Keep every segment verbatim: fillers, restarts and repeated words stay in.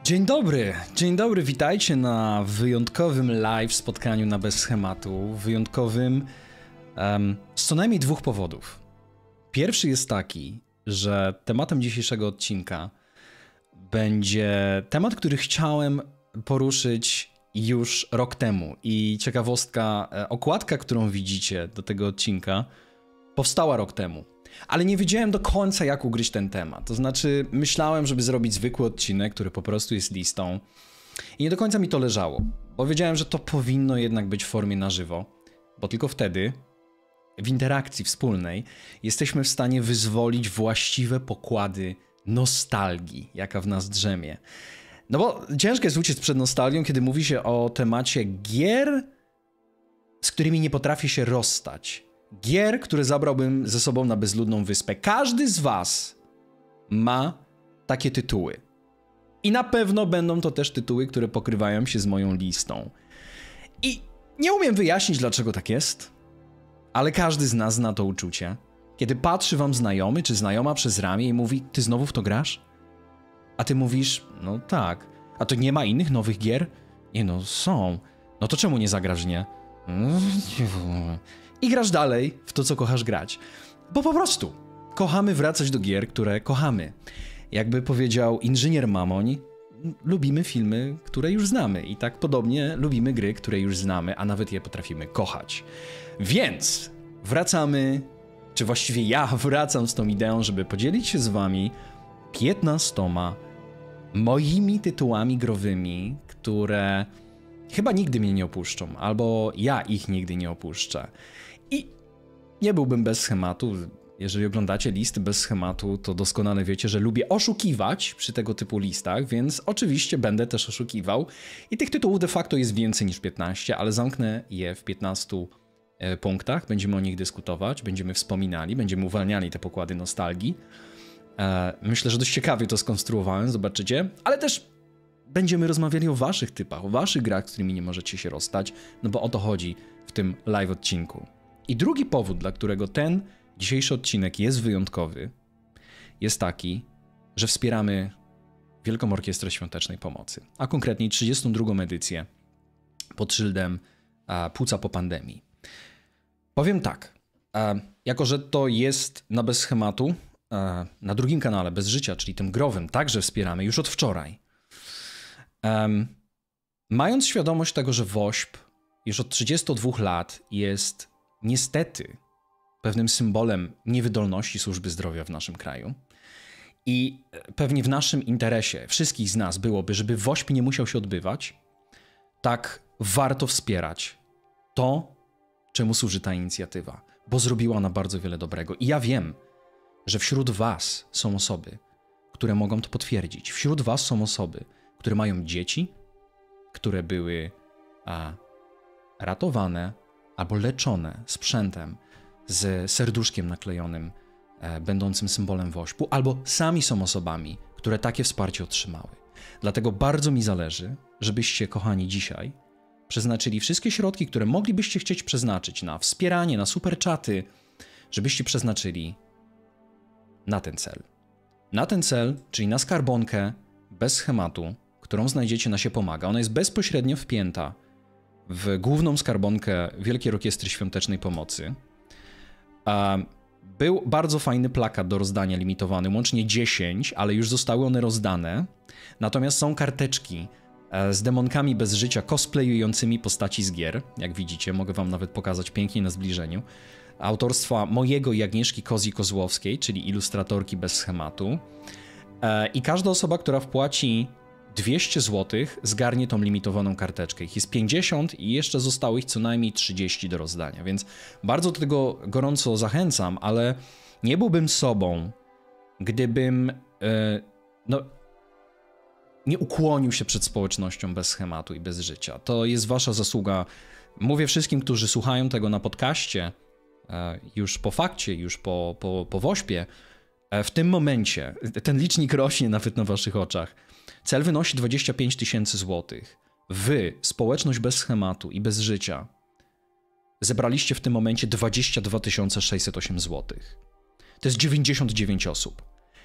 Dzień dobry, dzień dobry, witajcie na wyjątkowym live spotkaniu na Bez Schematu, wyjątkowym um, z co najmniej dwóch powodów. Pierwszy jest taki, że tematem dzisiejszego odcinka będzie temat, który chciałem poruszyć już rok temu i ciekawostka, okładka, którą widzicie do tego odcinka, powstała rok temu. Ale nie wiedziałem do końca, jak ugryźć ten temat. To znaczy, myślałem, żeby zrobić zwykły odcinek, który po prostu jest listą. I nie do końca mi to leżało. Bo wiedziałem, że to powinno jednak być w formie na żywo. Bo tylko wtedy, w interakcji wspólnej, jesteśmy w stanie wyzwolić właściwe pokłady nostalgii, jaka w nas drzemie. No bo ciężko jest uciec przed nostalgią, kiedy mówi się o temacie gier, z którymi nie potrafię się rozstać. Gier, które zabrałbym ze sobą na bezludną wyspę. Każdy z was ma takie tytuły. I na pewno będą to też tytuły, które pokrywają się z moją listą. I nie umiem wyjaśnić, dlaczego tak jest, ale każdy z nas zna to uczucie. Kiedy patrzy wam znajomy czy znajoma przez ramię i mówi, ty znowu w to grasz? A ty mówisz, no tak. A to nie ma innych nowych gier? Nie no, są. No to czemu nie zagrasz, nie? I grasz dalej w to, co kochasz grać. Bo po prostu kochamy wracać do gier, które kochamy. Jakby powiedział inżynier Mamoń, lubimy filmy, które już znamy. I tak podobnie lubimy gry, które już znamy, a nawet je potrafimy kochać. Więc wracamy, czy właściwie ja wracam z tą ideą, żeby podzielić się z wami piętnastoma moimi tytułami growymi, które chyba nigdy mnie nie opuszczą, albo ja ich nigdy nie opuszczę. I nie byłbym bez schematu. Jeżeli oglądacie listy bez schematu, to doskonale wiecie, że lubię oszukiwać przy tego typu listach, więc oczywiście będę też oszukiwał. I tych tytułów de facto jest więcej niż piętnaście, ale zamknę je w piętnastu e, punktach. Będziemy o nich dyskutować, będziemy wspominali, będziemy uwalniali te pokłady nostalgii. E, myślę, że dość ciekawie to skonstruowałem, zobaczycie, ale też będziemy rozmawiali o waszych typach, o waszych grach, z którymi nie możecie się rozstać, no bo o to chodzi w tym live odcinku. I drugi powód, dla którego ten dzisiejszy odcinek jest wyjątkowy, jest taki, że wspieramy Wielką Orkiestrę Świątecznej Pomocy, a konkretniej trzydziestą drugą edycję pod szyldem a, Płuca po pandemii. Powiem tak, a, jako że to jest na Bez Schematu, a, na drugim kanale Bez Życia, czyli tym growym, także wspieramy już od wczoraj. Um, mając świadomość tego, że WOŚP już od trzydziestu dwóch lat jest niestety pewnym symbolem niewydolności służby zdrowia w naszym kraju i pewnie w naszym interesie wszystkich z nas byłoby, żeby WOŚP nie musiał się odbywać, tak warto wspierać to, czemu służy ta inicjatywa, bo zrobiła ona bardzo wiele dobrego. I ja wiem, że wśród was są osoby, które mogą to potwierdzić. Wśród was są osoby, które mają dzieci, które były a, ratowane albo leczone sprzętem z serduszkiem naklejonym, e, będącym symbolem WOŚP-u, albo sami są osobami, które takie wsparcie otrzymały. Dlatego bardzo mi zależy, żebyście, kochani, dzisiaj przeznaczyli wszystkie środki, które moglibyście chcieć przeznaczyć na wspieranie, na super czaty, żebyście przeznaczyli na ten cel. Na ten cel, czyli na skarbonkę Bez Schematu, którą znajdziecie na Się Pomaga. Ona jest bezpośrednio wpięta w główną skarbonkę Wielkiej Orkiestry Świątecznej Pomocy. Był bardzo fajny plakat do rozdania limitowany, łącznie dziesięć, ale już zostały one rozdane. Natomiast są karteczki z demonkami bez życia, cosplayującymi postaci z gier. Jak widzicie, mogę wam nawet pokazać pięknie na zbliżeniu. Autorstwa mojego i Agnieszki Kozi-Kozłowskiej, czyli ilustratorki Bez Schematu. I każda osoba, która wpłaci dwieście złotych, zgarnie tą limitowaną karteczkę. Ich jest pięćdziesiąt i jeszcze zostało ich co najmniej trzydzieści do rozdania, więc bardzo do tego gorąco zachęcam, ale nie byłbym sobą, gdybym e, no, nie ukłonił się przed społecznością Bez Schematu i Bez Życia. To jest wasza zasługa. Mówię wszystkim, którzy słuchają tego na podcaście, e, już po fakcie, już po, po, po WOŚP-ie, e, w tym momencie ten licznik rośnie nawet na waszych oczach. Cel wynosi dwadzieścia pięć tysięcy złotych. Wy, społeczność Bez Schematu i Bez Życia, zebraliście w tym momencie dwadzieścia dwa tysiące sześćset osiem złotych. To jest dziewięćdziesiąt dziewięć osób.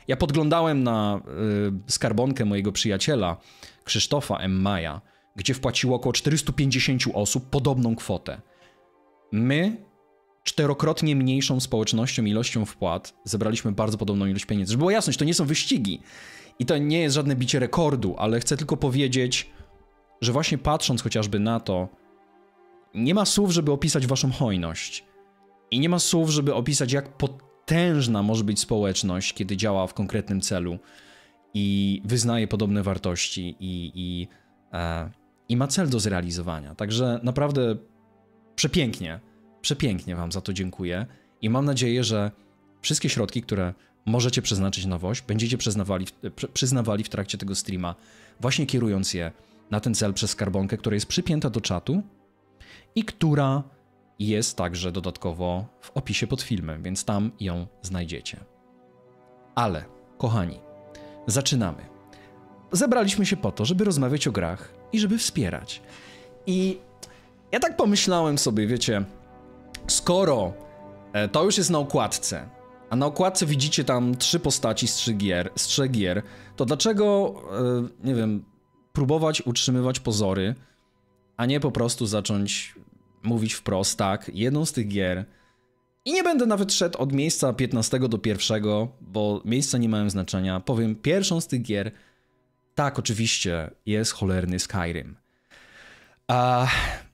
Ja podglądałem na y, skarbonkę mojego przyjaciela, Krzysztofa M. Maja, gdzie wpłaciło około czterysta pięćdziesiąt osób podobną kwotę. My, czterokrotnie mniejszą społecznością, ilością wpłat, zebraliśmy bardzo podobną ilość pieniędzy. Żeby była jasność, to nie są wyścigi i to nie jest żadne bicie rekordu, ale chcę tylko powiedzieć, że właśnie patrząc chociażby na to, nie ma słów, żeby opisać waszą hojność. I nie ma słów, żeby opisać, jak potężna może być społeczność, kiedy działa w konkretnym celu i wyznaje podobne wartości i, i, e, i ma cel do zrealizowania. Także naprawdę przepięknie, przepięknie wam za to dziękuję i mam nadzieję, że wszystkie środki, które możecie przeznaczyć na woź, będziecie przyznawali, przyznawali w trakcie tego streama, właśnie kierując je na ten cel przez skarbonkę, która jest przypięta do czatu i która jest także dodatkowo w opisie pod filmem, więc tam ją znajdziecie. Ale, kochani, zaczynamy. Zebraliśmy się po to, żeby rozmawiać o grach i żeby wspierać. I ja tak pomyślałem sobie, wiecie, skoro to już jest na okładce, a na okładce widzicie tam trzy postaci z trzech gier, z trzech gier, to dlaczego, nie wiem, próbować utrzymywać pozory, a nie po prostu zacząć mówić wprost, tak, jedną z tych gier. I nie będę nawet szedł od miejsca piętnastego do pierwszego, bo miejsca nie mają znaczenia. Powiem, pierwszą z tych gier, tak, oczywiście, jest cholerny Skyrim. A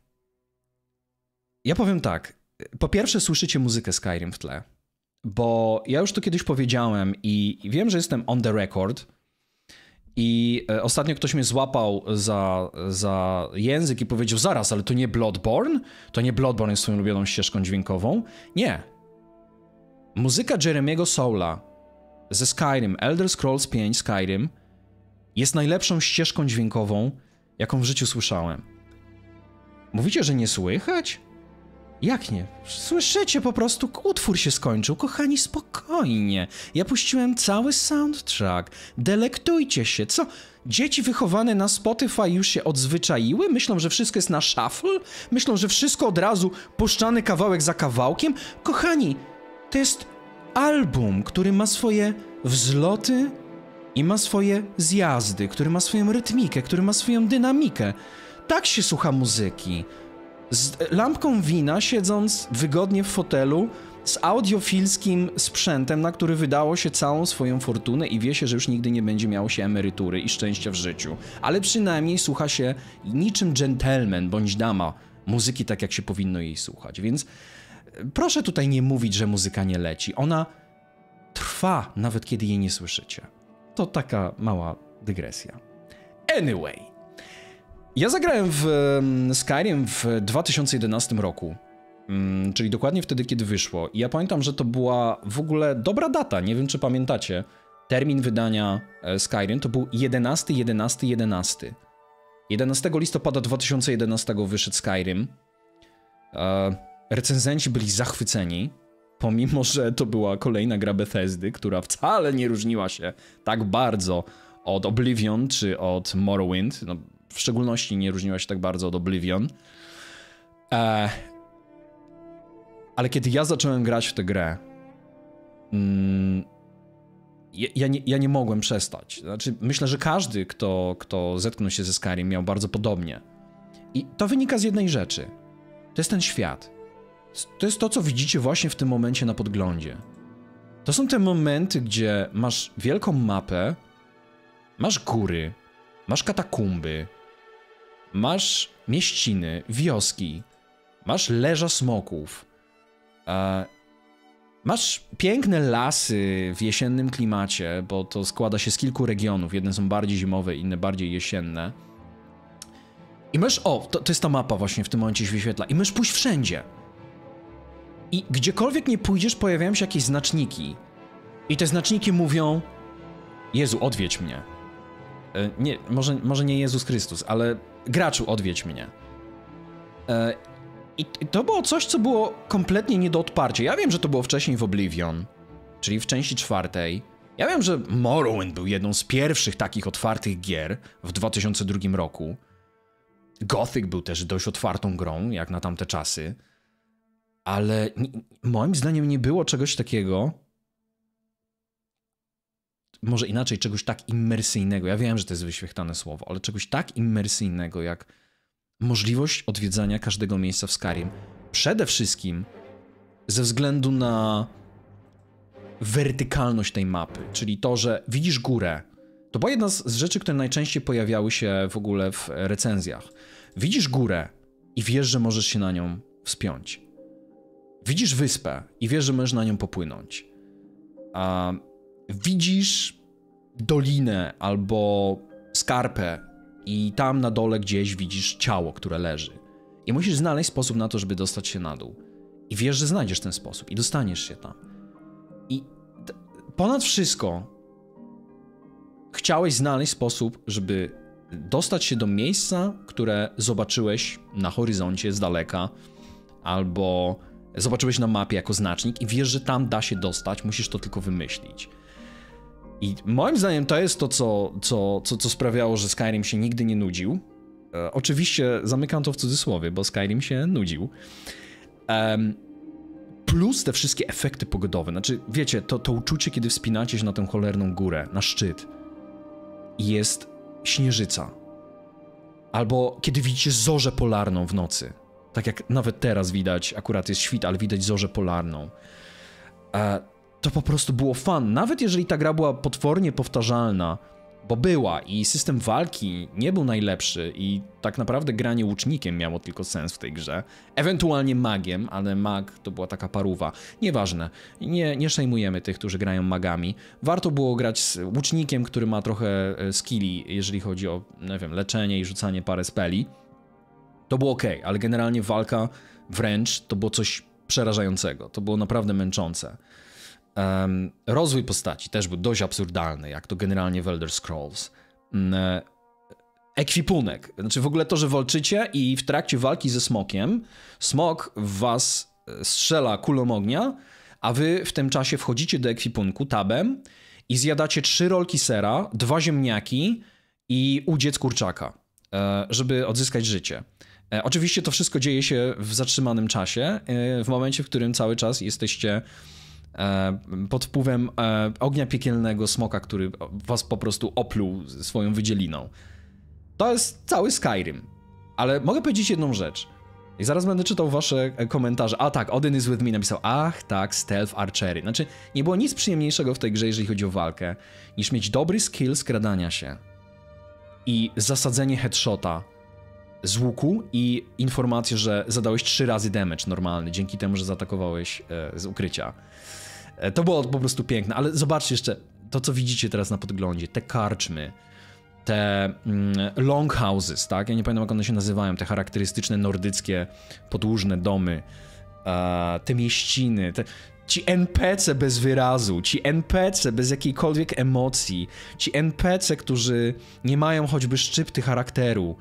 ja powiem tak, po pierwsze słyszycie muzykę Skyrim w tle, bo ja już to kiedyś powiedziałem i wiem, że jestem on the record i ostatnio ktoś mnie złapał za, za język i powiedział, zaraz, ale to nie Bloodborne? To nie Bloodborne jest twoją ulubioną ścieżką dźwiękową? Nie. Muzyka Jeremiego Soula ze Skyrim, Elder Scrolls pięć Skyrim jest najlepszą ścieżką dźwiękową, jaką w życiu słyszałem. Mówicie, że nie słychać? Jak nie? Słyszycie po prostu, utwór się skończył. Kochani, spokojnie. Ja puściłem cały soundtrack. Delektujcie się. Co? Dzieci wychowane na Spotify już się odzwyczaiły? Myślą, że wszystko jest na shuffle? Myślą, że wszystko od razu puszczany kawałek za kawałkiem? Kochani, to jest album, który ma swoje wzloty i ma swoje zjazdy, który ma swoją rytmikę, który ma swoją dynamikę. Tak się słucha muzyki. Z lampką wina, siedząc wygodnie w fotelu, z audiofilskim sprzętem, na który wydało się całą swoją fortunę i wie się, że już nigdy nie będzie miało się emerytury i szczęścia w życiu. Ale przynajmniej słucha się niczym gentleman bądź dama muzyki tak, jak się powinno jej słuchać. Więc proszę tutaj nie mówić, że muzyka nie leci. Ona trwa, nawet kiedy jej nie słyszycie. To taka mała dygresja. Anyway. Ja zagrałem w Skyrim w dwa tysiące jedenastym roku, czyli dokładnie wtedy, kiedy wyszło. I ja pamiętam, że to była w ogóle dobra data, nie wiem, czy pamiętacie. Termin wydania Skyrim to był jedenasty jedenasty jedenasty. jedenastego listopada dwa tysiące jedenastego wyszedł Skyrim. Recenzenci byli zachwyceni, pomimo że to była kolejna gra Bethesdy, która wcale nie różniła się tak bardzo od Oblivion czy od Morrowind. No, w szczególności nie różniła się tak bardzo od Oblivion. E, ale kiedy ja zacząłem grać w tę grę, mm, ja, ja, nie, ja nie mogłem przestać. Znaczy, myślę, że każdy, kto, kto zetknął się ze Skyrim, miał bardzo podobnie. I to wynika z jednej rzeczy. To jest ten świat. To jest to, co widzicie właśnie w tym momencie na podglądzie. To są te momenty, gdzie masz wielką mapę, masz góry, masz katakumby, masz mieściny, wioski, masz leża smoków, e, masz piękne lasy w jesiennym klimacie, bo to składa się z kilku regionów, jedne są bardziej zimowe, inne bardziej jesienne. I możesz, o, to, to jest ta mapa właśnie w tym momencie się wyświetla, i możesz pójść wszędzie. I gdziekolwiek nie pójdziesz, pojawiają się jakieś znaczniki. I te znaczniki mówią, Jezu, odwiedź mnie. E, nie, może, może nie Jezus Chrystus, ale graczu, odwiedź mnie. E, i, I to było coś, co było kompletnie nie do odparcia. Ja wiem, że to było wcześniej w Oblivion, czyli w części czwartej. Ja wiem, że Morrowind był jedną z pierwszych takich otwartych gier w dwa tysiące drugim roku. Gothic był też dość otwartą grą, jak na tamte czasy. Ale nie, moim zdaniem nie było czegoś takiego może inaczej, czegoś tak immersyjnego, ja wiem, że to jest wyświechtane słowo, ale czegoś tak immersyjnego jak możliwość odwiedzania każdego miejsca w Skyrim. Przede wszystkim ze względu na wertykalność tej mapy, czyli to, że widzisz górę. To była jedna z rzeczy, które najczęściej pojawiały się w ogóle w recenzjach. Widzisz górę i wiesz, że możesz się na nią wspiąć. Widzisz wyspę i wiesz, że możesz na nią popłynąć. A widzisz dolinę albo skarpę i tam na dole gdzieś widzisz ciało, które leży. I musisz znaleźć sposób na to, żeby dostać się na dół. I wiesz, że znajdziesz ten sposób i dostaniesz się tam. I ponad wszystko chciałeś znaleźć sposób, żeby dostać się do miejsca, które zobaczyłeś na horyzoncie z daleka, albo zobaczyłeś na mapie jako znacznik i wiesz, że tam da się dostać, musisz to tylko wymyślić. I moim zdaniem to jest to, co, co, co, co sprawiało, że Skyrim się nigdy nie nudził. E, oczywiście zamykam to w cudzysłowie, bo Skyrim się nudził. Um, plus te wszystkie efekty pogodowe. Znaczy, wiecie, to, to uczucie, kiedy wspinacie się na tę cholerną górę, na szczyt, jest śnieżyca. Albo kiedy widzicie zorzę polarną w nocy. Tak jak nawet teraz widać, akurat jest świt, ale widać zorzę polarną. E, to po prostu było fun. Nawet jeżeli ta gra była potwornie powtarzalna, bo była i system walki nie był najlepszy i tak naprawdę granie łucznikiem miało tylko sens w tej grze. Ewentualnie magiem, ale mag to była taka paruwa. Nieważne, nie, nie szejmujemy tych, którzy grają magami. Warto było grać z łucznikiem, który ma trochę skilli, jeżeli chodzi o, nie wiem, leczenie i rzucanie parę speli. To było ok, ale generalnie walka wręcz to było coś przerażającego. To było naprawdę męczące. Um, rozwój postaci też był dość absurdalny, jak to generalnie w Elder Scrolls. Um, ekwipunek, znaczy w ogóle to, że walczycie i w trakcie walki ze smokiem, smok w was strzela kulą ognia, a wy w tym czasie wchodzicie do ekwipunku tabem i zjadacie trzy rolki sera, dwa ziemniaki i udziec kurczaka, żeby odzyskać życie. Oczywiście to wszystko dzieje się w zatrzymanym czasie, w momencie, w którym cały czas jesteście pod wpływem ognia piekielnego smoka, który was po prostu opluł swoją wydzieliną. To jest cały Skyrim. Ale mogę powiedzieć jedną rzecz. I zaraz będę czytał wasze komentarze. A tak, Odin is with me napisał, ach tak, stealth archery. Znaczy, nie było nic przyjemniejszego w tej grze, jeżeli chodzi o walkę, niż mieć dobry skill skradania się i zasadzenie headshota z łuku i informację, że zadałeś trzy razy damage normalny, dzięki temu, że zaatakowałeś e, z ukrycia. E, to było po prostu piękne, ale zobaczcie jeszcze to, co widzicie teraz na podglądzie, te karczmy, te mm, longhouses, tak? Ja nie pamiętam, jak one się nazywają, te charakterystyczne nordyckie podłużne domy, e, te mieściny, te, ci en pe ce bez wyrazu, ci en pe ce bez jakiejkolwiek emocji, ci en pe ce, którzy nie mają choćby szczypty charakteru,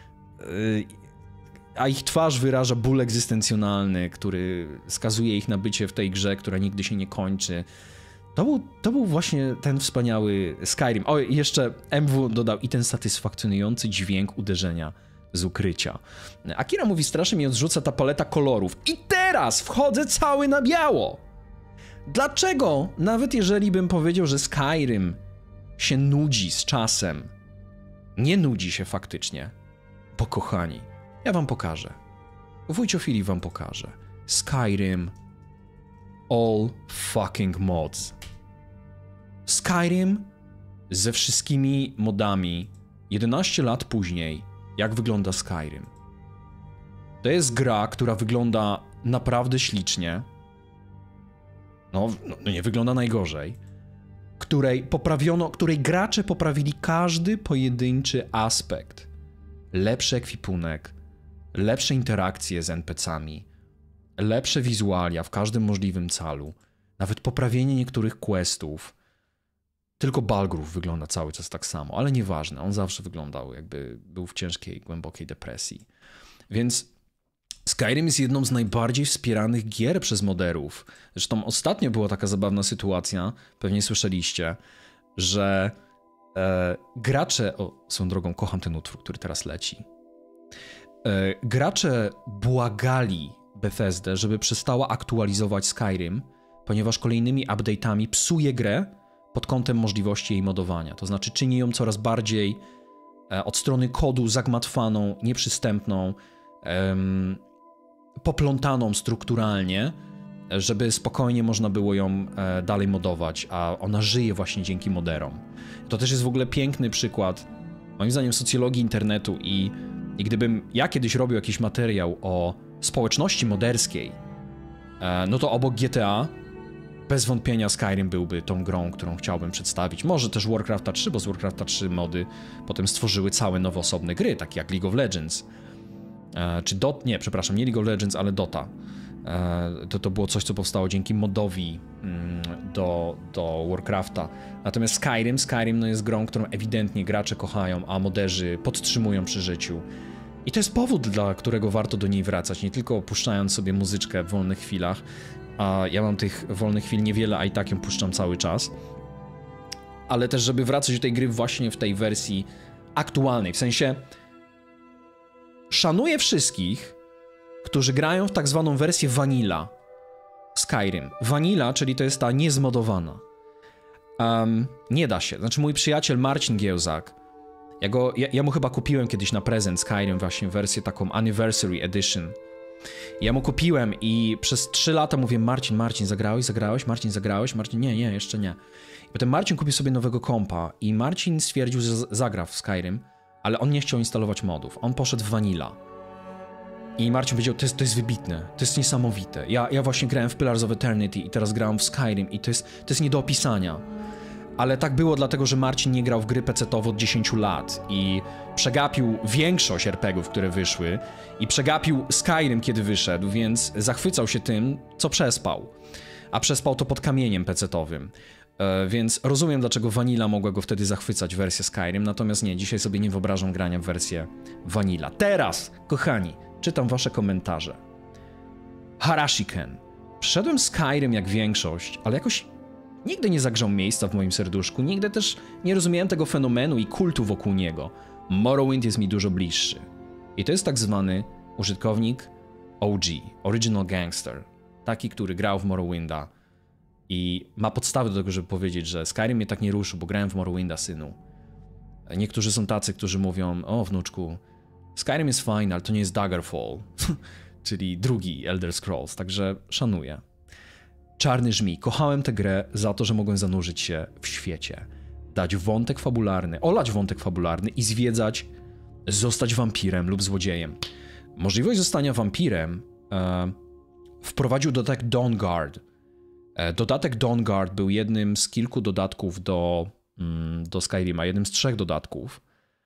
a ich twarz wyraża ból egzystencjonalny, który skazuje ich na bycie w tej grze, która nigdy się nie kończy. To był, to był właśnie ten wspaniały Skyrim. O, i jeszcze M W dodał i ten satysfakcjonujący dźwięk uderzenia z ukrycia. Akira mówi, strasznie mnie odrzuca ta paleta kolorów. I teraz wchodzę cały na biało! Dlaczego? Nawet jeżeli bym powiedział, że Skyrim się nudzi z czasem, nie nudzi się faktycznie. Bo kochani, ja wam pokażę. Wujcio Filip wam pokaże. Skyrim all fucking mods. Skyrim ze wszystkimi modami jedenaście lat później, jak wygląda Skyrim. To jest gra, która wygląda naprawdę ślicznie. No, no nie wygląda najgorzej. Której poprawiono, której gracze poprawili każdy pojedynczy aspekt. Lepszy ekwipunek, lepsze interakcje z en pe cami, lepsze wizualia w każdym możliwym calu, nawet poprawienie niektórych questów. Tylko Balgrów wygląda cały czas tak samo, ale nieważne, on zawsze wyglądał jakby był w ciężkiej, głębokiej depresji. Więc Skyrim jest jedną z najbardziej wspieranych gier przez moderów. Zresztą ostatnio była taka zabawna sytuacja, pewnie słyszeliście, że e, gracze... O, swoją drogą, kocham ten utwór, który teraz leci. E, gracze błagali Bethesdę, żeby przestała aktualizować Skyrim, ponieważ kolejnymi update'ami psuje grę, pod kątem możliwości jej modowania. To znaczy czyni ją coraz bardziej e, od strony kodu zagmatwaną, nieprzystępną, em, poplątaną strukturalnie, żeby spokojnie można było ją e, dalej modować, a ona żyje właśnie dzięki moderom. To też jest w ogóle piękny przykład, moim zdaniem, socjologii internetu i, i gdybym ja kiedyś robił jakiś materiał o społeczności moderskiej, e, no to obok G T A bez wątpienia Skyrim byłby tą grą, którą chciałbym przedstawić. Może też Warcrafta trzy, bo z Warcrafta trzy mody potem stworzyły całe nowe osobne gry, takie jak League of Legends. E, czy Dot... Nie, przepraszam, nie League of Legends, ale Dota. E, to, to było coś, co powstało dzięki modowi mm, do, do Warcrafta. Natomiast Skyrim, Skyrim no jest grą, którą ewidentnie gracze kochają, a moderzy podtrzymują przy życiu. I to jest powód, dla którego warto do niej wracać, nie tylko puszczając sobie muzyczkę w wolnych chwilach, a ja mam tych wolnych chwil niewiele, a i tak ją puszczam cały czas, ale też, żeby wracać do tej gry właśnie w tej wersji aktualnej, w sensie szanuję wszystkich, którzy grają w tak zwaną wersję vanilla Skyrim. Vanilla, czyli to jest ta niezmodowana. Um, nie da się. Znaczy mój przyjaciel Marcin Giełzak, ja, go, ja, ja mu chyba kupiłem kiedyś na prezent Skyrim właśnie wersję taką Anniversary Edition. Ja mu kupiłem i przez trzy lata mówię: Marcin, Marcin, zagrałeś, zagrałeś, Marcin, zagrałeś, Marcin, nie, nie, jeszcze nie. I potem Marcin kupił sobie nowego kompa i Marcin stwierdził, że zagra w Skyrim, ale on nie chciał instalować modów. On poszedł w Vanilla. I Marcin powiedział: to jest, to jest wybitne, to jest niesamowite. Ja, ja właśnie grałem w Pillars of Eternity i teraz grałem w Skyrim i to jest, to jest nie do opisania. Ale tak było dlatego, że Marcin nie grał w gry pecetowe od dziesięciu lat i przegapił większość er pe gie ów, które wyszły i przegapił Skyrim, kiedy wyszedł, więc zachwycał się tym, co przespał. A przespał to pod kamieniem pecetowym. E, więc rozumiem, dlaczego Vanilla mogła go wtedy zachwycać, wersję Skyrim, natomiast nie, dzisiaj sobie nie wyobrażam grania w wersję Vanilla. Teraz, kochani, czytam wasze komentarze. Harashiken. Przeszedłem Skyrim jak większość, ale jakoś nigdy nie zagrzał miejsca w moim serduszku, nigdy też nie rozumiałem tego fenomenu i kultu wokół niego. Morrowind jest mi dużo bliższy. I to jest tak zwany użytkownik O G, Original Gangster. Taki, który grał w Morrowinda i ma podstawy do tego, żeby powiedzieć, że Skyrim mnie tak nie ruszył, bo grałem w Morrowinda, synu. Niektórzy są tacy, którzy mówią: o wnuczku, Skyrim jest fajny, ale to nie jest Daggerfall, czyli drugi Elder Scrolls, także szanuję. Czarny Żmij. Kochałem tę grę za to, że mogłem zanurzyć się w świecie. Dać wątek fabularny, olać wątek fabularny i zwiedzać, zostać wampirem lub złodziejem. Możliwość zostania wampirem e, wprowadził dodatek Dawnguard. E, dodatek Dawnguard był jednym z kilku dodatków do, mm, do Skyrima, jednym z trzech dodatków.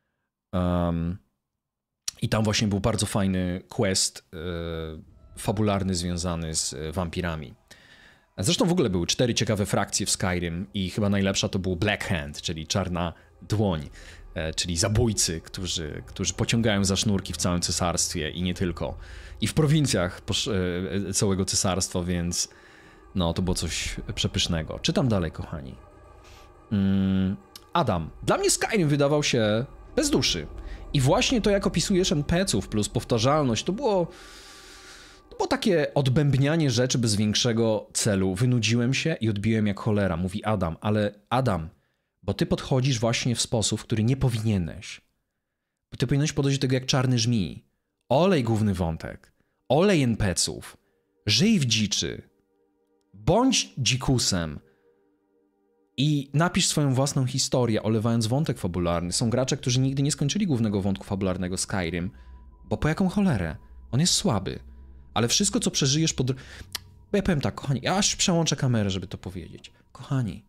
Um, I tam właśnie był bardzo fajny quest e, fabularny związany z wampirami. Zresztą w ogóle były cztery ciekawe frakcje w Skyrim i chyba najlepsza to był Black Hand, czyli czarna dłoń, e, czyli zabójcy, którzy, którzy pociągają za sznurki w całym cesarstwie i nie tylko. I w prowincjach e, całego cesarstwa, więc no to było coś przepysznego. Czytam dalej, kochani. Mm, Adam. Dla mnie Skyrim wydawał się bez duszy. I właśnie to, jak opisujesz en pe ce ów plus powtarzalność, to było... To było takie odbębnianie rzeczy bez większego celu. Wynudziłem się i odbiłem jak cholera, mówi Adam. Ale Adam, bo ty podchodzisz właśnie w sposób, w który nie powinieneś. Bo ty powinieneś podejść do tego jak czarny żmij. Olej główny wątek. Olej en pe ce ów. Żyj w dziczy. Bądź dzikusem. I napisz swoją własną historię, olewając wątek fabularny. Są gracze, którzy nigdy nie skończyli głównego wątku fabularnego Skyrim, bo po jaką cholerę? On jest słaby. Ale wszystko, co przeżyjesz pod... Bo ja powiem tak, kochani, ja aż przełączę kamerę, żeby to powiedzieć. Kochani,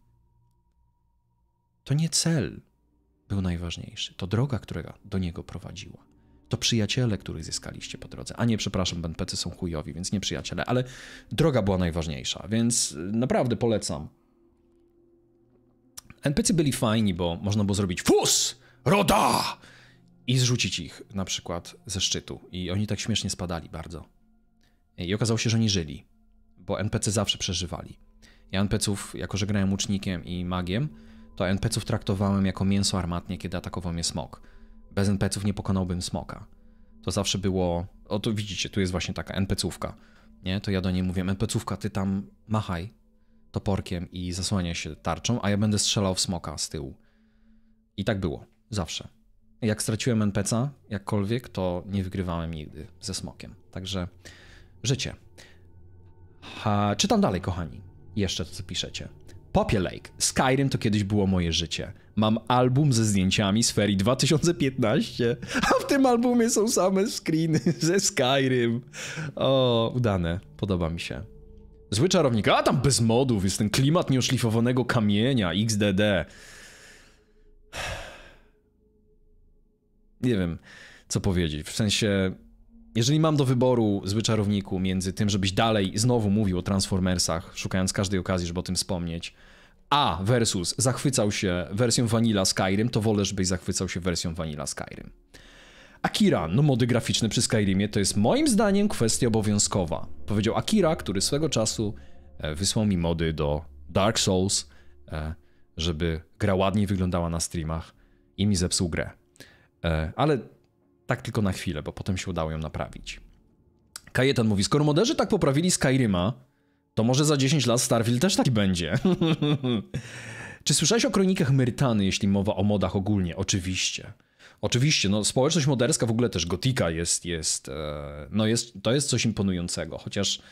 to nie cel był najważniejszy. To droga, która do niego prowadziła. To przyjaciele, których zyskaliście po drodze. A nie, przepraszam, en pe ce są chujowi, więc nie przyjaciele, ale droga była najważniejsza, więc naprawdę polecam. en pe ce byli fajni, bo można było zrobić fus, roda i zrzucić ich na przykład ze szczytu. I oni tak śmiesznie spadali bardzo. I okazało się, że nie żyli, bo en pe ce zawsze przeżywali. Ja en pe ce ów, jako że grałem łucznikiem i magiem, to en pe ce ów traktowałem jako mięso armatnie, kiedy atakował mnie smok. Bez en pe ce ów nie pokonałbym smoka. To zawsze było... O, to widzicie, tu jest właśnie taka en pe ce ówka. Nie? To ja do niej mówię: en pe ce ówka, ty tam machaj. toporkiem i zasłania się tarczą, a ja będę strzelał w smoka z tyłu. I tak było. Zawsze. Jak straciłem en pe ce a jakkolwiek, to nie wygrywałem nigdy ze smokiem. Także życie. Ha, czytam dalej, kochani. Jeszcze to, co piszecie. Popie Lake. Skyrim to kiedyś było moje życie. Mam album ze zdjęciami z ferii dwa tysiące piętnaście, a w tym albumie są same screeny ze Skyrim. O, udane. Podoba mi się. Zły czarownik. A tam bez modów. Jest ten klimat nieoszlifowanego kamienia. iks de de. Nie wiem, co powiedzieć. W sensie, jeżeli mam do wyboru, Zły czarowniku, między tym, żebyś dalej znowu mówił o Transformersach, szukając każdej okazji, żeby o tym wspomnieć, a versus zachwycał się wersją Vanilla Skyrim, to wolę, żebyś zachwycał się wersją Vanilla Skyrim. Akira, no mody graficzne przy Skyrimie to jest moim zdaniem kwestia obowiązkowa. Powiedział Akira, który swego czasu wysłał mi mody do Dark Souls, żeby gra ładniej wyglądała na streamach i mi zepsuł grę. Ale tak tylko na chwilę, bo potem się udało ją naprawić. Kajetan mówi, skoro moderzy tak poprawili Skyrima, to może za dziesięć lat Starfield też taki będzie. Czy słyszałeś o kronikach Myrtany, jeśli mowa o modach ogólnie? Oczywiście. Oczywiście, no społeczność moderska, w ogóle też gotika jest, jest, no jest, to jest coś imponującego, chociaż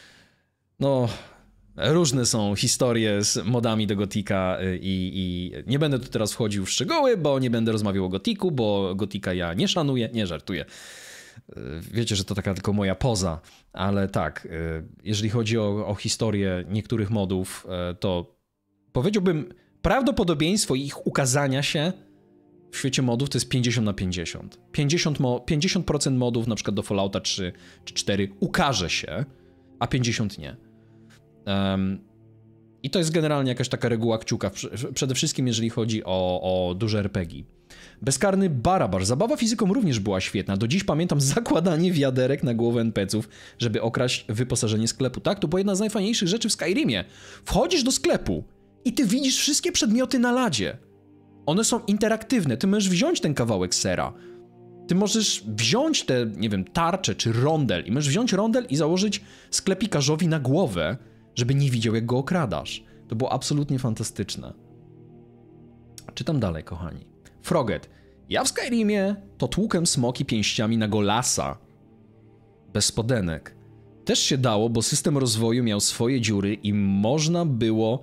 no różne są historie z modami do gotika i, i nie będę tu teraz wchodził w szczegóły, bo nie będę rozmawiał o gotiku, bo gotika ja nie szanuję, nie żartuję. Wiecie, że to taka tylko moja poza, ale tak, jeżeli chodzi o, o historię niektórych modów, to powiedziałbym, prawdopodobieństwo ich ukazania się w świecie modów to jest pięćdziesiąt na pięćdziesiąt. pięćdziesiąt, mo- pięćdziesiąt procent modów na przykład do Fallouta trzy czy cztery ukaże się, a pięćdziesiąt procent nie. Um, I to jest generalnie jakaś taka reguła kciuka, przede wszystkim jeżeli chodzi o, o duże er pe gie. Bezkarny Barabar. Zabawa fizyką również była świetna. Do dziś pamiętam zakładanie wiaderek na głowę en pe ce ów, żeby okraść wyposażenie sklepu. Tak, to była jedna z najfajniejszych rzeczy w Skyrimie. Wchodzisz do sklepu i ty widzisz wszystkie przedmioty na ladzie. One są interaktywne. Ty możesz wziąć ten kawałek sera. Ty możesz wziąć te, nie wiem, tarczę czy rondel i możesz wziąć rondel i założyć sklepikarzowi na głowę, żeby nie widział, jak go okradasz. To było absolutnie fantastyczne. Czytam dalej, kochani. Froget. Ja w Skyrimie to tłukę smoki pięściami na golasa. Bez spodenek. Też się dało, bo system rozwoju miał swoje dziury i można było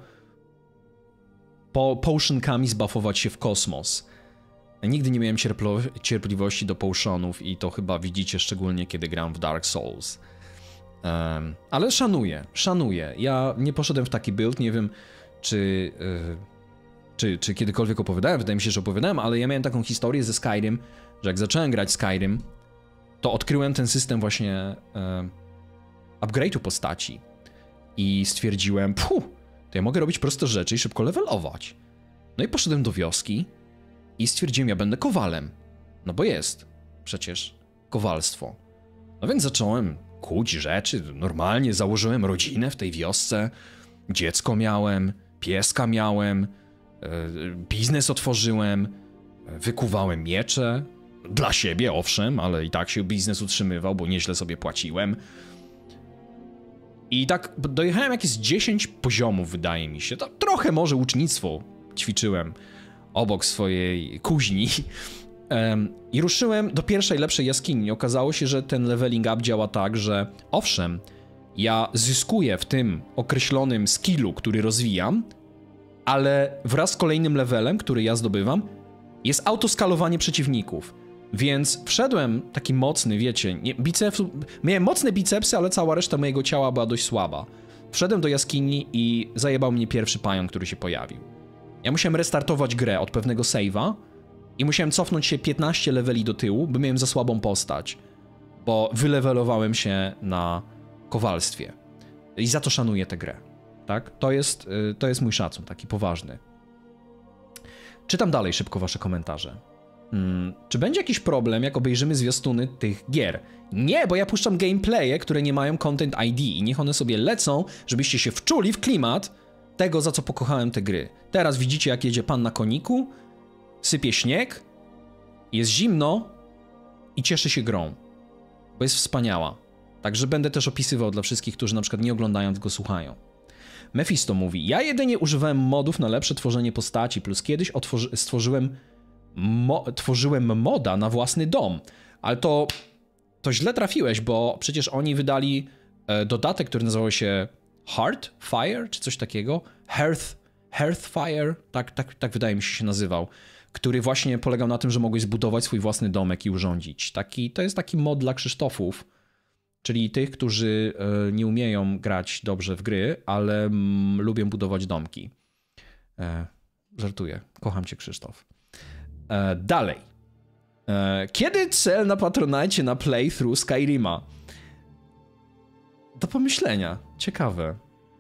po potionkami zbuffować się w kosmos. Nigdy nie miałem cierpliwości do potionów i to chyba widzicie szczególnie, kiedy gram w Dark Souls. Um, ale szanuję, szanuję. Ja nie poszedłem w taki build, nie wiem czy, yy, czy, czy kiedykolwiek opowiadałem, wydaje mi się, że opowiadałem, ale ja miałem taką historię ze Skyrim, że jak zacząłem grać Skyrim, to odkryłem ten system właśnie yy, upgrade'u postaci i stwierdziłem, puh, to ja mogę robić proste rzeczy i szybko levelować. No i poszedłem do wioski i stwierdziłem, ja będę kowalem, no bo jest przecież kowalstwo. No więc zacząłem kuć rzeczy, normalnie założyłem rodzinę w tej wiosce, dziecko miałem, pieska miałem, biznes otworzyłem, wykuwałem miecze, dla siebie owszem, ale i tak się biznes utrzymywał, bo nieźle sobie płaciłem. I tak dojechałem jakieś dziesięć poziomów, wydaje mi się, to trochę może łucznictwo ćwiczyłem obok swojej kuźni. Um, I ruszyłem do pierwszej lepszej jaskini. Okazało się, że ten leveling up działa tak, że owszem, ja zyskuję w tym określonym skillu, który rozwijam, ale wraz z kolejnym levelem, który ja zdobywam, jest autoskalowanie przeciwników. Więc wszedłem taki mocny, wiecie, nie, bicepsu, miałem mocne bicepsy, ale cała reszta mojego ciała była dość słaba. Wszedłem do jaskini i zajebał mnie pierwszy pająk, który się pojawił. Ja musiałem restartować grę od pewnego save'a, i musiałem cofnąć się piętnaście leveli do tyłu, bo miałem za słabą postać. Bo wylewelowałem się na kowalstwie. I za to szanuję tę grę. Tak? To jest, to jest mój szacun, taki poważny. Czytam dalej szybko wasze komentarze. Hmm, czy będzie jakiś problem, jak obejrzymy zwiastuny tych gier? Nie, bo ja puszczam gameplaye, które nie mają Content I D i niech one sobie lecą, żebyście się wczuli w klimat tego, za co pokochałem te gry. Teraz widzicie, jak jedzie pan na koniku, sypie śnieg, jest zimno i cieszy się grą, bo jest wspaniała. Także będę też opisywał dla wszystkich, którzy na przykład nie oglądają, tylko słuchają. Mephisto mówi, ja jedynie używałem modów na lepsze tworzenie postaci, plus kiedyś stworzyłem, mo tworzyłem moda na własny dom. Ale to, to źle trafiłeś, bo przecież oni wydali e, dodatek, który nazywał się Hearth Fire, czy coś takiego. Hearth, Hearth Fire, tak, tak, tak wydaje mi się się nazywał. Który właśnie polegał na tym, że mogłeś zbudować swój własny domek i urządzić. Taki, to jest taki mod dla Krzysztofów, czyli tych, którzy e, nie umieją grać dobrze w gry, ale mm, lubią budować domki. E, żartuję. Kocham cię, Krzysztof. E, dalej. E, kiedy cel na Patronite na playthrough Skyrima? Do pomyślenia. Ciekawe.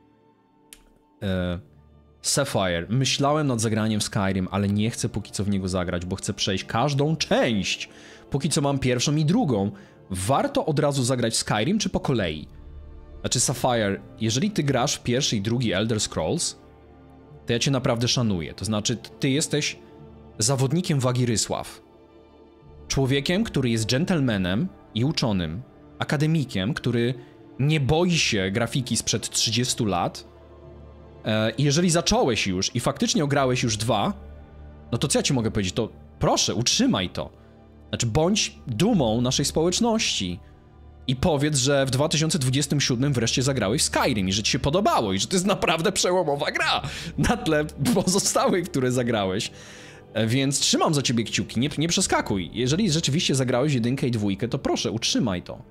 E, Sapphire. Myślałem nad zagraniem Skyrim, ale nie chcę póki co w niego zagrać, bo chcę przejść każdą część. Póki co mam pierwszą i drugą. Warto od razu zagrać Skyrim, czy po kolei? Znaczy, Sapphire, jeżeli ty grasz w pierwszy i drugi Elder Scrolls, to ja cię naprawdę szanuję. To znaczy, ty jesteś zawodnikiem wagi Rysław. Człowiekiem, który jest dżentelmenem i uczonym. Akademikiem, który nie boi się grafiki sprzed trzydziestu lat. I jeżeli zacząłeś już i faktycznie ograłeś już dwa, no to co ja ci mogę powiedzieć? To proszę, utrzymaj to. Znaczy, bądź dumą naszej społeczności i powiedz, że w dwa tysiące dwudziestym siódmym wreszcie zagrałeś w Skyrim i że ci się podobało i że to jest naprawdę przełomowa gra na tle pozostałych, które zagrałeś. Więc trzymam za ciebie kciuki, nie, nie przeskakuj. Jeżeli rzeczywiście zagrałeś jedynkę i dwójkę, to proszę, utrzymaj to.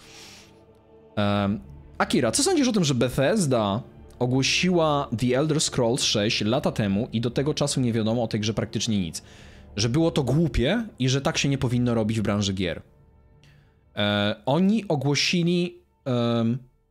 Um, Akira, co sądzisz o tym, że Bethesda ogłosiła The Elder Scrolls sześć lata temu i do tego czasu nie wiadomo o tej grze praktycznie nic? Że było to głupie i że tak się nie powinno robić w branży gier. E, oni ogłosili e,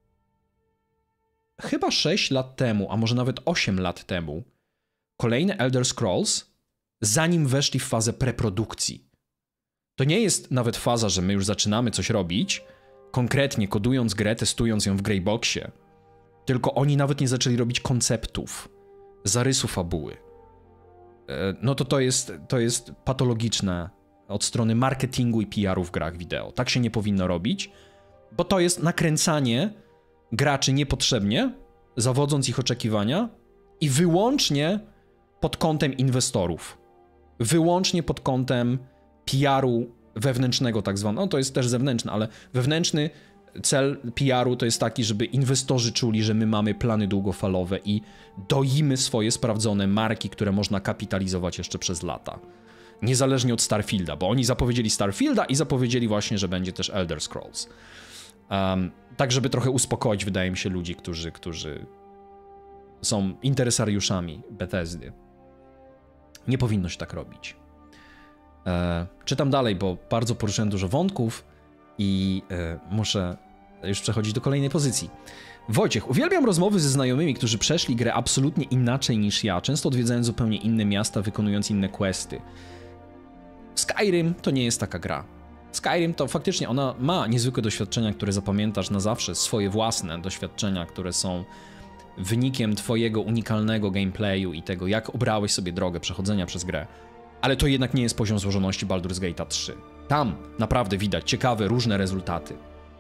chyba sześć lat temu, a może nawet osiem lat temu, kolejne Elder Scrolls, zanim weszli w fazę preprodukcji. To nie jest nawet faza, że my już zaczynamy coś robić, konkretnie kodując grę, testując ją w Greyboxie, tylko oni nawet nie zaczęli robić konceptów, zarysu fabuły. No to to jest, to jest patologiczne od strony marketingu i P R u w grach wideo. Tak się nie powinno robić, bo to jest nakręcanie graczy niepotrzebnie, zawodząc ich oczekiwania i wyłącznie pod kątem inwestorów. Wyłącznie pod kątem P R u wewnętrznego tak zwanego. No to jest też zewnętrzne, ale wewnętrzny cel P R u to jest taki, żeby inwestorzy czuli, że my mamy plany długofalowe i doimy swoje sprawdzone marki, które można kapitalizować jeszcze przez lata. Niezależnie od Starfielda, bo oni zapowiedzieli Starfielda i zapowiedzieli właśnie, że będzie też Elder Scrolls. Um, tak, żeby trochę uspokoić, wydaje mi się, ludzi, którzy, którzy są interesariuszami Bethesdy. Nie powinno się tak robić. E, czytam dalej, bo bardzo poruszyłem dużo wątków i e, muszę już przechodzić do kolejnej pozycji. Wojciech, uwielbiam rozmowy ze znajomymi, którzy przeszli grę absolutnie inaczej niż ja, często odwiedzając zupełnie inne miasta, wykonując inne questy. Skyrim to nie jest taka gra. Skyrim to faktycznie ona ma niezwykłe doświadczenia, które zapamiętasz na zawsze, swoje własne doświadczenia, które są wynikiem twojego unikalnego gameplayu i tego, jak obrałeś sobie drogę przechodzenia przez grę. Ale to jednak nie jest poziom złożoności Baldur's Gate'a trzy. Tam naprawdę widać ciekawe, różne rezultaty.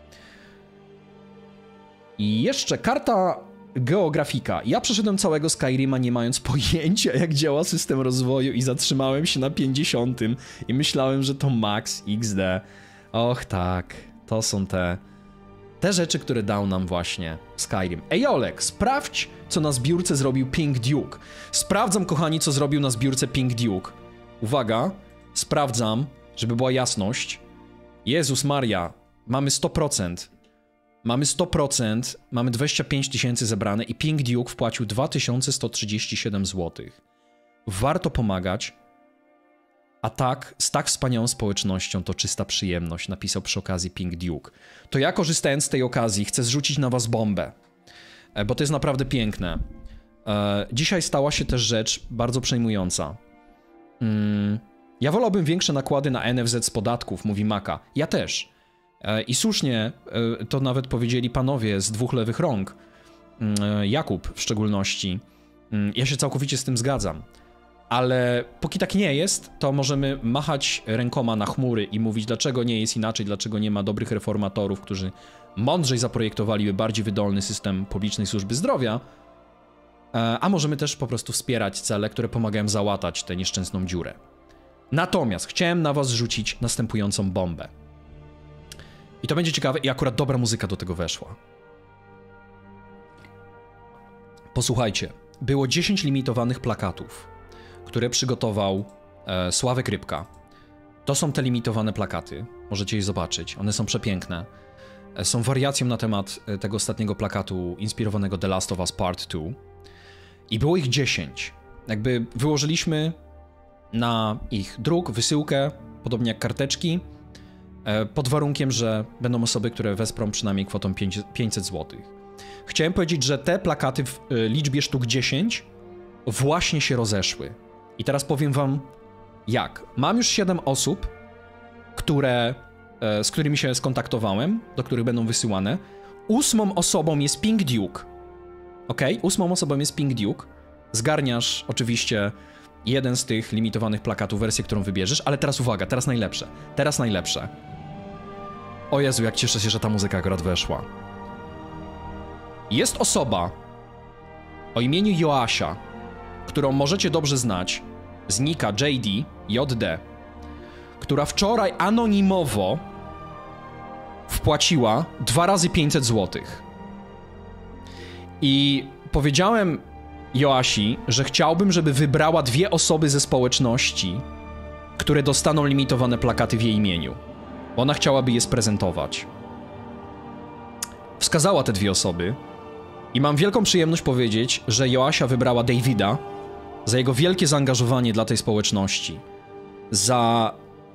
I jeszcze karta geografika. Ja przeszedłem całego Skyrima nie mając pojęcia, jak działa system rozwoju i zatrzymałem się na pięćdziesiątym i myślałem, że to max X D. Och tak, to są te... te rzeczy, które dał nam właśnie Skyrim. Ej Olek, sprawdź, co na zbiórce zrobił Pink Duke. Sprawdzam, kochani, co zrobił na zbiórce Pink Duke. Uwaga, sprawdzam, żeby była jasność. Jezus Maria, mamy sto procent. Mamy sto procent, mamy dwadzieścia pięć tysięcy zebrane i Pink Duke wpłacił dwa tysiące sto trzydzieści siedem złotych. Warto pomagać, a tak, z tak wspaniałą społecznością to czysta przyjemność, napisał przy okazji Pink Duke. To ja, korzystając z tej okazji, chcę zrzucić na was bombę, bo to jest naprawdę piękne. Dzisiaj stała się też rzecz bardzo przejmująca. Ja wolałbym większe nakłady na N F Z z podatków, mówi Maka. Ja też. I słusznie to nawet powiedzieli panowie z dwóch lewych rąk. Jakub w szczególności. Ja się całkowicie z tym zgadzam. Ale póki tak nie jest, to możemy machać rękoma na chmury i mówić, dlaczego nie jest inaczej, dlaczego nie ma dobrych reformatorów, którzy mądrzej zaprojektowaliby bardziej wydolny system publicznej służby zdrowia. a możemy też po prostu wspierać cele, które pomagają załatać tę nieszczęsną dziurę. Natomiast chciałem na was rzucić następującą bombę. I to będzie ciekawe i akurat dobra muzyka do tego weszła. Posłuchajcie, było dziesięć limitowanych plakatów, które przygotował e, Sławek Rybka. To są te limitowane plakaty, możecie je zobaczyć, one są przepiękne. E, są wariacją na temat e, tego ostatniego plakatu inspirowanego The Last of Us Part dwa. I było ich dziesięć. Jakby wyłożyliśmy na ich druk, wysyłkę, podobnie jak karteczki, e, pod warunkiem, że będą osoby, które wesprą przynajmniej kwotą pięćset złotych. Chciałem powiedzieć, że te plakaty w e, liczbie sztuk dziesięć właśnie się rozeszły. I teraz powiem wam jak. Mam już siedem osób, które, e, z którymi się skontaktowałem, do których będą wysyłane. Ósmą osobą jest Pink Duke. Ok? Ósmą osobą jest Pink Duke. Zgarniasz oczywiście jeden z tych limitowanych plakatów, wersję, którą wybierzesz, ale teraz uwaga, teraz najlepsze. Teraz najlepsze. O Jezu, jak cieszę się, że ta muzyka akurat weszła. Jest osoba o imieniu Joasia, którą możecie dobrze znać, z nika J D, J D, która wczoraj anonimowo wpłaciła dwa razy pięćset złotych. I powiedziałem Joasi, że chciałbym, żeby wybrała dwie osoby ze społeczności, które dostaną limitowane plakaty w jej imieniu, bo ona chciałaby je sprezentować. Wskazała te dwie osoby i mam wielką przyjemność powiedzieć, że Joasia wybrała Davida za jego wielkie zaangażowanie dla tej społeczności, za,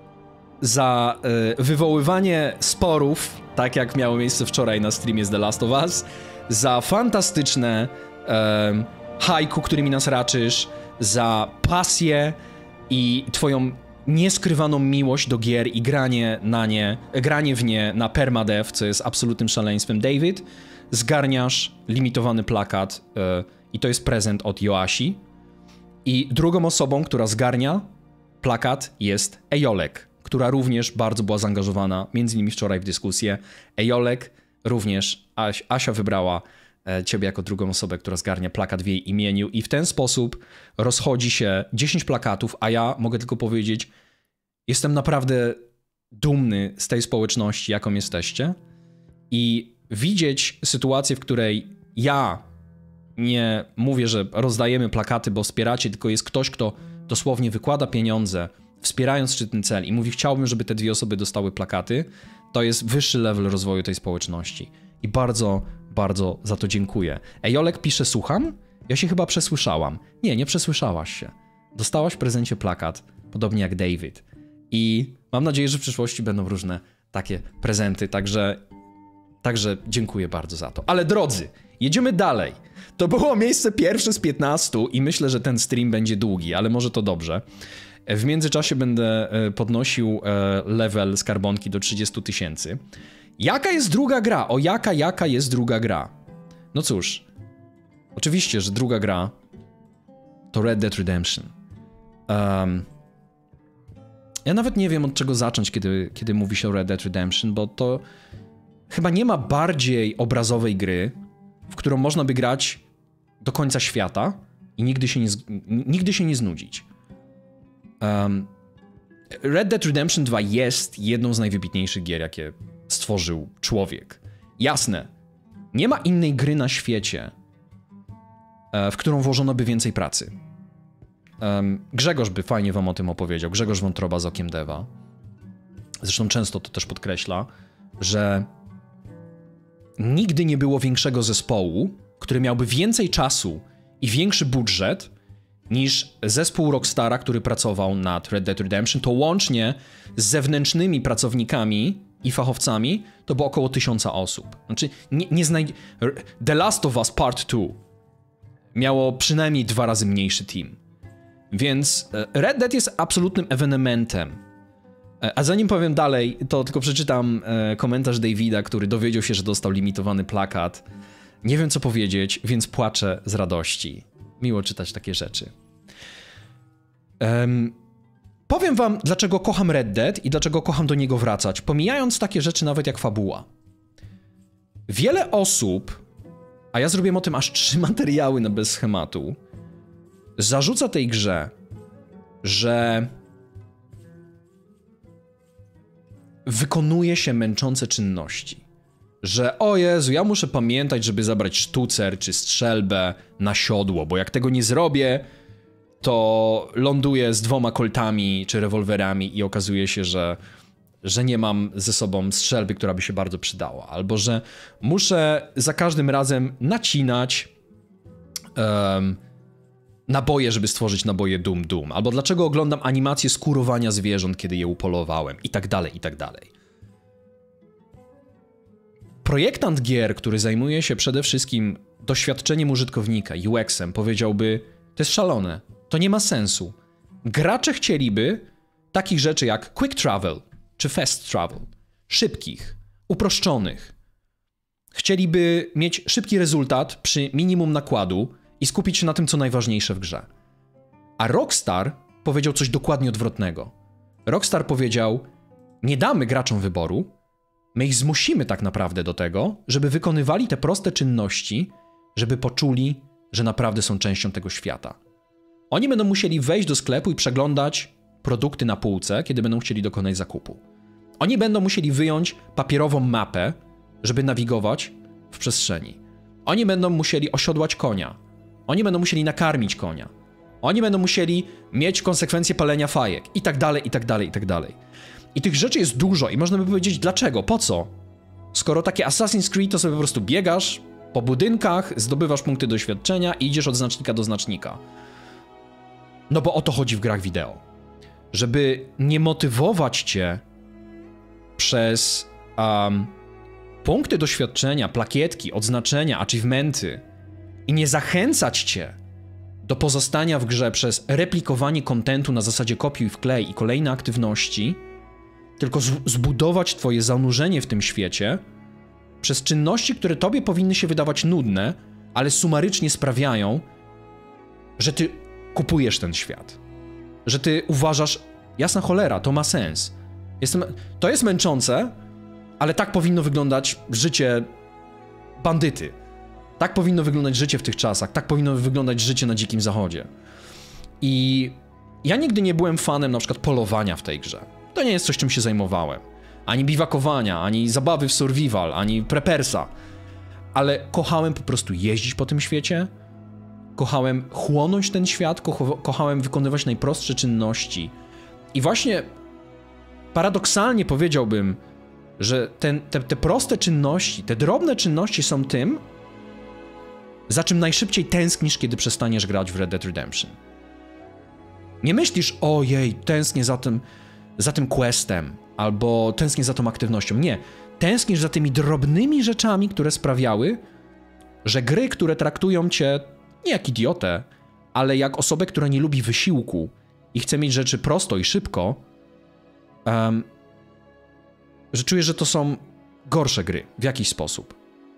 za y, wywoływanie sporów, tak jak miało miejsce wczoraj na streamie z The Last of Us, za fantastyczne y, haiku, którymi nas raczysz, za pasję i twoją nieskrywaną miłość do gier i granie na nie, granie w nie na permadeath, co jest absolutnym szaleństwem. David, zgarniasz limitowany plakat y, i to jest prezent od Joasi. I drugą osobą, która zgarnia plakat, jest Ejolek, która również bardzo była zaangażowana, między innymi wczoraj w dyskusję. Ejolek również, Aś, Asia wybrała e, ciebie jako drugą osobę, która zgarnia plakat w jej imieniu i w ten sposób rozchodzi się dziesięć plakatów, a ja mogę tylko powiedzieć, jestem naprawdę dumny z tej społeczności, jaką jesteście i widzieć sytuację, w której ja nie mówię, że rozdajemy plakaty, bo wspieracie, tylko jest ktoś, kto dosłownie wykłada pieniądze, wspierając szczytny cel i mówi, chciałbym, żeby te dwie osoby dostały plakaty, to jest wyższy level rozwoju tej społeczności. I bardzo, bardzo za to dziękuję. Ejolek pisze, słucham? Ja się chyba przesłyszałam. Nie, nie przesłyszałaś się. Dostałaś w prezencie plakat, podobnie jak David. I mam nadzieję, że w przyszłości będą różne takie prezenty, także, także dziękuję bardzo za to. Ale drodzy, jedziemy dalej. To było miejsce pierwsze z piętnastu i myślę, że ten stream będzie długi, ale może to dobrze. W międzyczasie będę podnosił level skarbonki do trzydziestu tysięcy. Jaka jest druga gra? O jaka, jaka jest druga gra? No cóż, oczywiście, że druga gra to Red Dead Redemption. Um, ja nawet nie wiem, od czego zacząć, kiedy, kiedy mówi się o Red Dead Redemption, bo to chyba nie ma bardziej obrazowej gry, w którą można by grać do końca świata i nigdy się nie, nigdy się nie znudzić. Um, Red Dead Redemption dwa jest jedną z najwybitniejszych gier, jakie stworzył człowiek. Jasne, nie ma innej gry na świecie, w którą włożono by więcej pracy. Um, Grzegorz by fajnie wam o tym opowiedział. Grzegorz Wątroba z Okiem Deva. Zresztą często to też podkreśla, że nigdy nie było większego zespołu, który miałby więcej czasu i większy budżet niż zespół Rockstara, który pracował nad Red Dead Redemption. To łącznie z zewnętrznymi pracownikami i fachowcami to było około tysiąca osób. Znaczy, nie, nie znaj... The Last of Us Part dwa miało przynajmniej dwa razy mniejszy team. Więc Red Dead jest absolutnym ewenementem. A zanim powiem dalej, to tylko przeczytam komentarz Davida, który dowiedział się, że dostał limitowany plakat. Nie wiem, co powiedzieć, więc płaczę z radości. Miło czytać takie rzeczy. Um, powiem wam, dlaczego kocham Red Dead i dlaczego kocham do niego wracać, pomijając takie rzeczy nawet jak fabuła. Wiele osób a ja zrobiłem o tym aż trzy materiały na bez schematu, zarzuca tej grze, że wykonuje się męczące czynności. Że o Jezu, ja muszę pamiętać, żeby zabrać sztucer czy strzelbę na siodło, bo jak tego nie zrobię, to ląduję z dwoma koltami czy rewolwerami i okazuje się, że, że nie mam ze sobą strzelby, która by się bardzo przydała. Albo że muszę za każdym razem nacinać um, naboje, żeby stworzyć naboje Dum Dum. Albo dlaczego oglądam animację skórowania zwierząt, kiedy je upolowałem. I tak dalej, i tak dalej. Projektant gier, który zajmuje się przede wszystkim doświadczeniem użytkownika, U X-em, powiedziałby, to jest szalone, to nie ma sensu. Gracze chcieliby takich rzeczy jak quick travel czy fast travel, szybkich, uproszczonych. Chcieliby mieć szybki rezultat przy minimum nakładu i skupić się na tym, co najważniejsze w grze. A Rockstar powiedział coś dokładnie odwrotnego. Rockstar powiedział, nie damy graczom wyboru, my ich zmusimy tak naprawdę do tego, żeby wykonywali te proste czynności, żeby poczuli, że naprawdę są częścią tego świata. Oni będą musieli wejść do sklepu i przeglądać produkty na półce, kiedy będą chcieli dokonać zakupu. Oni będą musieli wyjąć papierową mapę, żeby nawigować w przestrzeni. Oni będą musieli osiodłać konia. Oni będą musieli nakarmić konia. Oni będą musieli mieć konsekwencje palenia fajek i tak dalej, i tak dalej, i tak dalej. I tych rzeczy jest dużo i można by powiedzieć, dlaczego, po co? Skoro takie Assassin's Creed to sobie po prostu biegasz po budynkach, zdobywasz punkty doświadczenia i idziesz od znacznika do znacznika. No bo o to chodzi w grach wideo. Żeby nie motywować cię przez um, punkty doświadczenia, plakietki, odznaczenia, achievementy i nie zachęcać cię do pozostania w grze przez replikowanie kontentu na zasadzie kopiuj wklej i kolejne aktywności, tylko zbudować twoje zanurzenie w tym świecie przez czynności, które tobie powinny się wydawać nudne, ale sumarycznie sprawiają, że ty kupujesz ten świat. Że ty uważasz, jasna cholera, to ma sens. Jestem, to jest męczące, ale tak powinno wyglądać życie bandyty. Tak powinno wyglądać życie w tych czasach, tak powinno wyglądać życie na Dzikim Zachodzie. I ja nigdy nie byłem fanem na przykład polowania w tej grze. To nie jest coś, czym się zajmowałem. Ani biwakowania, ani zabawy w survival, ani prepersa. Ale kochałem po prostu jeździć po tym świecie, kochałem chłonąć ten świat, ko kochałem wykonywać najprostsze czynności. I właśnie paradoksalnie powiedziałbym, że ten, te, te proste czynności, te drobne czynności są tym, za czym najszybciej tęsknisz, kiedy przestaniesz grać w Red Dead Redemption. Nie myślisz, ojej, tęsknię za tym, za tym questem, albo tęsknię za tą aktywnością. Nie. Tęsknisz za tymi drobnymi rzeczami, które sprawiały, że gry, które traktują cię nie jak idiotę, ale jak osobę, która nie lubi wysiłku i chce mieć rzeczy prosto i szybko, um, że czujesz, że to są gorsze gry w jakiś sposób.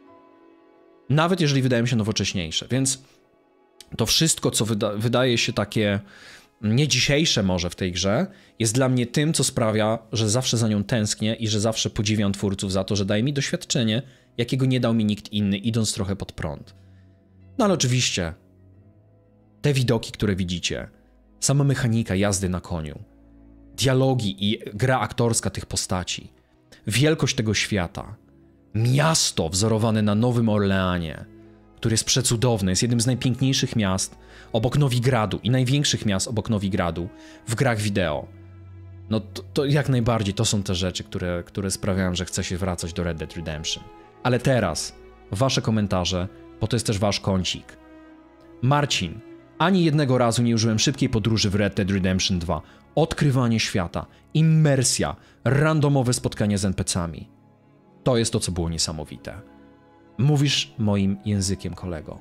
Nawet jeżeli wydają się nowocześniejsze. Więc to wszystko, co wyda wydaje się takie nie dzisiejsze może w tej grze, jest dla mnie tym, co sprawia, że zawsze za nią tęsknię i że zawsze podziwiam twórców za to, że daje mi doświadczenie, jakiego nie dał mi nikt inny, idąc trochę pod prąd. No ale oczywiście te widoki, które widzicie, sama mechanika jazdy na koniu, dialogi i gra aktorska tych postaci, wielkość tego świata, miasto wzorowane na Nowym Orleanie, który jest przecudowny, jest jednym z najpiękniejszych miast obok Nowigradu i największych miast obok Nowigradu w grach wideo. No to, to jak najbardziej to są te rzeczy, które, które sprawiają, że chce się wracać do Red Dead Redemption. Ale teraz wasze komentarze, bo to jest też wasz kącik. Marcin, ani jednego razu nie użyłem szybkiej podróży w Red Dead Redemption dwa. Odkrywanie świata, immersja, randomowe spotkanie z en pe cami. To jest to, co było niesamowite. Mówisz moim językiem, kolego.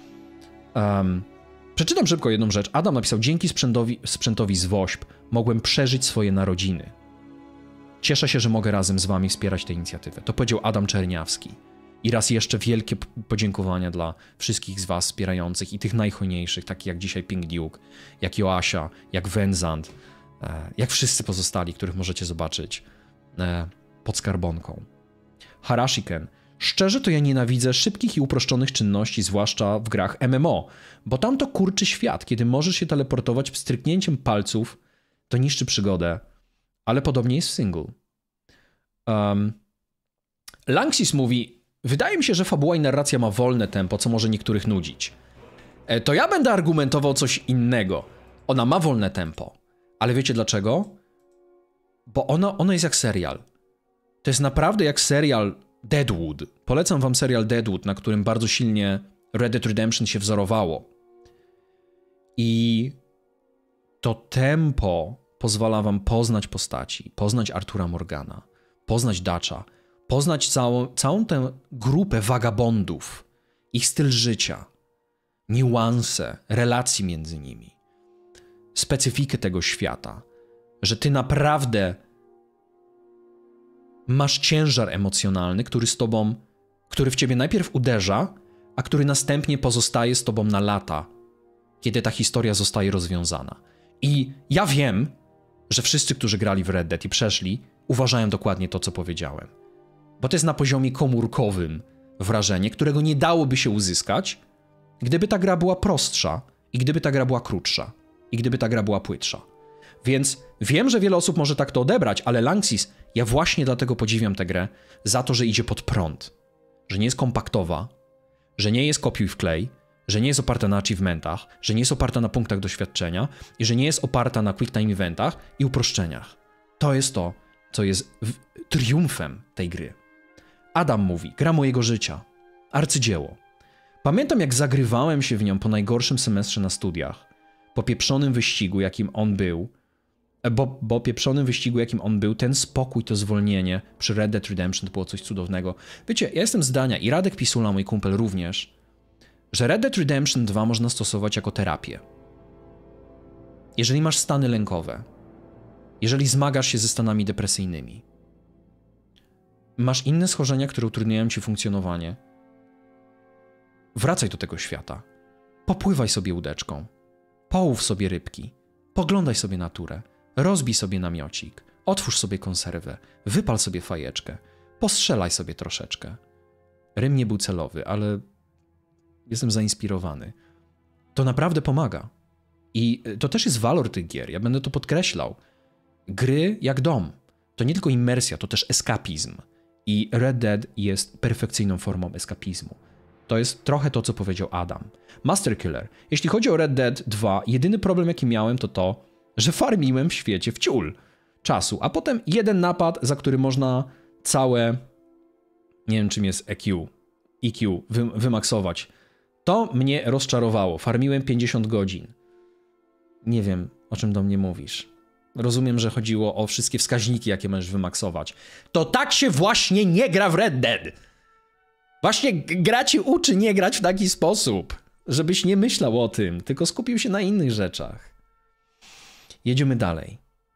Um, przeczytam szybko jedną rzecz. Adam napisał, dzięki sprzętowi, sprzętowi z WOŚP mogłem przeżyć swoje narodziny. Cieszę się, że mogę razem z wami wspierać tę inicjatywę. To powiedział Adam Czerniawski. I raz jeszcze wielkie podziękowania dla wszystkich z was wspierających i tych najhojniejszych, takich jak dzisiaj Pink Duke, jak Joasia, jak Wenzant, jak wszyscy pozostali, których możecie zobaczyć pod skarbonką. Harashiken. Szczerze to ja nienawidzę szybkich i uproszczonych czynności, zwłaszcza w grach M M O, bo tam to kurczy świat, kiedy możesz się teleportować pstryknięciem palców, to niszczy przygodę, ale podobnie jest w single. Um, Lanxis mówi, wydaje mi się, że fabuła i narracja ma wolne tempo, co może niektórych nudzić. E, to ja będę argumentował coś innego. Ona ma wolne tempo, ale wiecie dlaczego? Bo ona, ona jest jak serial. To jest naprawdę jak serial Deadwood. Polecam wam serial Deadwood, na którym bardzo silnie Red Dead Redemption się wzorowało. I to tempo pozwala wam poznać postaci, poznać Artura Morgana, poznać Dutcha, poznać całą, całą tę grupę wagabondów, ich styl życia, niuanse, relacji między nimi, specyfikę tego świata, że ty naprawdę masz ciężar emocjonalny, który z tobą, który w ciebie najpierw uderza, a który następnie pozostaje z tobą na lata, kiedy ta historia zostaje rozwiązana. I ja wiem, że wszyscy, którzy grali w Red Dead i przeszli, uważają dokładnie to, co powiedziałem. Bo to jest na poziomie komórkowym wrażenie, którego nie dałoby się uzyskać, gdyby ta gra była prostsza i gdyby ta gra była krótsza i gdyby ta gra była płytsza. Więc wiem, że wiele osób może tak to odebrać, ale Lanxis, ja właśnie dlatego podziwiam tę grę za to, że idzie pod prąd, że nie jest kompaktowa, że nie jest kopiuj wklej, że nie jest oparta na achievementach, że nie jest oparta na punktach doświadczenia i że nie jest oparta na quick time eventach i uproszczeniach. To jest to, co jest triumfem tej gry. Adam mówi, gra mojego życia, arcydzieło. Pamiętam, jak zagrywałem się w nią po najgorszym semestrze na studiach, po pieprzonym wyścigu, jakim on był, bo, bo pieprzonym wyścigu, jakim on był, ten spokój, to zwolnienie przy Red Dead Redemption to było coś cudownego. Wiecie, ja jestem zdania, i Radek Pisula, mój kumpel, również, że Red Dead Redemption dwa można stosować jako terapię. Jeżeli masz stany lękowe, jeżeli zmagasz się ze stanami depresyjnymi, masz inne schorzenia, które utrudniają ci funkcjonowanie, wracaj do tego świata. Popływaj sobie łódeczką, połów sobie rybki, poglądaj sobie naturę, rozbij sobie namiocik, otwórz sobie konserwę, wypal sobie fajeczkę, postrzelaj sobie troszeczkę. Rym nie był celowy, ale jestem zainspirowany. To naprawdę pomaga. I to też jest walor tych gier, ja będę to podkreślał. Gry jak dom. To nie tylko immersja, to też eskapizm. I Red Dead jest perfekcyjną formą eskapizmu. To jest trochę to, co powiedział Adam. Master Killer. Jeśli chodzi o Red Dead dwa, jedyny problem, jaki miałem, to to, że farmiłem w świecie wciul czasu, a potem jeden napad, za który można całe, nie wiem czym jest E Q, E Q, wy, wymaksować. To mnie rozczarowało. Farmiłem pięćdziesiąt godzin. Nie wiem, o czym do mnie mówisz. Rozumiem, że chodziło o wszystkie wskaźniki, jakie możesz wymaksować. To tak się właśnie nie gra w Red Dead. Właśnie gra ci uczy nie grać w taki sposób, żebyś nie myślał o tym, tylko skupił się na innych rzeczach. Jedziemy dalej.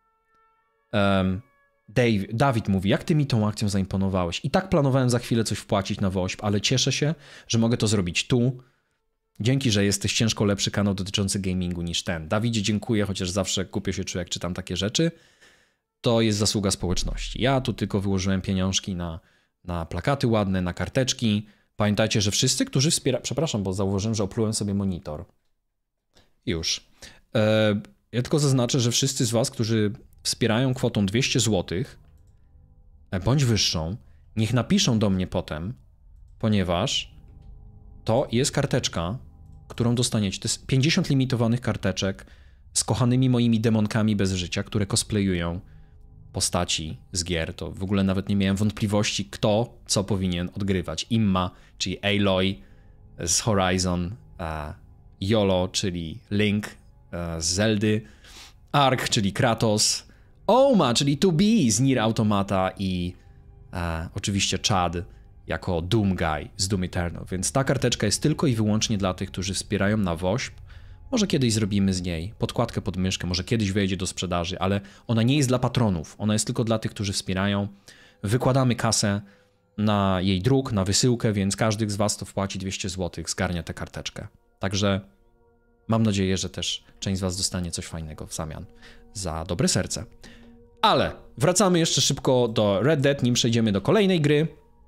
Um, Dave, Dawid mówi, jak ty mi tą akcją zaimponowałeś? I tak planowałem za chwilę coś wpłacić na Wośp, ale cieszę się, że mogę to zrobić tu. Dzięki, że jesteś ciężko lepszy kanał dotyczący gamingu niż ten. Dawidzie, dziękuję, chociaż zawsze kupię się czuję, jak czytam takie rzeczy. To jest zasługa społeczności. Ja tu tylko wyłożyłem pieniążki na, na plakaty ładne, na karteczki. Pamiętajcie, że wszyscy, którzy wspierają... Przepraszam, bo zauważyłem, że oplułem sobie monitor. Już. E, ja tylko zaznaczę, że wszyscy z was, którzy wspierają kwotą dwieście złotych, bądź wyższą, niech napiszą do mnie potem, ponieważ to jest karteczka, którą dostaniecie. To jest pięćdziesiąt limitowanych karteczek z kochanymi moimi demonkami bez życia, które cosplayują postaci z gier. To w ogóle nawet nie miałem wątpliwości, kto co powinien odgrywać. Imma, czyli Aloy z Horizon, Yolo, czyli Link z Zeldy, Ark, czyli Kratos, Oma, czyli to be z Nier Automata i e, oczywiście Chad jako Doom Guy z Doom Eternal. Więc ta karteczka jest tylko i wyłącznie dla tych, którzy wspierają na Wośp. Może kiedyś zrobimy z niej podkładkę pod myszkę, może kiedyś wejdzie do sprzedaży, ale ona nie jest dla patronów. Ona jest tylko dla tych, którzy wspierają. Wykładamy kasę na jej druk, na wysyłkę, więc każdy z was, kto wpłaci dwieście złotych, zgarnia tę karteczkę. Także mam nadzieję, że też część z was dostanie coś fajnego w zamian za dobre serce. Ale wracamy jeszcze szybko do Red Dead, nim przejdziemy do kolejnej gry.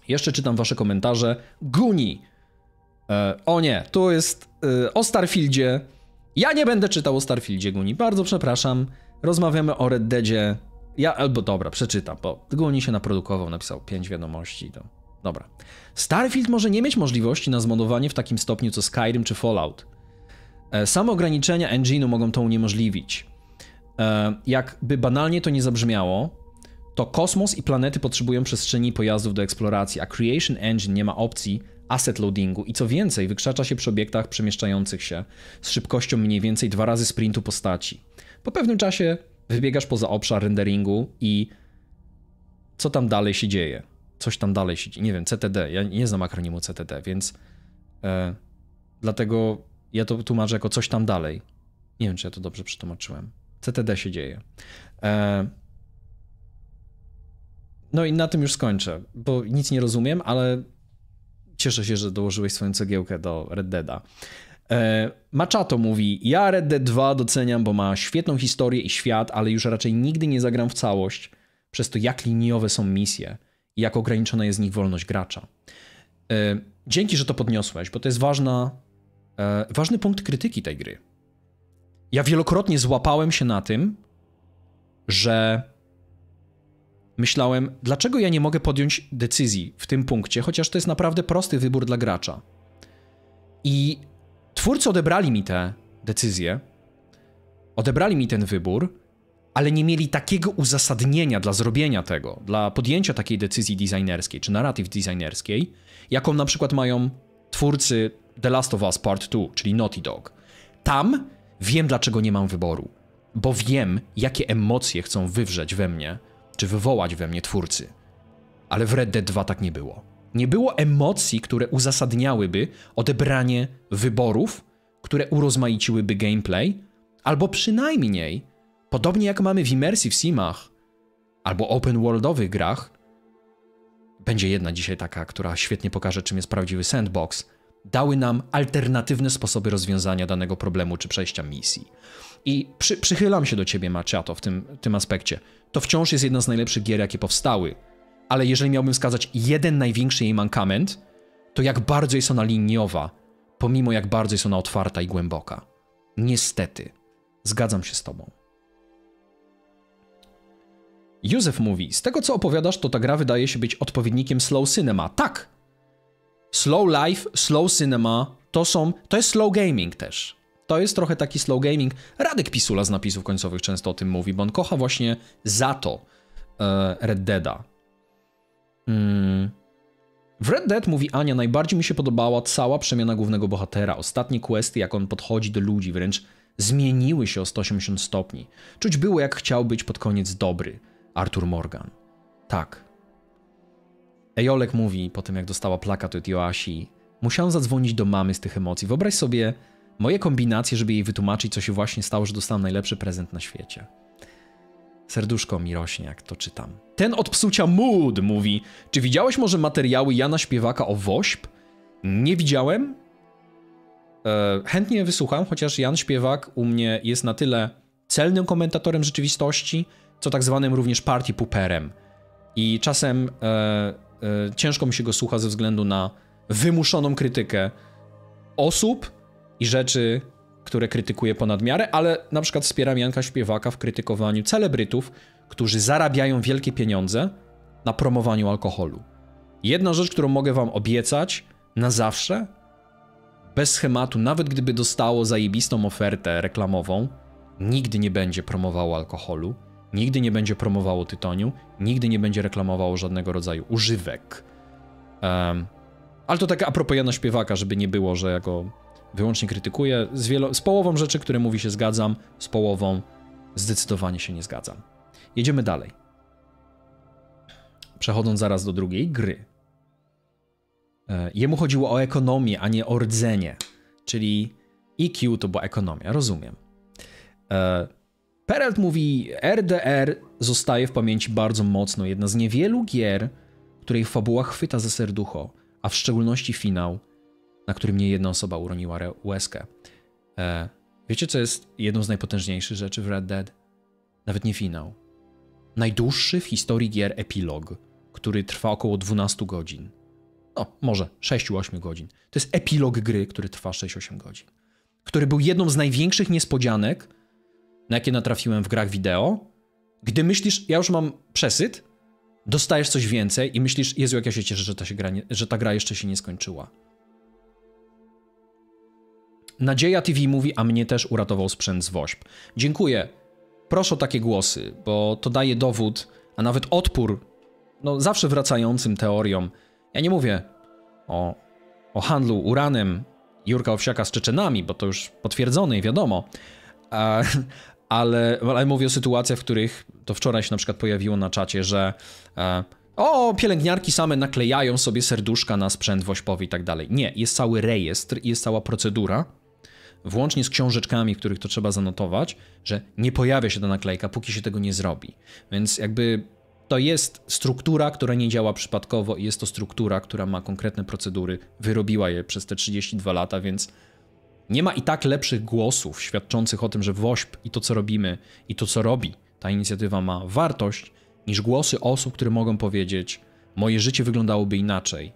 Jeszcze czytam wasze komentarze. Guni. E, o nie, tu jest e, o Starfieldzie. Ja nie będę czytał o Starfieldzie, Guni. Bardzo przepraszam. Rozmawiamy o Red Deadzie. Ja, albo dobra, przeczytam, bo Guni się naprodukował, napisał pięć wiadomości. To... Dobra. Starfield może nie mieć możliwości na zmodowanie w takim stopniu co Skyrim czy Fallout. E, same ograniczenia engine'u mogą to uniemożliwić. E, jakby banalnie to nie zabrzmiało, to kosmos i planety potrzebują przestrzeni i pojazdów do eksploracji, a Creation Engine nie ma opcji asset loadingu i co więcej, wykrzacza się przy obiektach przemieszczających się z szybkością mniej więcej dwa razy sprintu postaci. Po pewnym czasie wybiegasz poza obszar renderingu i co tam dalej się dzieje? Coś tam dalej się dzieje. Nie wiem, C T D. Ja nie znam akronimu C T D, więc e, dlatego ja to tłumaczę jako coś tam dalej. Nie wiem, czy ja to dobrze przetłumaczyłem. C T D się dzieje. E, no i na tym już skończę, bo nic nie rozumiem, ale cieszę się, że dołożyłeś swoją cegiełkę do Red Deada. E, Machato mówi, ja Red Dead dwa doceniam, bo ma świetną historię i świat, ale już raczej nigdy nie zagram w całość, przez to jak liniowe są misje i jak ograniczona jest z nich wolność gracza. E, dzięki, że to podniosłeś, bo to jest ważna, e, ważny punkt krytyki tej gry. Ja wielokrotnie złapałem się na tym, że myślałem, dlaczego ja nie mogę podjąć decyzji w tym punkcie, chociaż to jest naprawdę prosty wybór dla gracza. I twórcy odebrali mi te decyzje, odebrali mi ten wybór, ale nie mieli takiego uzasadnienia dla zrobienia tego, dla podjęcia takiej decyzji designerskiej, czy narrative designerskiej, jaką na przykład mają twórcy The Last of Us Part dwa, czyli Naughty Dog. Tam wiem, dlaczego nie mam wyboru, bo wiem, jakie emocje chcą wywrzeć we mnie, czy wywołać we mnie twórcy. Ale w Red Dead dwa tak nie było. Nie było emocji, które uzasadniałyby odebranie wyborów, które urozmaiciłyby gameplay, albo przynajmniej, podobnie jak mamy w immersive simach, albo open worldowych grach, będzie jedna dzisiaj taka, która świetnie pokaże, czym jest prawdziwy sandbox, dały nam alternatywne sposoby rozwiązania danego problemu czy przejścia misji. I przy, przychylam się do ciebie, Machato, w tym, tym aspekcie. To wciąż jest jedna z najlepszych gier, jakie powstały. Ale jeżeli miałbym wskazać jeden największy jej mankament, to jak bardzo jest ona liniowa, pomimo jak bardzo jest ona otwarta i głęboka. Niestety. Zgadzam się z tobą. Józef mówi, z tego co opowiadasz, to ta gra wydaje się być odpowiednikiem slow cinema. Tak! Slow life, slow cinema, to są, to jest slow gaming też. To jest trochę taki slow gaming. Radek Pisula z napisów końcowych często o tym mówi, bo on kocha właśnie za to e, Red Deada. Mm. W Red Dead, mówi Ania, najbardziej mi się podobała cała przemiana głównego bohatera. Ostatnie questy, jak on podchodzi do ludzi, wręcz zmieniły się o sto osiemdziesiąt stopni. Czuć było, jak chciał być pod koniec dobry. Arthur Morgan. Tak. Ejolek mówi, po tym jak dostała plakat od Joasi, musiałem zadzwonić do mamy z tych emocji. Wyobraź sobie moje kombinacje, żeby jej wytłumaczyć, co się właśnie stało, że dostałem najlepszy prezent na świecie. Serduszko mi rośnie, jak to czytam. Ten od psucia mood mówi, czy widziałeś może materiały Jana Śpiewaka o WOŚP? Nie widziałem. E, chętnie wysłucham, chociaż Jan Śpiewak u mnie jest na tyle celnym komentatorem rzeczywistości, co tak zwanym również party pooperem. I czasem e, e, ciężko mi się go słucha ze względu na wymuszoną krytykę osób i rzeczy, które krytykuje ponad miarę, ale na przykład wspieram Janka Śpiewaka w krytykowaniu celebrytów, którzy zarabiają wielkie pieniądze na promowaniu alkoholu. Jedna rzecz, którą mogę wam obiecać na zawsze, bez schematu, nawet gdyby dostało zajebistą ofertę reklamową, nigdy nie będzie promowało alkoholu, nigdy nie będzie promowało tytoniu, nigdy nie będzie reklamowało żadnego rodzaju używek. Um, ale to tak a propos Jana Śpiewaka, żeby nie było, że ja go wyłącznie krytykuję. Z, wielo- z połową rzeczy, które mówi, się zgadzam, z połową zdecydowanie się nie zgadzam. Jedziemy dalej. Przechodząc zaraz do drugiej gry. E, jemu chodziło o ekonomię, a nie o rdzenie. Czyli E Q to była ekonomia, rozumiem. E, Perelt mówi, R D R zostaje w pamięci bardzo mocno. Jedna z niewielu gier, której fabuła chwyta za serducho, a w szczególności finał, na którym nie jedna osoba uroniła łezkę. E, wiecie, co jest jedną z najpotężniejszych rzeczy w Red Dead? Nawet nie finał. Najdłuższy w historii gier epilog. który trwa około dwanaście godzin. No, może sześć osiem godzin. To jest epilog gry, który trwa sześć osiem godzin. Który był jedną z największych niespodzianek, na jakie natrafiłem w grach wideo. Gdy myślisz, ja już mam przesyt, dostajesz coś więcej i myślisz, Jezu, jak ja się cieszę, że ta, się gra, nie, że ta gra jeszcze się nie skończyła. Nadzieja T V mówi, a mnie też uratował sprzęt z WOŚP. Dziękuję. Proszę o takie głosy, bo to daje dowód, a nawet odpór, no zawsze wracającym teoriom. Ja nie mówię o, o handlu uranem Jurka Owsiaka z Czeczenami, bo to już potwierdzone i wiadomo, a, ale, ale mówię o sytuacjach, w których to wczoraj się na przykład pojawiło na czacie, że e, o, pielęgniarki same naklejają sobie serduszka na sprzęt wośpowy i tak dalej. Nie, jest cały rejestr i jest cała procedura, włącznie z książeczkami, w których to trzeba zanotować, że nie pojawia się ta naklejka, póki się tego nie zrobi. Więc jakby to jest struktura, która nie działa przypadkowo i jest to struktura, która ma konkretne procedury, wyrobiła je przez te trzydzieści dwa lata, więc nie ma i tak lepszych głosów świadczących o tym, że WOŚP i to, co robimy, i to, co robi ta inicjatywa ma wartość, niż głosy osób, które mogą powiedzieć, moje życie wyglądałoby inaczej,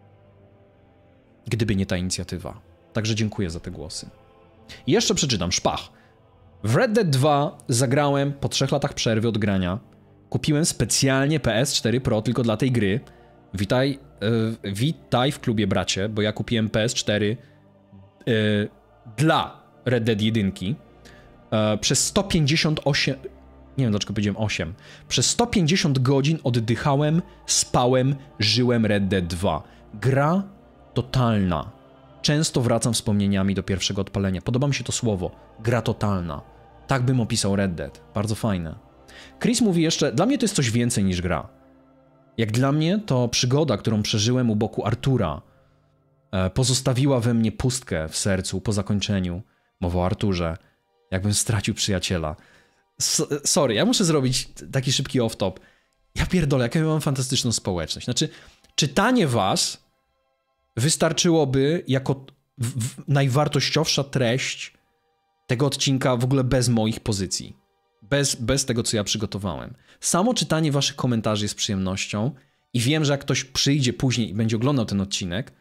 gdyby nie ta inicjatywa. Także dziękuję za te głosy. I jeszcze przeczytam, szpach. W Red Dead dwa zagrałem po trzech latach przerwy od grania. Kupiłem specjalnie P S cztery Pro tylko dla tej gry. Witaj, yy, witaj w klubie, bracie, bo ja kupiłem P S cztery yy, dla Red Dead jeden. Yy, przez sto pięćdziesiąt osiem... Nie wiem, dlaczego powiedziałem osiem. Przez sto pięćdziesiąt godzin oddychałem, spałem, żyłem Red Dead dwa. Gra totalna. Często wracam wspomnieniami do pierwszego odpalenia. Podoba mi się to słowo. Gra totalna. Tak bym opisał Red Dead. Bardzo fajne. Chris mówi jeszcze, dla mnie to jest coś więcej niż gra. Jak dla mnie to przygoda, którą przeżyłem u boku Artura, e, pozostawiła we mnie pustkę w sercu po zakończeniu. Mowa o Arturze. Jakbym stracił przyjaciela. S sorry, ja muszę zrobić taki szybki off-top. Ja pierdolę, jaką ja mam fantastyczną społeczność. Znaczy, czytanie was wystarczyłoby jako w, w najwartościowsza treść tego odcinka w ogóle bez moich pozycji. Bez, bez tego, co ja przygotowałem. Samo czytanie waszych komentarzy jest przyjemnością i wiem, że jak ktoś przyjdzie później i będzie oglądał ten odcinek,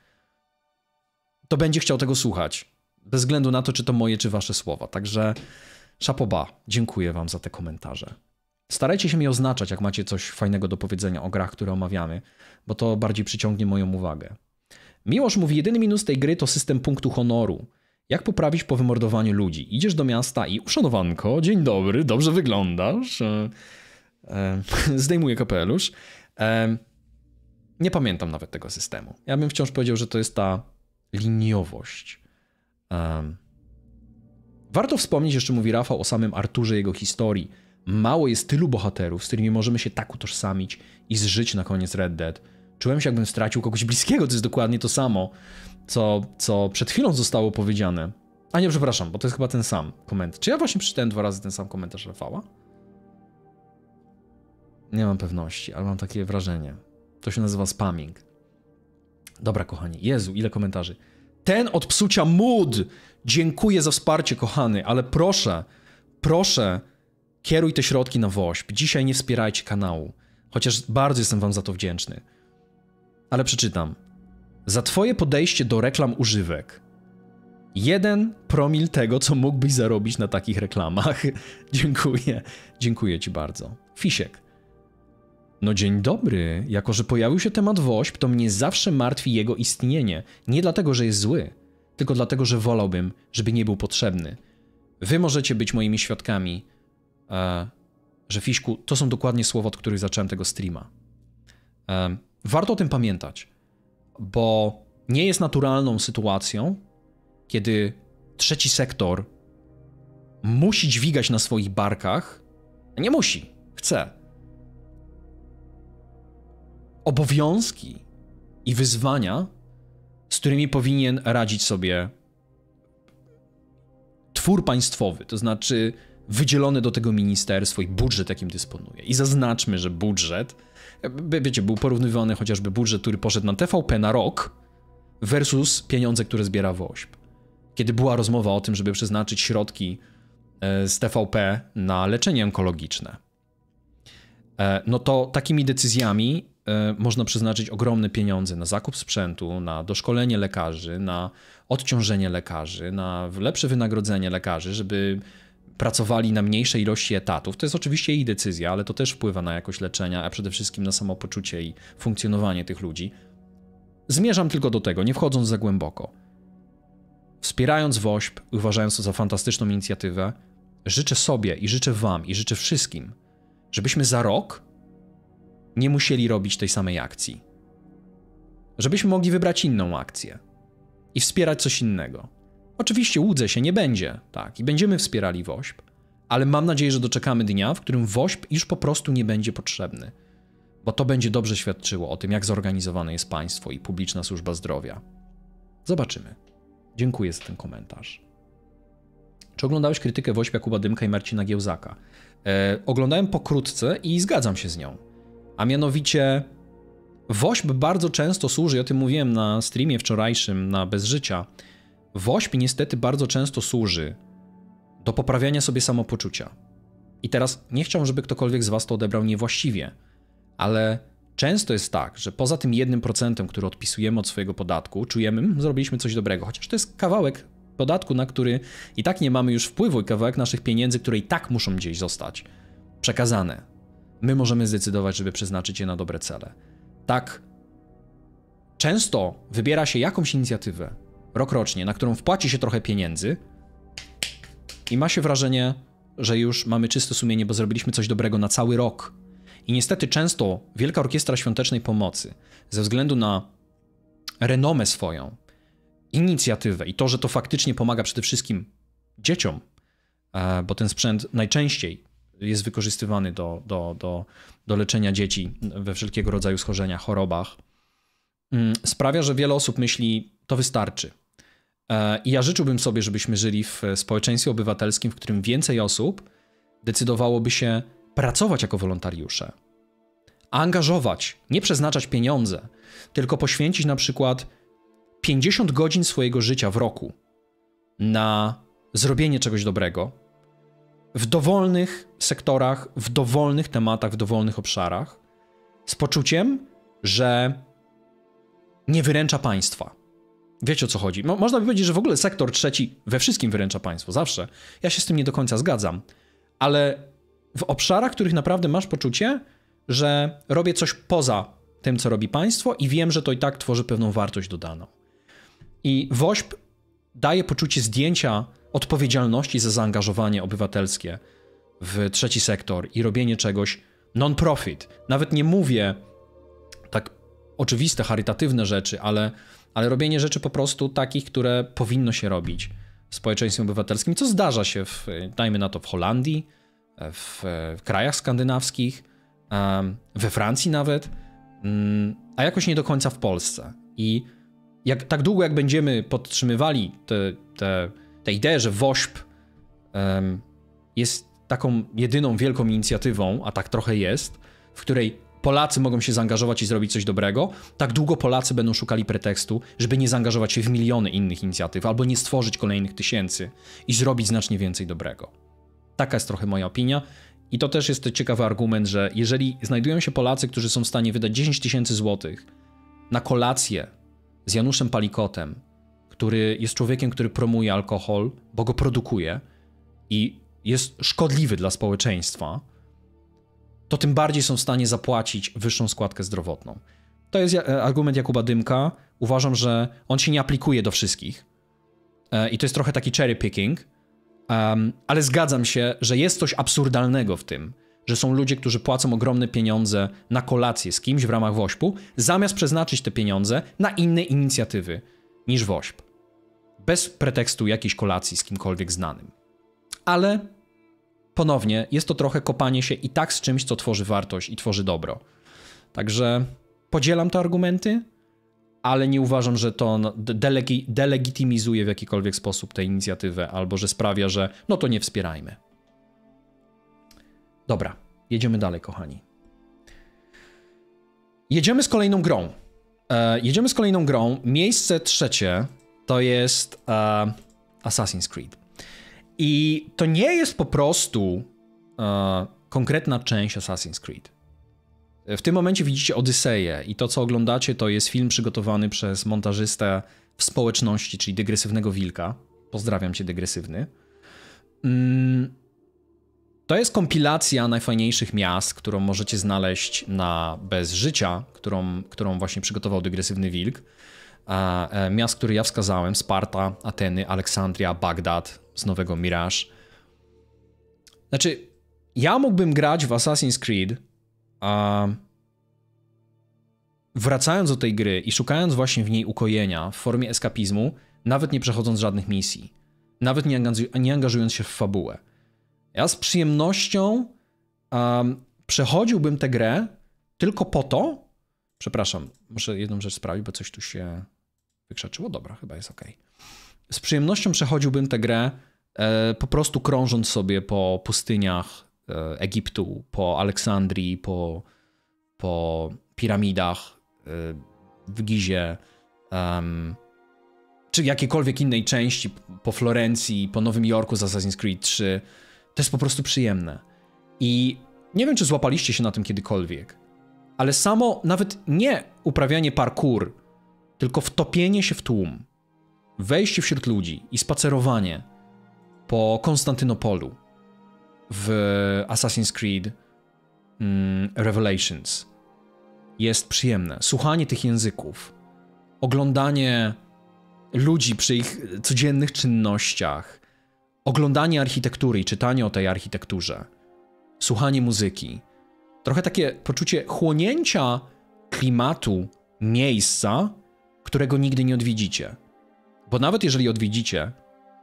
to będzie chciał tego słuchać. Bez względu na to, czy to moje, czy wasze słowa. Także szapoba, dziękuję wam za te komentarze. Starajcie się mi oznaczać, jak macie coś fajnego do powiedzenia o grach, które omawiamy, bo to bardziej przyciągnie moją uwagę. Miłosz mówi, jedyny minus tej gry to system punktu honoru. Jak poprawić po wymordowaniu ludzi? Idziesz do miasta i uszanowanko, dzień dobry, dobrze wyglądasz. E, e, zdejmuję kapelusz. E, nie pamiętam nawet tego systemu. Ja bym wciąż powiedział, że to jest ta liniowość. E, warto wspomnieć, jeszcze mówi Rafał, o samym Arturze, jego historii. Mało jest tylu bohaterów, z którymi możemy się tak utożsamić i zżyć na koniec Red Dead. Czułem się, jakbym stracił kogoś bliskiego, to jest dokładnie to samo, co, co przed chwilą zostało powiedziane. A nie, przepraszam, bo to jest chyba ten sam komentarz. Czy ja właśnie przeczytałem dwa razy ten sam komentarz Rafała? Nie mam pewności, ale mam takie wrażenie. To się nazywa spamming. Dobra, kochani. Jezu, ile komentarzy. Ten od psucia mód! Dziękuję za wsparcie, kochany, ale proszę, proszę, kieruj te środki na WOŚP. Dzisiaj nie wspierajcie kanału. Chociaż bardzo jestem wam za to wdzięczny. Ale przeczytam. Za twoje podejście do reklam używek. Jeden promil tego, co mógłbyś zarobić na takich reklamach. Dziękuję. Dziękuję ci bardzo. Fisiek. No dzień dobry. Jako że pojawił się temat WOŚP, to mnie zawsze martwi jego istnienie. Nie dlatego, że jest zły, tylko dlatego, że wolałbym, żeby nie był potrzebny. Wy możecie być moimi świadkami, e, że Fiśku, to są dokładnie słowa, od których zacząłem tego streama. E, warto o tym pamiętać, bo nie jest naturalną sytuacją, kiedy trzeci sektor musi dźwigać na swoich barkach, nie musi, chce, obowiązki i wyzwania, z którymi powinien radzić sobie twór państwowy, to znaczy wydzielony do tego ministerstwo i budżet, jakim dysponuje. I zaznaczmy, że budżet, wiecie, był porównywany chociażby budżet, który poszedł na T V P na rok versus pieniądze, które zbiera WOŚP. Kiedy była rozmowa o tym, żeby przeznaczyć środki z T V P na leczenie onkologiczne, no to takimi decyzjami e, można przeznaczyć ogromne pieniądze na zakup sprzętu, na doszkolenie lekarzy, na odciążenie lekarzy, na lepsze wynagrodzenie lekarzy, żeby pracowali na mniejszej ilości etatów. To jest oczywiście ich decyzja, ale to też wpływa na jakość leczenia, a przede wszystkim na samopoczucie i funkcjonowanie tych ludzi. Zmierzam tylko do tego, nie wchodząc za głęboko. Wspierając WOŚP, uważając to za fantastyczną inicjatywę, życzę sobie i życzę wam i życzę wszystkim, żebyśmy za rok nie musieli robić tej samej akcji. Żebyśmy mogli wybrać inną akcję i wspierać coś innego. Oczywiście łudzę się, nie będzie, tak, i będziemy wspierali WOŚP, ale mam nadzieję, że doczekamy dnia, w którym WOŚP już po prostu nie będzie potrzebny, bo to będzie dobrze świadczyło o tym, jak zorganizowane jest państwo i publiczna służba zdrowia. Zobaczymy. Dziękuję za ten komentarz. Czy oglądałeś krytykę WOŚP Jakuba Dymka i Marcina Giełzaka? E, oglądałem pokrótce i zgadzam się z nią. A mianowicie WOŚP bardzo często służy, o tym mówiłem na streamie wczorajszym na Bez Życia, WOŚP niestety bardzo często służy do poprawiania sobie samopoczucia. I teraz nie chciałbym, żeby ktokolwiek z was to odebrał niewłaściwie, ale często jest tak, że poza tym jednym procentem, który odpisujemy od swojego podatku, czujemy, hmm, zrobiliśmy coś dobrego, chociaż to jest kawałek podatku, na który i tak nie mamy już wpływu i kawałek naszych pieniędzy, które i tak muszą gdzieś zostać przekazane. My możemy zdecydować, żeby przeznaczyć je na dobre cele. Tak często wybiera się jakąś inicjatywę rokrocznie, na którą wpłaci się trochę pieniędzy i ma się wrażenie, że już mamy czyste sumienie, bo zrobiliśmy coś dobrego na cały rok. I niestety często Wielka Orkiestra Świątecznej Pomocy, ze względu na renomę swoją, inicjatywę i to, że to faktycznie pomaga przede wszystkim dzieciom, bo ten sprzęt najczęściej jest wykorzystywany do, do, do, do leczenia dzieci we wszelkiego rodzaju schorzeniach, chorobach, sprawia, że wiele osób myśli, to wystarczy. I ja życzyłbym sobie, żebyśmy żyli w społeczeństwie obywatelskim, w którym więcej osób decydowałoby się pracować jako wolontariusze, angażować, nie przeznaczać pieniądze, tylko poświęcić na przykład pięćdziesiąt godzin swojego życia w roku na zrobienie czegoś dobrego w dowolnych sektorach, w dowolnych tematach, w dowolnych obszarach, z poczuciem, że nie wyręcza państwa. Wiecie, o co chodzi? Mo- można by powiedzieć, że w ogóle sektor trzeci we wszystkim wyręcza państwo, zawsze. Ja się z tym nie do końca zgadzam, ale w obszarach, w których naprawdę masz poczucie, że robię coś poza tym, co robi państwo i wiem, że to i tak tworzy pewną wartość dodaną. I WOŚP daje poczucie zdjęcia odpowiedzialności za zaangażowanie obywatelskie w trzeci sektor i robienie czegoś non-profit. Nawet nie mówię tak oczywiste, charytatywne rzeczy, ale, ale robienie rzeczy po prostu takich, które powinno się robić w społeczeństwie obywatelskim, co zdarza się, w, dajmy na to, w Holandii, w, w krajach skandynawskich, we Francji nawet, a jakoś nie do końca w Polsce. I jak, tak długo jak będziemy podtrzymywali te, te, te ideę, że WOŚP um, jest taką jedyną wielką inicjatywą, a tak trochę jest, w której Polacy mogą się zaangażować i zrobić coś dobrego, tak długo Polacy będą szukali pretekstu, żeby nie zaangażować się w miliony innych inicjatyw albo nie stworzyć kolejnych tysięcy i zrobić znacznie więcej dobrego. Taka jest trochę moja opinia. I to też jest ciekawy argument, że jeżeli znajdują się Polacy, którzy są w stanie wydać dziesięć tysięcy złotych na kolację z Januszem Palikotem, który jest człowiekiem, który promuje alkohol, bo go produkuje i jest szkodliwy dla społeczeństwa, to tym bardziej są w stanie zapłacić wyższą składkę zdrowotną. To jest argument Jakuba Dymka. Uważam, że on się nie aplikuje do wszystkich. I to jest trochę taki cherry picking, um, ale zgadzam się, że jest coś absurdalnego w tym, że są ludzie, którzy płacą ogromne pieniądze na kolację z kimś w ramach WOŚP-u, zamiast przeznaczyć te pieniądze na inne inicjatywy niż WOŚP. Bez pretekstu jakiejś kolacji z kimkolwiek znanym. Ale ponownie jest to trochę kopanie się i tak z czymś, co tworzy wartość i tworzy dobro. Także podzielam te argumenty, ale nie uważam, że to delegi- delegitymizuje w jakikolwiek sposób tę inicjatywę, albo że sprawia, że no to nie wspierajmy. Dobra, jedziemy dalej, kochani. Jedziemy z kolejną grą. E, jedziemy z kolejną grą. Miejsce trzecie to jest e, Assassin's Creed. I to nie jest po prostu e, konkretna część Assassin's Creed. W tym momencie widzicie Odyseję i to, co oglądacie, to jest film przygotowany przez montażystę w społeczności, czyli Dygresywnego Wilka. Pozdrawiam cię, Dygresywny. To jest kompilacja najfajniejszych miast, którą możecie znaleźć na Bez Życia, którą, którą właśnie przygotował Dygresywny Wilk. Miast, które ja wskazałem: Sparta, Ateny, Aleksandria, Bagdad z nowego Mirage. Znaczy, ja mógłbym grać w Assassin's Creed, a wracając do tej gry i szukając właśnie w niej ukojenia w formie eskapizmu, nawet nie przechodząc żadnych misji, nawet nie, angażu nie angażując się w fabułę. Ja z przyjemnością um, przechodziłbym tę grę tylko po to, przepraszam, muszę jedną rzecz sprawić, bo coś tu się wykrzaczyło, dobra, chyba jest ok. Z przyjemnością przechodziłbym tę grę e, po prostu krążąc sobie po pustyniach e, Egiptu, po Aleksandrii, po, po piramidach e, w Gizie, um, czy jakiejkolwiek innej części, po Florencji, po Nowym Jorku z Assassin's Creed trzy. To jest po prostu przyjemne. I nie wiem, czy złapaliście się na tym kiedykolwiek, ale samo nawet nie uprawianie parkour, tylko wtopienie się w tłum, wejście wśród ludzi i spacerowanie po Konstantynopolu w Assassin's Creed mm, Revelations jest przyjemne. Słuchanie tych języków, oglądanie ludzi przy ich codziennych czynnościach, oglądanie architektury i czytanie o tej architekturze, słuchanie muzyki, trochę takie poczucie chłonięcia klimatu miejsca, którego nigdy nie odwiedzicie. Bo nawet jeżeli odwiedzicie,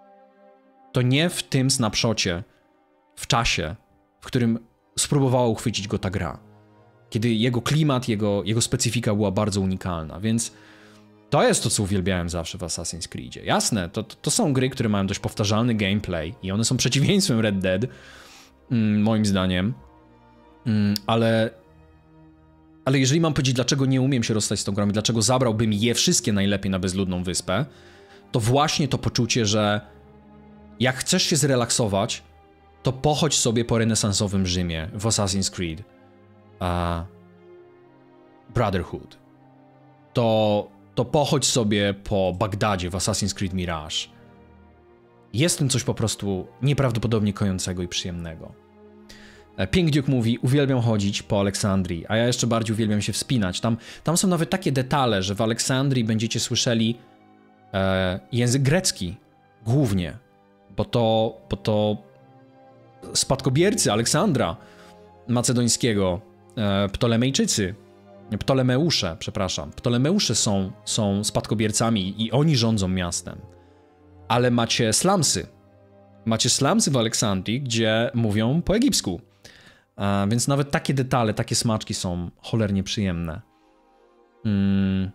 to nie w tym snapshocie, w czasie, w którym spróbowała uchwycić go ta gra. Kiedy jego klimat, jego, jego specyfika była bardzo unikalna, więc to jest to, co uwielbiałem zawsze w Assassin's Creedzie. Jasne, to, to są gry, które mają dość powtarzalny gameplay i one są przeciwieństwem Red Dead, mm, moim zdaniem, mm, ale, ale jeżeli mam powiedzieć, dlaczego nie umiem się rozstać z tą grą i dlaczego zabrałbym je wszystkie najlepiej na bezludną wyspę, to właśnie to poczucie, że jak chcesz się zrelaksować, to pochodź sobie po renesansowym Rzymie w Assassin's Creed uh, Brotherhood. To, to pochodź sobie po Bagdadzie w Assassin's Creed Mirage. Jest w tym coś po prostu nieprawdopodobnie kojącego i przyjemnego. Pink Duke mówi: uwielbiam chodzić po Aleksandrii, a ja jeszcze bardziej uwielbiam się wspinać. Tam, tam są nawet takie detale, że w Aleksandrii będziecie słyszeli e, język grecki głównie, bo to, bo to spadkobiercy Aleksandra Macedońskiego, e, Ptolemejczycy, Ptolemeusze, przepraszam, Ptolemeusze są, są spadkobiercami i oni rządzą miastem. Ale macie slumsy. Macie slumsy w Aleksandrii, gdzie mówią po egipsku. A więc nawet takie detale, takie smaczki są cholernie przyjemne. Hmm.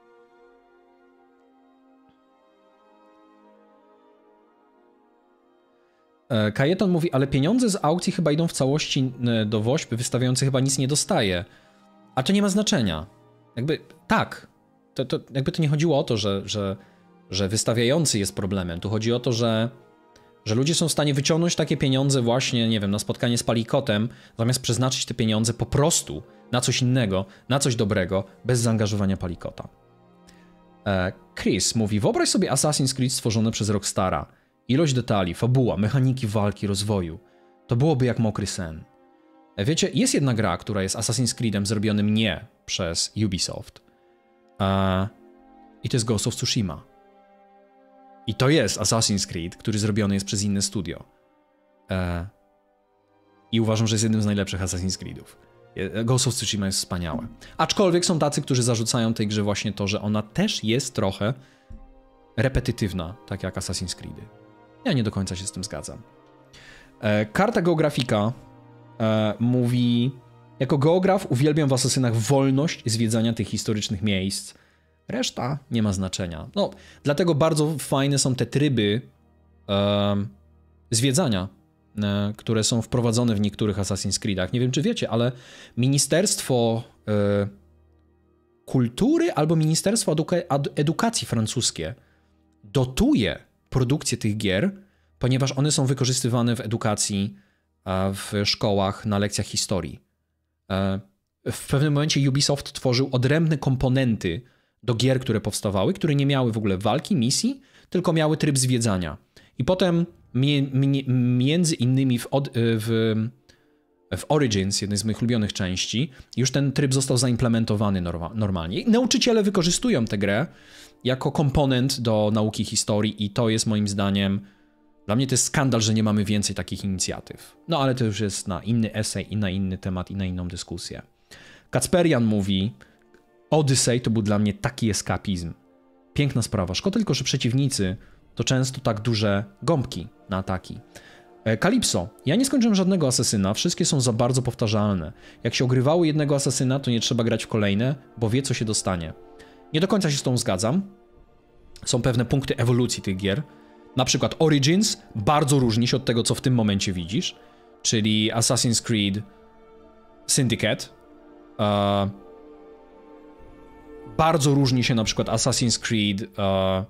Kajeton mówi: ale pieniądze z aukcji chyba idą w całości do Wośpy, wystawiający chyba nic nie dostaje. A to nie ma znaczenia. Jakby tak. To, to, jakby to nie chodziło o to, że, że, że wystawiający jest problemem. Tu chodzi o to, że, że ludzie są w stanie wyciągnąć takie pieniądze właśnie, nie wiem, na spotkanie z Palikotem, zamiast przeznaczyć te pieniądze po prostu na coś innego, na coś dobrego, bez zaangażowania Palikota. Chris mówi: wyobraź sobie Assassin's Creed stworzone przez Rockstara. Ilość detali, fabuła, mechaniki walki, rozwoju. To byłoby jak mokry sen. Wiecie, jest jedna gra, która jest Assassin's Creedem zrobionym nie przez Ubisoft. Uh, I to jest Ghost of Tsushima. I to jest Assassin's Creed, który zrobiony jest przez inne studio. Uh, I uważam, że jest jednym z najlepszych Assassin's Creedów. Ghost of Tsushima jest wspaniałe. Aczkolwiek są tacy, którzy zarzucają tej grze właśnie to, że ona też jest trochę repetytywna, tak jak Assassin's Creedy. Ja nie do końca się z tym zgadzam. E, karta geografika e, mówi: jako geograf uwielbiam w Asasynach wolność zwiedzania tych historycznych miejsc. Reszta nie ma znaczenia. No, dlatego bardzo fajne są te tryby e, zwiedzania, e, które są wprowadzone w niektórych Assassin's Creedach. Nie wiem, czy wiecie, ale Ministerstwo e, Kultury albo Ministerstwo Eduka- Edukacji francuskie dotuje produkcję tych gier, ponieważ one są wykorzystywane w edukacji w szkołach na lekcjach historii. w pewnym momencie Ubisoft tworzył odrębne komponenty do gier, które powstawały, które nie miały w ogóle walki, misji, tylko miały tryb zwiedzania. I potem mi, mi, między innymi w, od, w, w Origins, jednej z moich ulubionych części, już ten tryb został zaimplementowany norma, normalnie. I nauczyciele wykorzystują tę grę jako komponent do nauki historii i to jest moim zdaniem, dla mnie to jest skandal, że nie mamy więcej takich inicjatyw. No ale to już jest na inny esej i na inny temat i na inną dyskusję. Kacperian mówi, Odyssey to był dla mnie taki eskapizm. Piękna sprawa. Szkoda tylko, że przeciwnicy to często tak duże gąbki na ataki. Calypso. Ja nie skończyłem żadnego asesyna, wszystkie są za bardzo powtarzalne. Jak się ogrywało jednego asesyna, to nie trzeba grać w kolejne, bo wie, co się dostanie. Nie do końca się z tą zgadzam. Są pewne punkty ewolucji tych gier. Na przykład Origins bardzo różni się od tego, co w tym momencie widzisz, czyli Assassin's Creed Syndicate. Uh, bardzo różni się na przykład Assassin's Creed uh,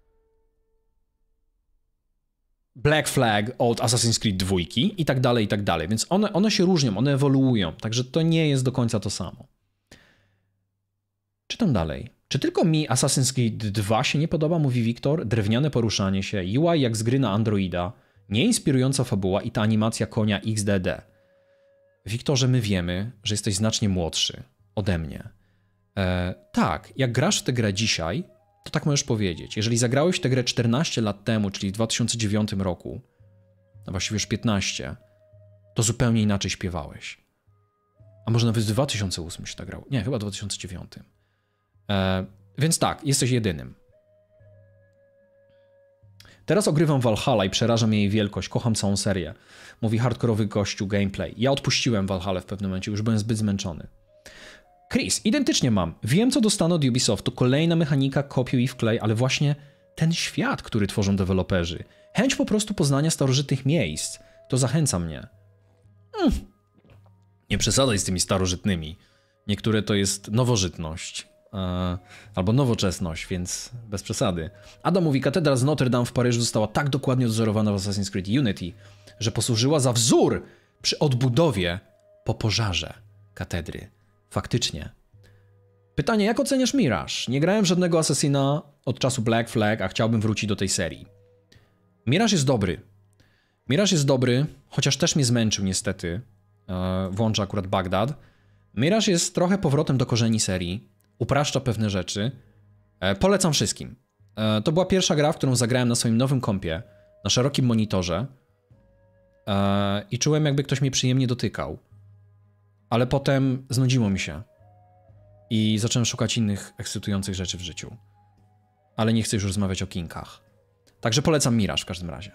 Black Flag od Assassin's Creed dwa i tak dalej, i tak dalej. Więc one, one się różnią, one ewoluują, także to nie jest do końca to samo. Czytam dalej. Czy tylko mi Assassin's Creed dwa się nie podoba, mówi Wiktor? Drewniane poruszanie się, U I jak z gry na Androida, nieinspirująca fabuła i ta animacja konia X D D. Wiktorze, my wiemy, że jesteś znacznie młodszy ode mnie. E, tak, jak grasz w tę grę dzisiaj, to tak możesz powiedzieć. Jeżeli zagrałeś w tę grę czternaście lat temu, czyli w dwa tysiące dziewiątym roku, a właściwie już piętnaście, to zupełnie inaczej śpiewałeś. A może nawet w dwa tysiące ósmym się tak grało? Nie, chyba w dwa tysiące dziewiątym. E, więc tak, jesteś jedynym. Teraz ogrywam Valhalla i przeraża mnie jej wielkość. Kocham całą serię. Mówi hardkorowy gościu gameplay. Ja odpuściłem Valhalla w pewnym momencie, już byłem zbyt zmęczony. Chris, identycznie mam. Wiem, co dostanę od Ubisoftu. Kolejna mechanika, kopiuj i wklej, ale właśnie ten świat, który tworzą deweloperzy. Chęć po prostu poznania starożytnych miejsc. To zachęca mnie. Hmm. Nie przesadzaj z tymi starożytnymi. Niektóre to jest nowożytność. E, albo nowoczesność, więc bez przesady. Adam mówi, katedra z Notre Dame w Paryżu została tak dokładnie odwzorowana w Assassin's Creed Unity, że posłużyła za wzór przy odbudowie po pożarze katedry. Faktycznie. Pytanie, jak oceniasz Mirage? Nie grałem w żadnego Assassina od czasu Black Flag, a chciałbym wrócić do tej serii. Mirage jest dobry. Mirage jest dobry, chociaż też mnie zmęczył niestety. E, włączę akurat Bagdad. Mirage jest trochę powrotem do korzeni serii. Upraszcza pewne rzeczy. E, polecam wszystkim. E, to była pierwsza gra, w którą zagrałem na swoim nowym kompie, na szerokim monitorze e, i czułem, jakby ktoś mnie przyjemnie dotykał. Ale potem znudziło mi się i zacząłem szukać innych ekscytujących rzeczy w życiu. Ale nie chcę już rozmawiać o kinkach. Także polecam Mirage w każdym razie.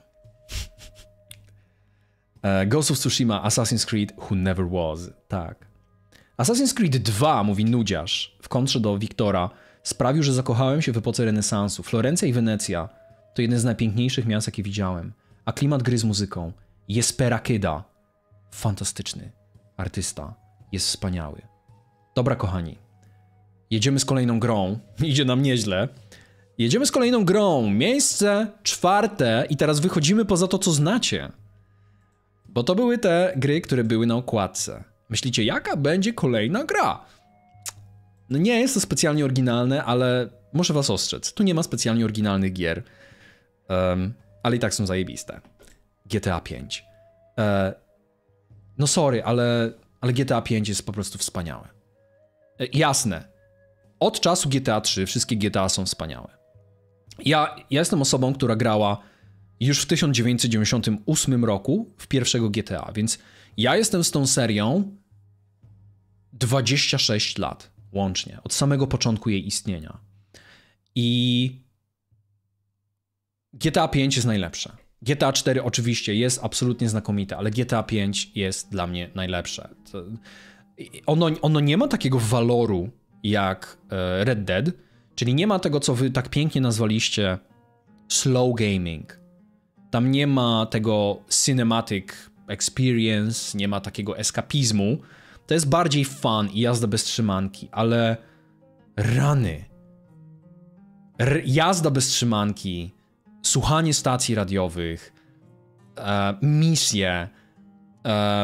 e, Ghost of Tsushima, Assassin's Creed Who Never Was. Tak. Assassin's Creed dwa, mówi nudziarz, w kontrze do Wiktora, sprawił, że zakochałem się w epoce renesansu. Florencja i Wenecja to jeden z najpiękniejszych miast, jakie widziałem. A klimat gry z muzyką. Jespera Kyda. Fantastyczny. Artysta. Jest wspaniały. Dobra, kochani. Jedziemy z kolejną grą. Idzie nam nieźle. Jedziemy z kolejną grą. Miejsce czwarte i teraz wychodzimy poza to, co znacie. Bo to były te gry, które były na okładce. Myślicie, jaka będzie kolejna gra? No nie jest to specjalnie oryginalne, ale muszę was ostrzec. Tu nie ma specjalnie oryginalnych gier. Um, ale i tak są zajebiste. G T A pięć. E, no sorry, ale, ale G T A pięć jest po prostu wspaniałe. E, jasne. Od czasu G T A trzy wszystkie G T A są wspaniałe. Ja, ja jestem osobą, która grała już w tysiąc dziewięćset dziewięćdziesiątym ósmym roku w pierwszego G T A, więc ja jestem z tą serią dwadzieścia sześć lat łącznie, od samego początku jej istnienia. I G T A pięć jest najlepsze. G T A cztery oczywiście jest absolutnie znakomite, ale G T A pięć jest dla mnie najlepsze. To, ono, ono nie ma takiego waloru jak Red Dead, czyli nie ma tego, co wy tak pięknie nazwaliście slow gaming. Tam nie ma tego cinematic experience, nie ma takiego eskapizmu. To jest bardziej fun i jazda bez trzymanki, ale rany. R- jazda bez trzymanki, słuchanie stacji radiowych, e, misje, e,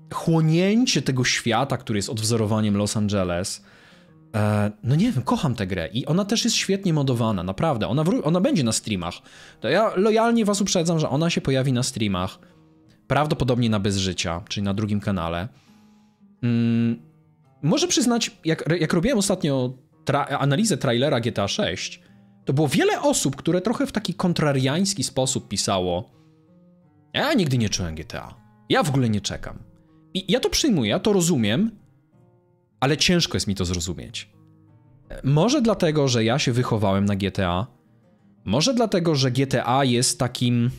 chłonięcie tego świata, który jest odwzorowaniem Los Angeles. E, no nie wiem, kocham tę grę i ona też jest świetnie modowana, naprawdę. Ona, ona będzie na streamach. To ja lojalnie was uprzedzam, że ona się pojawi na streamach. Prawdopodobnie na Bez Życia, czyli na drugim kanale. Mm, może przyznać, jak, jak robiłem ostatnio tra analizę trailera G T A sześć, to było wiele osób, które trochę w taki kontrariański sposób pisało: ja nigdy nie czułem G T A. Ja w ogóle nie czekam. I ja to przyjmuję, ja to rozumiem, ale ciężko jest mi to zrozumieć. Może dlatego, że ja się wychowałem na G T A. Może dlatego, że G T A jest takim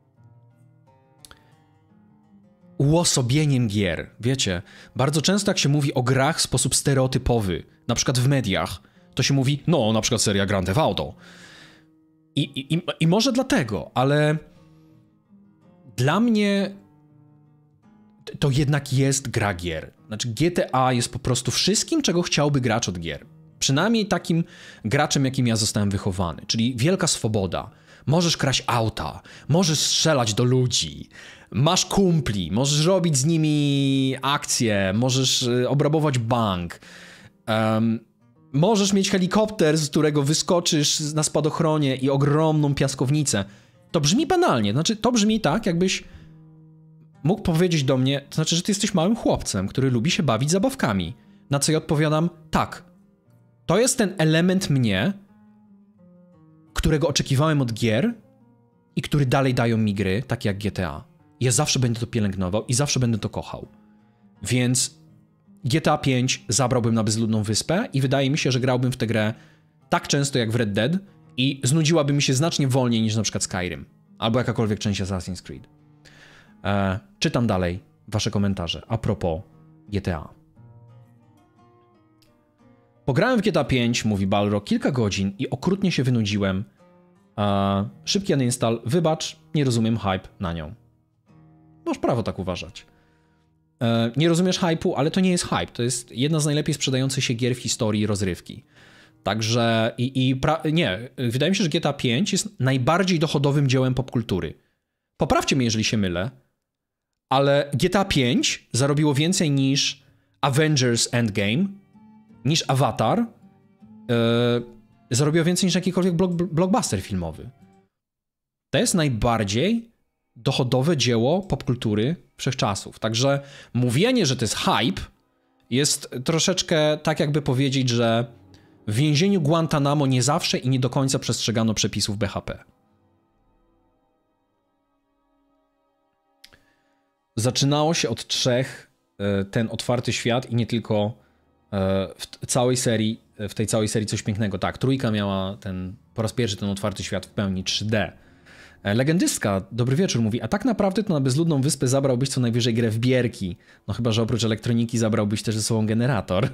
uosobieniem gier. Wiecie, bardzo często jak się mówi o grach w sposób stereotypowy, na przykład w mediach, to się mówi, no, na przykład seria Grand Theft Auto. I, i, i może dlatego, ale dla mnie to jednak jest gra gier. Znaczy G T A jest po prostu wszystkim, czego chciałby gracz od gier. Przynajmniej takim graczem, jakim ja zostałem wychowany. Czyli wielka swoboda. Możesz kraść auta, możesz strzelać do ludzi, masz kumpli, możesz robić z nimi akcje, możesz obrabować bank, um, możesz mieć helikopter, z którego wyskoczysz na spadochronie i ogromną piaskownicę. To brzmi banalnie, znaczy to brzmi tak, jakbyś mógł powiedzieć do mnie, to znaczy, że ty jesteś małym chłopcem, który lubi się bawić zabawkami. Na co ja odpowiadam, tak. To jest ten element mnie, którego oczekiwałem od gier i który dalej dają mi gry, takie jak G T A. Ja zawsze będę to pielęgnował i zawsze będę to kochał. Więc G T A pięć zabrałbym na bezludną wyspę i wydaje mi się, że grałbym w tę grę tak często jak w Red Dead i znudziłaby mi się znacznie wolniej niż na przykład Skyrim albo jakakolwiek część Assassin's Creed. E, czytam dalej wasze komentarze a propos G T A. Pograłem w G T A pięć, mówi Balro, kilka godzin i okrutnie się wynudziłem. E, szybki uninstall, wybacz, nie rozumiem hype na nią. Masz prawo tak uważać. E, nie rozumiesz hype'u, ale to nie jest hype, to jest jedna z najlepiej sprzedających się gier w historii rozrywki. Także i, i pra, nie, wydaje mi się, że G T A pięć jest najbardziej dochodowym dziełem popkultury. Poprawcie mnie, jeżeli się mylę, ale G T A pięć zarobiło więcej niż Avengers Endgame, niż Avatar, yy, zarobiło więcej niż jakikolwiek block, blockbuster filmowy. To jest najbardziej dochodowe dzieło popkultury wszechczasów. Także mówienie, że to jest hype, jest troszeczkę tak, jakby powiedzieć, że w więzieniu Guantanamo nie zawsze i nie do końca przestrzegano przepisów B H P. Zaczynało się od trzech ten otwarty świat i nie tylko w całej serii, w tej całej serii coś pięknego. Tak, trójka miała ten, po raz pierwszy ten otwarty świat w pełni trzy D. Legendystka, dobry wieczór, mówi, a tak naprawdę to na bezludną wyspę zabrałbyś co najwyżej grę w bierki. No chyba, że oprócz elektroniki zabrałbyś też ze sobą generator.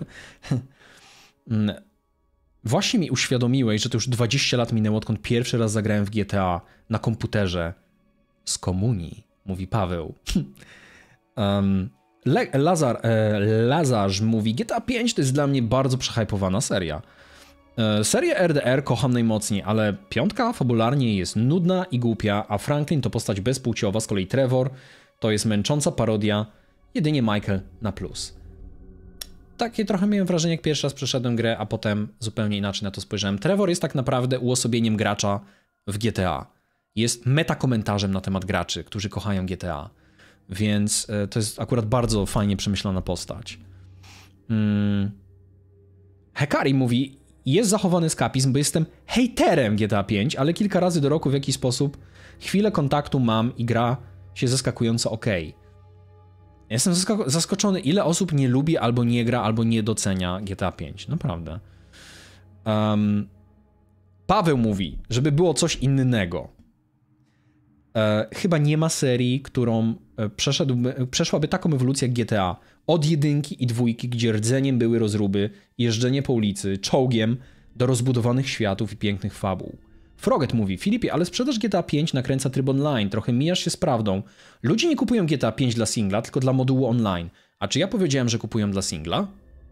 Właśnie mi uświadomiłeś, że to już dwadzieścia lat minęło, odkąd pierwszy raz zagrałem w G T A na komputerze z komunii, mówi Paweł. um, Le Lazar, e, Lazarz mówi, G T A pięć to jest dla mnie bardzo przehypowana seria. E, serię R D R kocham najmocniej, ale piątka fabularnie jest nudna i głupia, a Franklin to postać bezpłciowa, z kolei Trevor to jest męcząca parodia, jedynie Michael na plus. Takie trochę miałem wrażenie, jak pierwszy raz przeszedłem grę, a potem zupełnie inaczej na to spojrzałem. Trevor jest tak naprawdę uosobieniem gracza w G T A. Jest metakomentarzem na temat graczy, którzy kochają G T A. Więc to jest akurat bardzo fajnie przemyślana postać. Hmm. Hekari mówi, jest zachowany eskapizm, bo jestem hejterem G T A pięć, ale kilka razy do roku w jakiś sposób chwilę kontaktu mam i gra się zaskakująco okej. Jestem zaskoczony, ile osób nie lubi, albo nie gra, albo nie docenia G T A pięć. Naprawdę. Um, Paweł mówi, żeby było coś innego. E, chyba nie ma serii, którą przeszedłby, przeszłaby taką ewolucję jak G T A. Od jedynki i dwójki, gdzie rdzeniem były rozruby, jeżdżenie po ulicy, czołgiem, do rozbudowanych światów i pięknych fabuł. Froget mówi, Filipie, ale sprzedaż G T A pięć nakręca tryb online, trochę mijasz się z prawdą. Ludzie nie kupują G T A pięć dla singla, tylko dla modułu online. A czy ja powiedziałem, że kupują dla singla?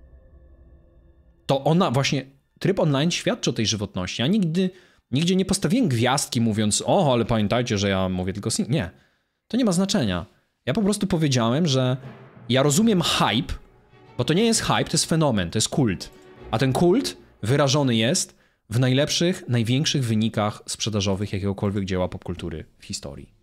To ona właśnie, tryb online świadczy o tej żywotności. Ja nigdy, nigdzie nie postawiłem gwiazdki mówiąc, o, ale pamiętajcie, że ja mówię tylko singla. Nie, to nie ma znaczenia. Ja po prostu powiedziałem, że Ja rozumiem hype, bo to nie jest hype, to jest fenomen, to jest kult. A ten kult wyrażony jest w najlepszych, największych wynikach sprzedażowych jakiegokolwiek dzieła popkultury w historii.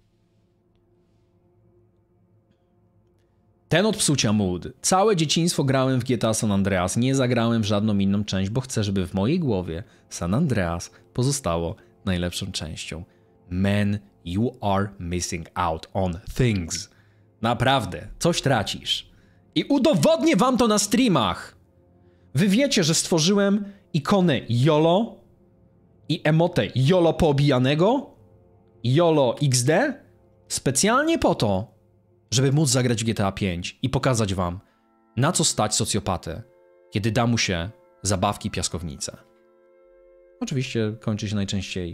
Ten od psucia mood. Całe dzieciństwo grałem w G T A San Andreas, nie zagrałem w żadną inną część, bo chcę, żeby w mojej głowie San Andreas pozostało najlepszą częścią. Man, you are missing out on things. Naprawdę, coś tracisz. I udowodnię wam to na streamach. Wy wiecie, że stworzyłem ikonę YOLO i emotę YOLO poobijanego, YOLO X D, specjalnie po to, żeby móc zagrać w G T A pięć i pokazać wam, na co stać socjopatę, kiedy da mu się zabawki piaskownice. Oczywiście kończy się najczęściej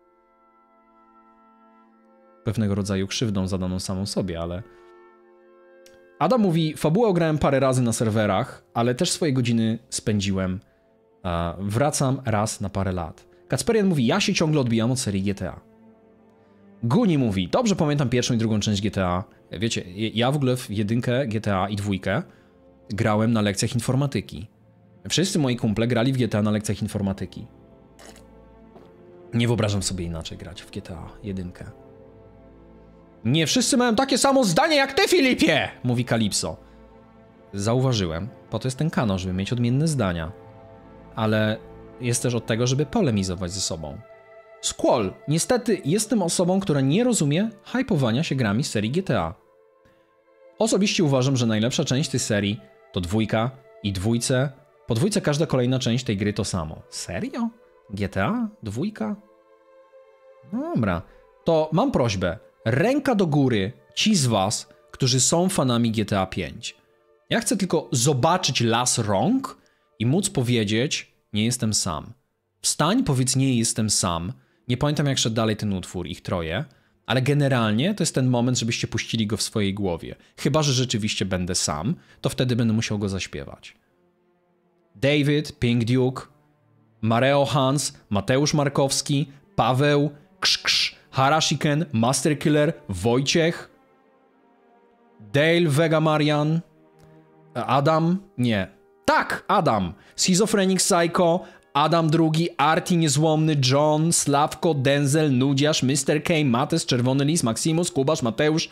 pewnego rodzaju krzywdą zadaną samą sobie, ale... Adam mówi, fabułę grałem parę razy na serwerach, ale też swoje godziny spędziłem. Wracam raz na parę lat. Kacperian mówi, ja się ciągle odbijam od serii G T A. Guni mówi, dobrze pamiętam pierwszą i drugą część G T A. Wiecie, ja w ogóle w jedynkę G T A i dwójkę grałem na lekcjach informatyki. Wszyscy moi kumple grali w G T A na lekcjach informatyki. Nie wyobrażam sobie inaczej grać w G T A jedynkę. Nie wszyscy mają takie samo zdanie jak ty, Filipie! Mówi Kalipso. Zauważyłem, po to jest ten kanał, żeby mieć odmienne zdania. Ale jest też od tego, żeby polemizować ze sobą. Squall, niestety jestem osobą, która nie rozumie hypowania się grami z serii G T A. Osobiście uważam, że najlepsza część tej serii to dwójka i dwójce. Po dwójce każda kolejna część tej gry to samo. Serio? G T A? Dwójka? Dobra. To mam prośbę. Ręka do góry ci z was, którzy są fanami G T A pięć. Ja chcę tylko zobaczyć las rąk i móc powiedzieć, nie jestem sam. Wstań, powiedz, nie jestem sam. Nie pamiętam, jak szedł dalej ten utwór, ich troje, ale generalnie to jest ten moment, żebyście puścili go w swojej głowie. Chyba że rzeczywiście będę sam, to wtedy będę musiał go zaśpiewać. David, Pink Duke, Mareo Hans, Mateusz Markowski, Paweł, Krz Krz, Harashiken, Master Killer, Wojciech, Dale, Vega Marian, Adam, nie, tak, Adam, Schizophrenic Psycho, Adam drugi, Arti Niezłomny, John, Sławko, Denzel, Nudziarz, mister K, Mates, Czerwony Lis, Maximus, Kubasz, Mateusz.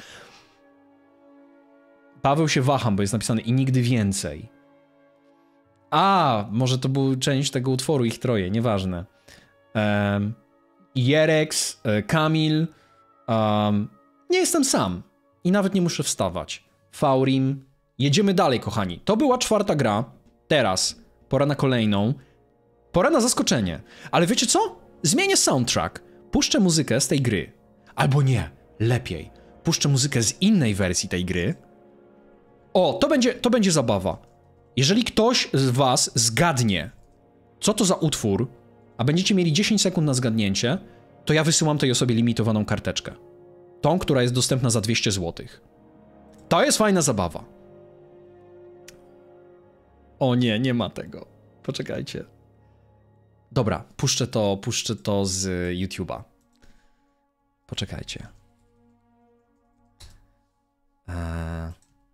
Paweł się waham, bo jest napisane i nigdy więcej. A, może to był część tego utworu, ich troje, nieważne. Um, Jerex, Kamil. Um, nie jestem sam. I nawet nie muszę wstawać. Faurim. Jedziemy dalej, kochani. To była czwarta gra. Teraz pora na kolejną. Pora na zaskoczenie. Ale wiecie co? Zmienię soundtrack. Puszczę muzykę z tej gry. Albo nie, lepiej. Puszczę muzykę z innej wersji tej gry. O, to będzie, to będzie zabawa. Jeżeli ktoś z was zgadnie, co to za utwór, a będziecie mieli dziesięć sekund na zgadnięcie, to ja wysyłam tej osobie limitowaną karteczkę. Tą, która jest dostępna za dwieście złotych. To jest fajna zabawa. O nie, nie ma tego. Poczekajcie. Dobra, puszczę to, puszczę to z YouTube'a. Poczekajcie. Eee...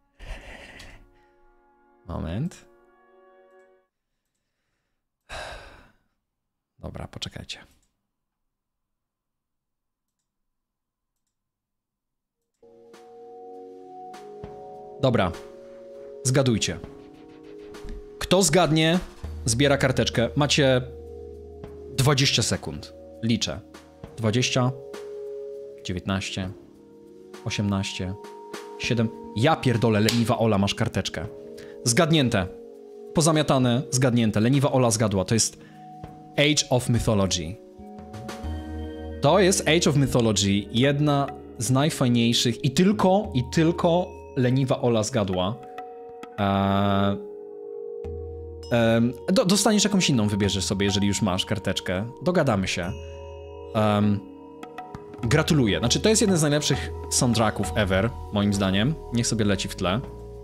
Moment. Dobra, poczekajcie. Dobra. Zgadujcie. Kto zgadnie, zbiera karteczkę. Macie dwadzieścia sekund. Liczę. dwadzieścia, dziewiętnaście, osiemnaście, siedem. Ja pierdolę, leniwa Ola, masz karteczkę. Zgadnięte. Pozamiatane, zgadnięte. Leniwa Ola zgadła. To jest Age of Mythology. To jest Age of Mythology. Jedna z najfajniejszych i tylko, i tylko leniwa Ola zgadła. Eee, eee, do, dostaniesz jakąś inną, wybierzesz sobie, jeżeli już masz karteczkę. Dogadamy się. Eee, gratuluję. Znaczy, to jest jeden z najlepszych soundtracków ever, moim zdaniem. Niech sobie leci w tle.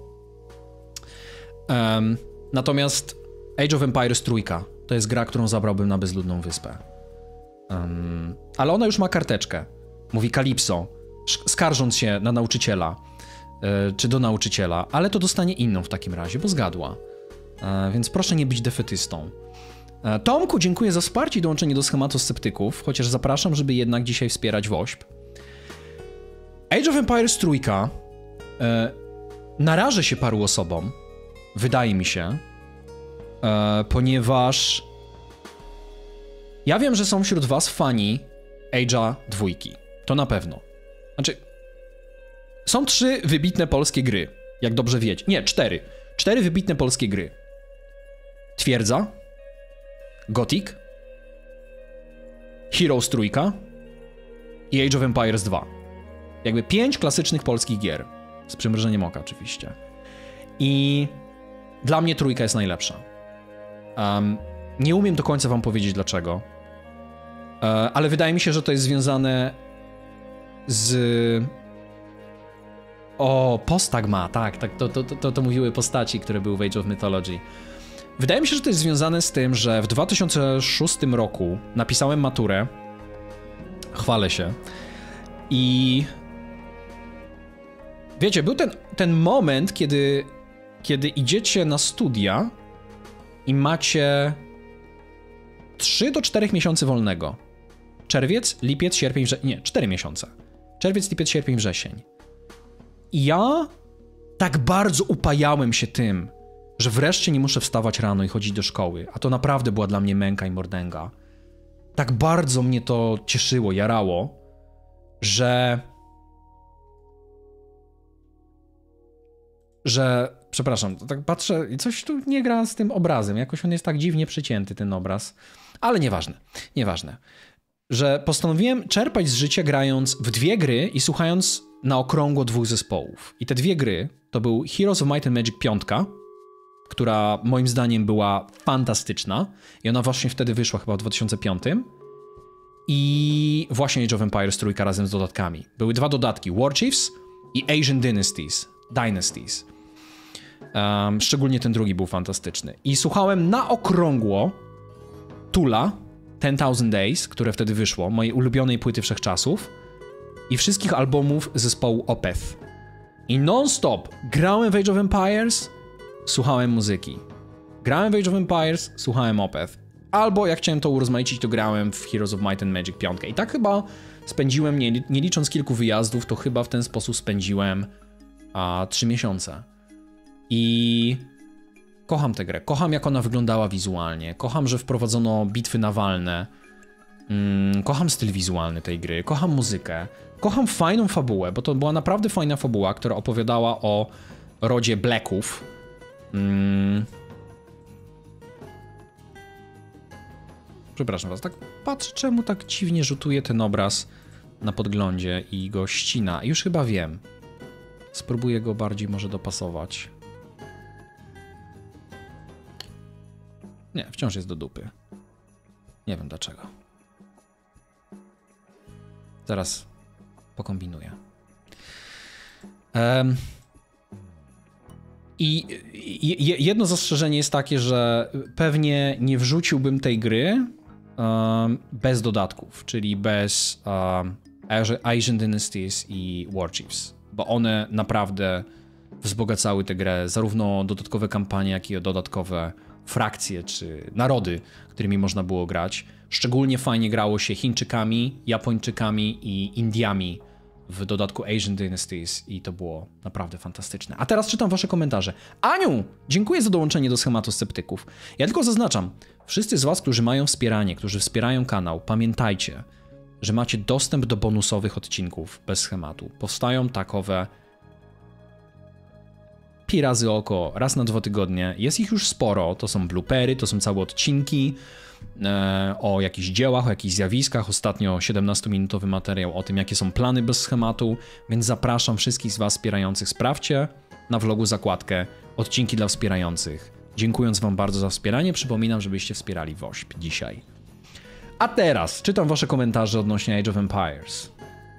Um, natomiast Age of Empires trójka to jest gra, którą zabrałbym na bezludną wyspę. Um, ale ona już ma karteczkę. Mówi Kalipso, skarżąc się na nauczyciela. czy do nauczyciela, ale to dostanie inną w takim razie, bo zgadła. Więc proszę nie być defetystą. Tomku, dziękuję za wsparcie i dołączenie do schematu sceptyków, chociaż zapraszam, żeby jednak dzisiaj wspierać WOŚP. Age of Empires trójka e, narażę się paru osobom, wydaje mi się, e, ponieważ ja wiem, że są wśród was fani Age'a dwójki. To na pewno. Znaczy, są trzy wybitne polskie gry, jak dobrze wiecie. Nie, cztery. Cztery wybitne polskie gry. Twierdza, Gothic, Heroes trójka i Age of Empires dwa. Jakby pięć klasycznych polskich gier. Z przymrużeniem oka oczywiście. I dla mnie trójka jest najlepsza. Um, nie umiem do końca wam powiedzieć dlaczego. Um, ale wydaje mi się, że to jest związane z... O, postagma, tak, tak to, to, to, to mówiły postaci, które były w Age of Mythology. Wydaje mi się, że to jest związane z tym, że w dwa tysiące szóstym roku napisałem maturę. Chwalę się. I... Wiecie, był ten, ten moment, kiedy, kiedy idziecie na studia i macie trzy do czterech miesięcy wolnego. Czerwiec, lipiec, sierpień, wrzesień. Nie, cztery miesiące. Czerwiec, lipiec, sierpień, wrzesień. I ja tak bardzo upajałem się tym, że wreszcie nie muszę wstawać rano i chodzić do szkoły, a to naprawdę była dla mnie męka i mordęga. Tak bardzo mnie to cieszyło, jarało, że... że... Przepraszam, tak patrzę i coś tu nie gra z tym obrazem, jakoś on jest tak dziwnie przycięty, ten obraz. Ale nieważne, nieważne. Że postanowiłem czerpać z życia grając w dwie gry i słuchając na okrągło dwóch zespołów. I te dwie gry to był Heroes of Might and Magic pięć, która moim zdaniem była fantastyczna i ona właśnie wtedy wyszła chyba w dwa tysiące piątym i właśnie Age of Empires trójka razem z dodatkami. Były dwa dodatki, War Chiefs i Asian Dynasties. Dynasties. Um, szczególnie ten drugi był fantastyczny. I słuchałem na okrągło Tula, ten thousand Days, które wtedy wyszło, mojej ulubionej płyty wszechczasów i wszystkich albumów zespołu Opeth. I non-stop grałem w Age of Empires, słuchałem muzyki. Grałem w Age of Empires, słuchałem Opeth. Albo jak chciałem to urozmaicić, to grałem w Heroes of Might and Magic pięć. I tak chyba spędziłem, nie, nie licząc kilku wyjazdów, to chyba w ten sposób spędziłem a, trzy miesiące. I kocham tę grę. Kocham, jak ona wyglądała wizualnie. Kocham, że wprowadzono bitwy nawalne. Mm, kocham styl wizualny tej gry. Kocham muzykę. Kocham fajną fabułę, bo to była naprawdę fajna fabuła, która opowiadała o rodzie Blacków. Mm. Przepraszam was, tak patrzę, czemu tak dziwnie rzutuje ten obraz na podglądzie i go ścina. Już chyba wiem. Spróbuję go bardziej może dopasować. Nie, wciąż jest do dupy. Nie wiem dlaczego. Zaraz pokombinuję. Um, I jedno zastrzeżenie jest takie, że pewnie nie wrzuciłbym tej gry um, bez dodatków, czyli bez um, Asian Dynasties i War Chiefs, bo one naprawdę wzbogacały tę grę, zarówno dodatkowe kampanie, jak i dodatkowe frakcje czy narody, którymi można było grać. Szczególnie fajnie grało się Chińczykami, Japończykami i Indiami w dodatku Asian Dynasties i to było naprawdę fantastyczne. A teraz czytam wasze komentarze. Aniu, dziękuję za dołączenie do schematu sceptyków. Ja tylko zaznaczam, wszyscy z was, którzy mają wspieranie, którzy wspierają kanał, pamiętajcie, że macie dostęp do bonusowych odcinków bez schematu. Powstają takowe pi razy oko, raz na dwa tygodnie. Jest ich już sporo, to są bloopery, to są całe odcinki e, o jakichś dziełach, o jakichś zjawiskach. Ostatnio siedemnastominutowy materiał o tym, jakie są plany bez schematu, więc zapraszam wszystkich z was wspierających. Sprawdźcie na vlogu zakładkę odcinki dla wspierających. Dziękując wam bardzo za wspieranie, przypominam, żebyście wspierali WOŚP dzisiaj. A teraz czytam wasze komentarze odnośnie Age of Empires.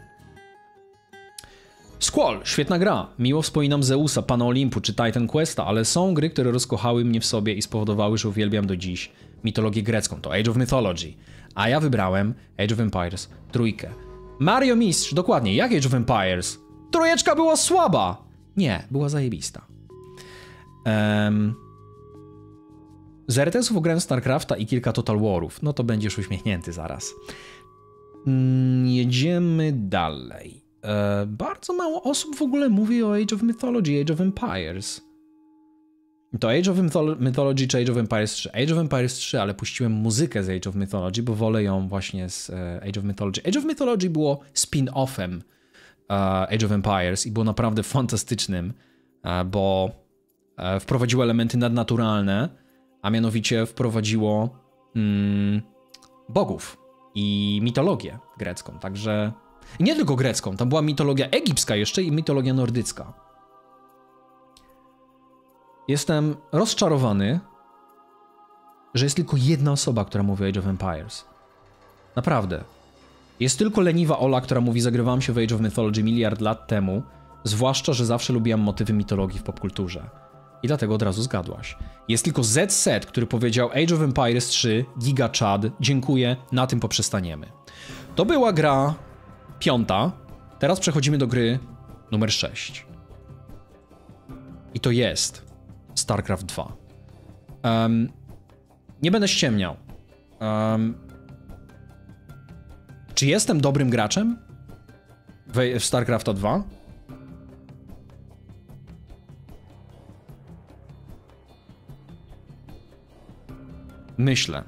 Squall, świetna gra. Miło wspominam Zeusa, Pana Olimpu czy Titan Questa, ale są gry, które rozkochały mnie w sobie i spowodowały, że uwielbiam do dziś mitologię grecką. To Age of Mythology. A ja wybrałem Age of Empires trójkę. Mario Mistrz, dokładnie, jak Age of Empires? Trójeczka była słaba! Nie, była zajebista. Um, z R T S-ów grałem StarCrafta i kilka Total Warów. No to będziesz uśmiechnięty zaraz. Mm, jedziemy dalej. E, bardzo mało osób w ogóle mówi o Age of Mythology, Age of Empires. To Age of Mythology czy Age of Empires trzy? Age of Empires trzy, ale puściłem muzykę z Age of Mythology, bo wolę ją właśnie z Age of Mythology. Age of Mythology było spin-offem Age of Empires i było naprawdę fantastycznym, bo wprowadziło elementy nadnaturalne, a mianowicie wprowadziło mm, bogów i mitologię grecką, także... I nie tylko grecką, tam była mitologia egipska jeszcze i mitologia nordycka. Jestem rozczarowany, że jest tylko jedna osoba, która mówi o Age of Empires. Naprawdę. Jest tylko leniwa Ola, która mówi, zagrywałam się w Age of Mythology miliard lat temu, zwłaszcza, że zawsze lubiłam motywy mitologii w popkulturze. I dlatego od razu zgadłaś. Jest tylko Z-Set, który powiedział Age of Empires trzy, giga Chad, dziękuję, na tym poprzestaniemy. To była gra piąta, teraz przechodzimy do gry numer sześć. I to jest StarCraft dwa. Um, nie będę ściemniał. Um, czy jestem dobrym graczem w, w StarCrafta dwa? Myślę.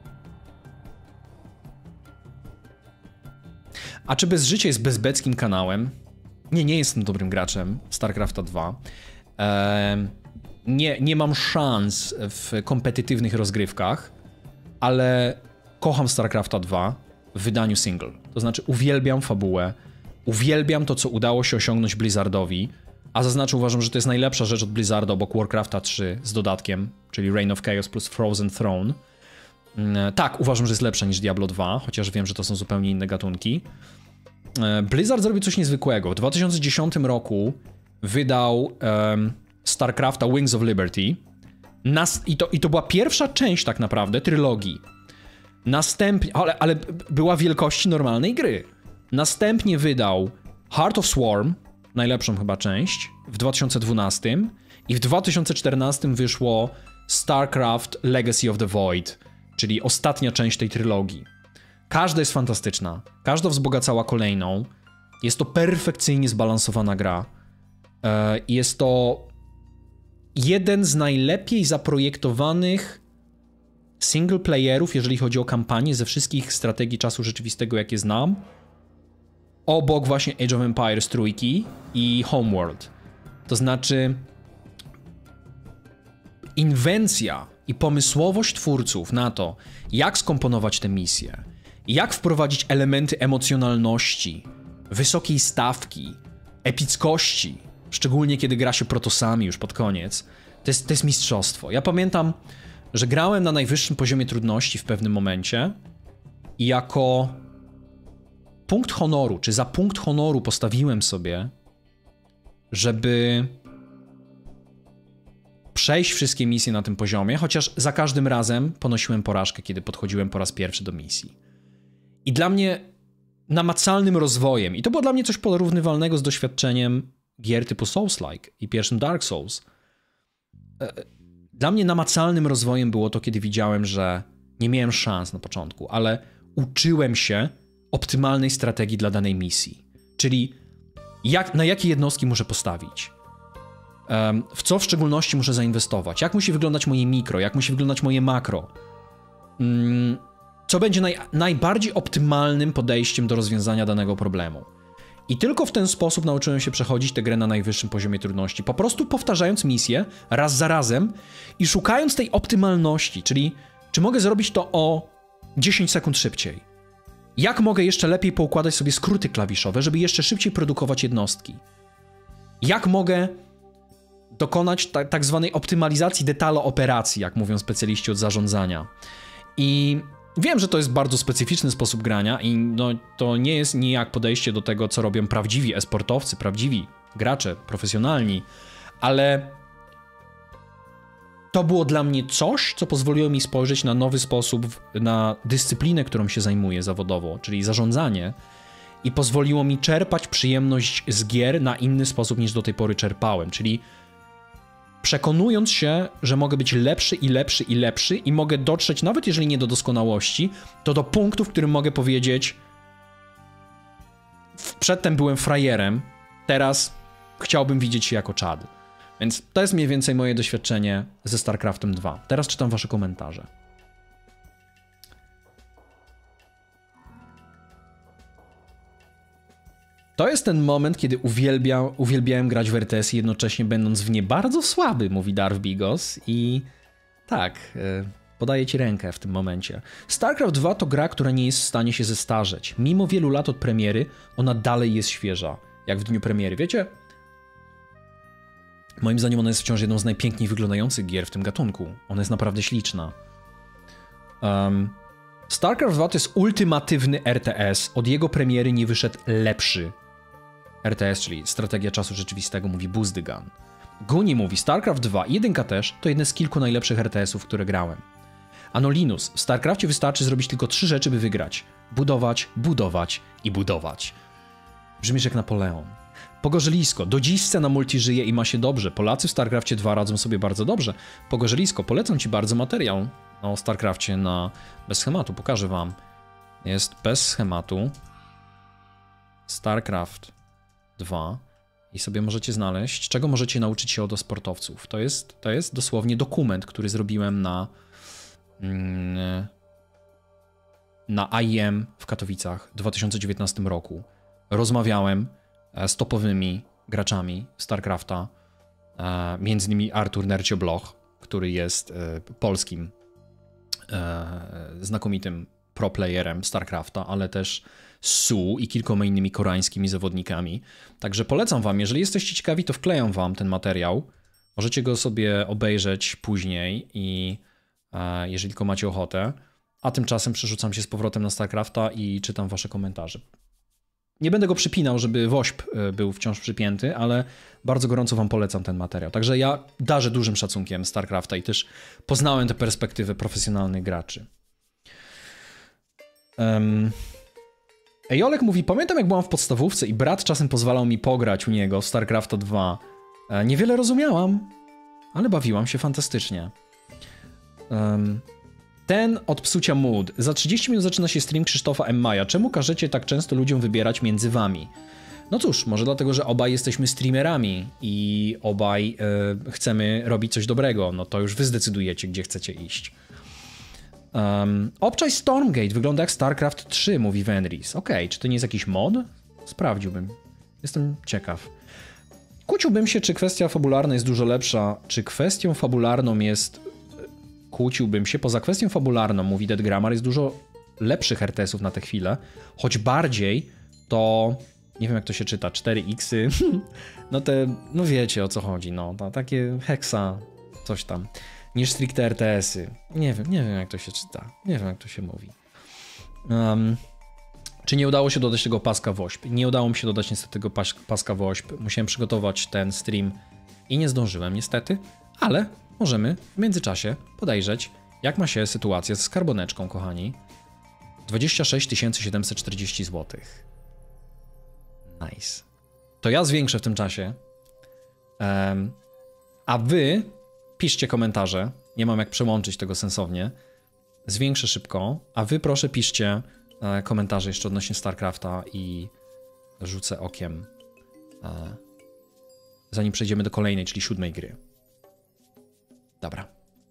A czy Bez Życia jest bezbeckim kanałem? Nie, nie jestem dobrym graczem StarCrafta dwa. Ehm, nie, nie mam szans w kompetytywnych rozgrywkach, ale kocham StarCrafta dwa w wydaniu single. To znaczy uwielbiam fabułę, uwielbiam to, co udało się osiągnąć Blizzardowi, a zaznaczę, uważam, że to jest najlepsza rzecz od Blizzarda obok Warcrafta trzy z dodatkiem, czyli Reign of Chaos plus Frozen Throne. Tak, uważam, że jest lepsza niż Diablo dwa, chociaż wiem, że to są zupełnie inne gatunki. Blizzard zrobił coś niezwykłego. W dwa tysiące dziesiątym roku wydał um, StarCrafta Wings of Liberty. Nas, i, to, I to była pierwsza część tak naprawdę trylogii. Następnie, ale, ale była wielkości normalnej gry. Następnie wydał Heart of Swarm, najlepszą chyba część, w dwa tysiące dwunastym i w dwa tysiące czternastym wyszło StarCraft Legacy of the Void, czyli ostatnia część tej trylogii. Każda jest fantastyczna, każda wzbogacała kolejną. Jest to perfekcyjnie zbalansowana gra. Jest to jeden z najlepiej zaprojektowanych single playerów, jeżeli chodzi o kampanię, ze wszystkich strategii czasu rzeczywistego, jakie znam. Obok właśnie Age of Empires trójki i Homeworld. To znaczy inwencja i pomysłowość twórców na to, jak skomponować tę misję, jak wprowadzić elementy emocjonalności, wysokiej stawki, epickości, szczególnie kiedy gra się protosami już pod koniec, to jest, to jest mistrzostwo. Ja pamiętam, że grałem na najwyższym poziomie trudności w pewnym momencie i jako punkt honoru, czy za punkt honoru postawiłem sobie, żeby przejść wszystkie misje na tym poziomie, chociaż za każdym razem ponosiłem porażkę, kiedy podchodziłem po raz pierwszy do misji. I dla mnie namacalnym rozwojem, i to było dla mnie coś porównywalnego z doświadczeniem gier typu Souls-like i pierwszym Dark Souls, dla mnie namacalnym rozwojem było to, kiedy widziałem, że nie miałem szans na początku, ale uczyłem się optymalnej strategii dla danej misji. Czyli jak, na jakie jednostki muszę postawić, um, w co w szczególności muszę zainwestować, jak musi wyglądać moje mikro, jak musi wyglądać moje makro, um, co będzie naj, najbardziej optymalnym podejściem do rozwiązania danego problemu. I tylko w ten sposób nauczyłem się przechodzić tę grę na najwyższym poziomie trudności, po prostu powtarzając misję raz za razem i szukając tej optymalności, czyli czy mogę zrobić to o dziesięć sekund szybciej. Jak mogę jeszcze lepiej poukładać sobie skróty klawiszowe, żeby jeszcze szybciej produkować jednostki? Jak mogę dokonać ta, tak zwanej optymalizacji detalo operacji, jak mówią specjaliści od zarządzania. I wiem, że to jest bardzo specyficzny sposób grania i no, to nie jest nijak podejście do tego, co robią prawdziwi e-sportowcy, prawdziwi gracze, profesjonalni, ale to było dla mnie coś, co pozwoliło mi spojrzeć na nowy sposób, na dyscyplinę, którą się zajmuję zawodowo, czyli zarządzanie i pozwoliło mi czerpać przyjemność z gier na inny sposób niż do tej pory czerpałem, czyli przekonując się, że mogę być lepszy i lepszy i lepszy i mogę dotrzeć, nawet jeżeli nie do doskonałości, to do punktu, w którym mogę powiedzieć: przedtem byłem frajerem, teraz chciałbym widzieć się jako Chad. Więc to jest mniej więcej moje doświadczenie ze StarCraftem dwa. Teraz czytam wasze komentarze. To jest ten moment, kiedy uwielbia, uwielbiałem grać w R T S, jednocześnie będąc w nie bardzo słaby, mówi Darth Bigos. I tak, yy, podaję ci rękę w tym momencie. StarCraft dwa to gra, która nie jest w stanie się zestarzeć. Mimo wielu lat od premiery, ona dalej jest świeża, jak w dniu premiery. Wiecie, moim zdaniem ona jest wciąż jedną z najpiękniej wyglądających gier w tym gatunku. Ona jest naprawdę śliczna. Um, StarCraft dwa to jest ultimatywny R T S. Od jego premiery nie wyszedł lepszy R T S, czyli strategia czasu rzeczywistego, mówi Buzdygan. Guni mówi: StarCraft dwa i jedynka też to jedne z kilku najlepszych R T S-ów, które grałem. Anolinus: w StarCraftie wystarczy zrobić tylko trzy rzeczy, by wygrać. Budować, budować i budować. Brzmisz jak Napoleon. Pogorzelisko: do dziś scena multi żyje i ma się dobrze. Polacy w StarCraftie dwa radzą sobie bardzo dobrze. Pogorzelisko: polecam ci bardzo materiał o StarCraftie na bez schematu. Pokażę wam. Jest bez schematu StarCraft dwa i sobie możecie znaleźć, czego możecie nauczyć się od sportowców. To jest, to jest dosłownie dokument, który zrobiłem na na I E M w Katowicach w dwa tysiące dziewiętnastym roku. Rozmawiałem z topowymi graczami StarCrafta, między innymi Artur Nercio-Bloch, który jest polskim znakomitym pro playerem StarCrafta, ale też Su i kilkoma innymi koreańskimi zawodnikami. Także polecam wam, jeżeli jesteście ciekawi, to wklejam wam ten materiał. Możecie go sobie obejrzeć później i e, jeżeli tylko macie ochotę. A tymczasem przerzucam się z powrotem na StarCrafta i czytam wasze komentarze. Nie będę go przypinał, żeby wośp był wciąż przypięty, ale bardzo gorąco wam polecam ten materiał. Także ja darzę dużym szacunkiem StarCrafta i też poznałem tę perspektywę profesjonalnych graczy. Um... Ejolek mówi: pamiętam, jak byłam w podstawówce i brat czasem pozwalał mi pograć u niego w StarCrafta dwa. E, niewiele rozumiałam, ale bawiłam się fantastycznie. Um, ten od psucia mood. Za trzydzieści minut zaczyna się stream Krzysztofa M. Maja. Czemu każecie tak często ludziom wybierać między wami? No cóż, może dlatego, że obaj jesteśmy streamerami i obaj e, chcemy robić coś dobrego. No to już wy zdecydujecie, gdzie chcecie iść. Um, obczaj Stormgate wygląda jak StarCraft trzy, mówi Venris. Okej, okay, czy to nie jest jakiś mod? Sprawdziłbym. Jestem ciekaw. Kłóciłbym się, czy kwestia fabularna jest dużo lepsza. Czy kwestią fabularną jest... Kłóciłbym się. Poza kwestią fabularną, mówi Dead Grammar, jest dużo lepszych R T S-ów na tę chwilę. Choć bardziej to... Nie wiem, jak to się czyta. cztery iksy. No te... No wiecie, o co chodzi. No, to takie heksa, coś tam. Niż stricte R T S-y. Nie wiem, nie wiem, jak to się czyta. Nie wiem, jak to się mówi. Um, czy nie udało się dodać tego paska wośp? Nie udało mi się dodać niestety tego pas paska wośp. Musiałem przygotować ten stream i nie zdążyłem niestety, ale możemy w międzyczasie podejrzeć, jak ma się sytuacja z skarboneczką, kochani. dwadzieścia sześć tysięcy siedemset czterdzieści złotych. Nice. To ja zwiększę w tym czasie. Um, a wy... Piszcie komentarze, nie mam jak przełączyć tego sensownie. Zwiększę szybko, a wy proszę piszcie e, komentarze jeszcze odnośnie StarCrafta i rzucę okiem, e, zanim przejdziemy do kolejnej, czyli siódmej gry. Dobra.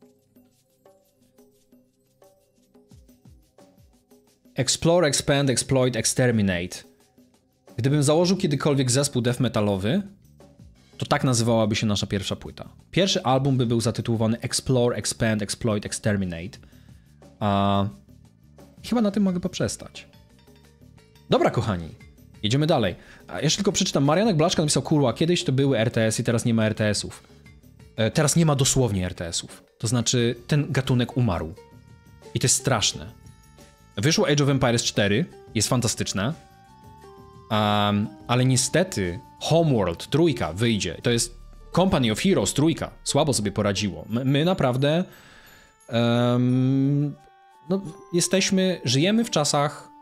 Explore, Expand, Exploit, Exterminate. Gdybym założył kiedykolwiek zespół death metalowy, to tak nazywałaby się nasza pierwsza płyta. Pierwszy album by był zatytułowany Explore, Expand, Exploit, Exterminate. A chyba na tym mogę poprzestać. Dobra, kochani, jedziemy dalej. A jeszcze tylko przeczytam. Marianek Blaszka napisał: kurwa, kiedyś to były R T S-y, teraz nie ma R T S-ów. E, teraz nie ma dosłownie R T S-ów. To znaczy, ten gatunek umarł. I to jest straszne. Wyszło Age of Empires cztery, jest fantastyczne. Um, ale niestety Homeworld trójka wyjdzie. To jest Company of Heroes trójka. Słabo sobie poradziło. My, my naprawdę um, no, jesteśmy, żyjemy w czasach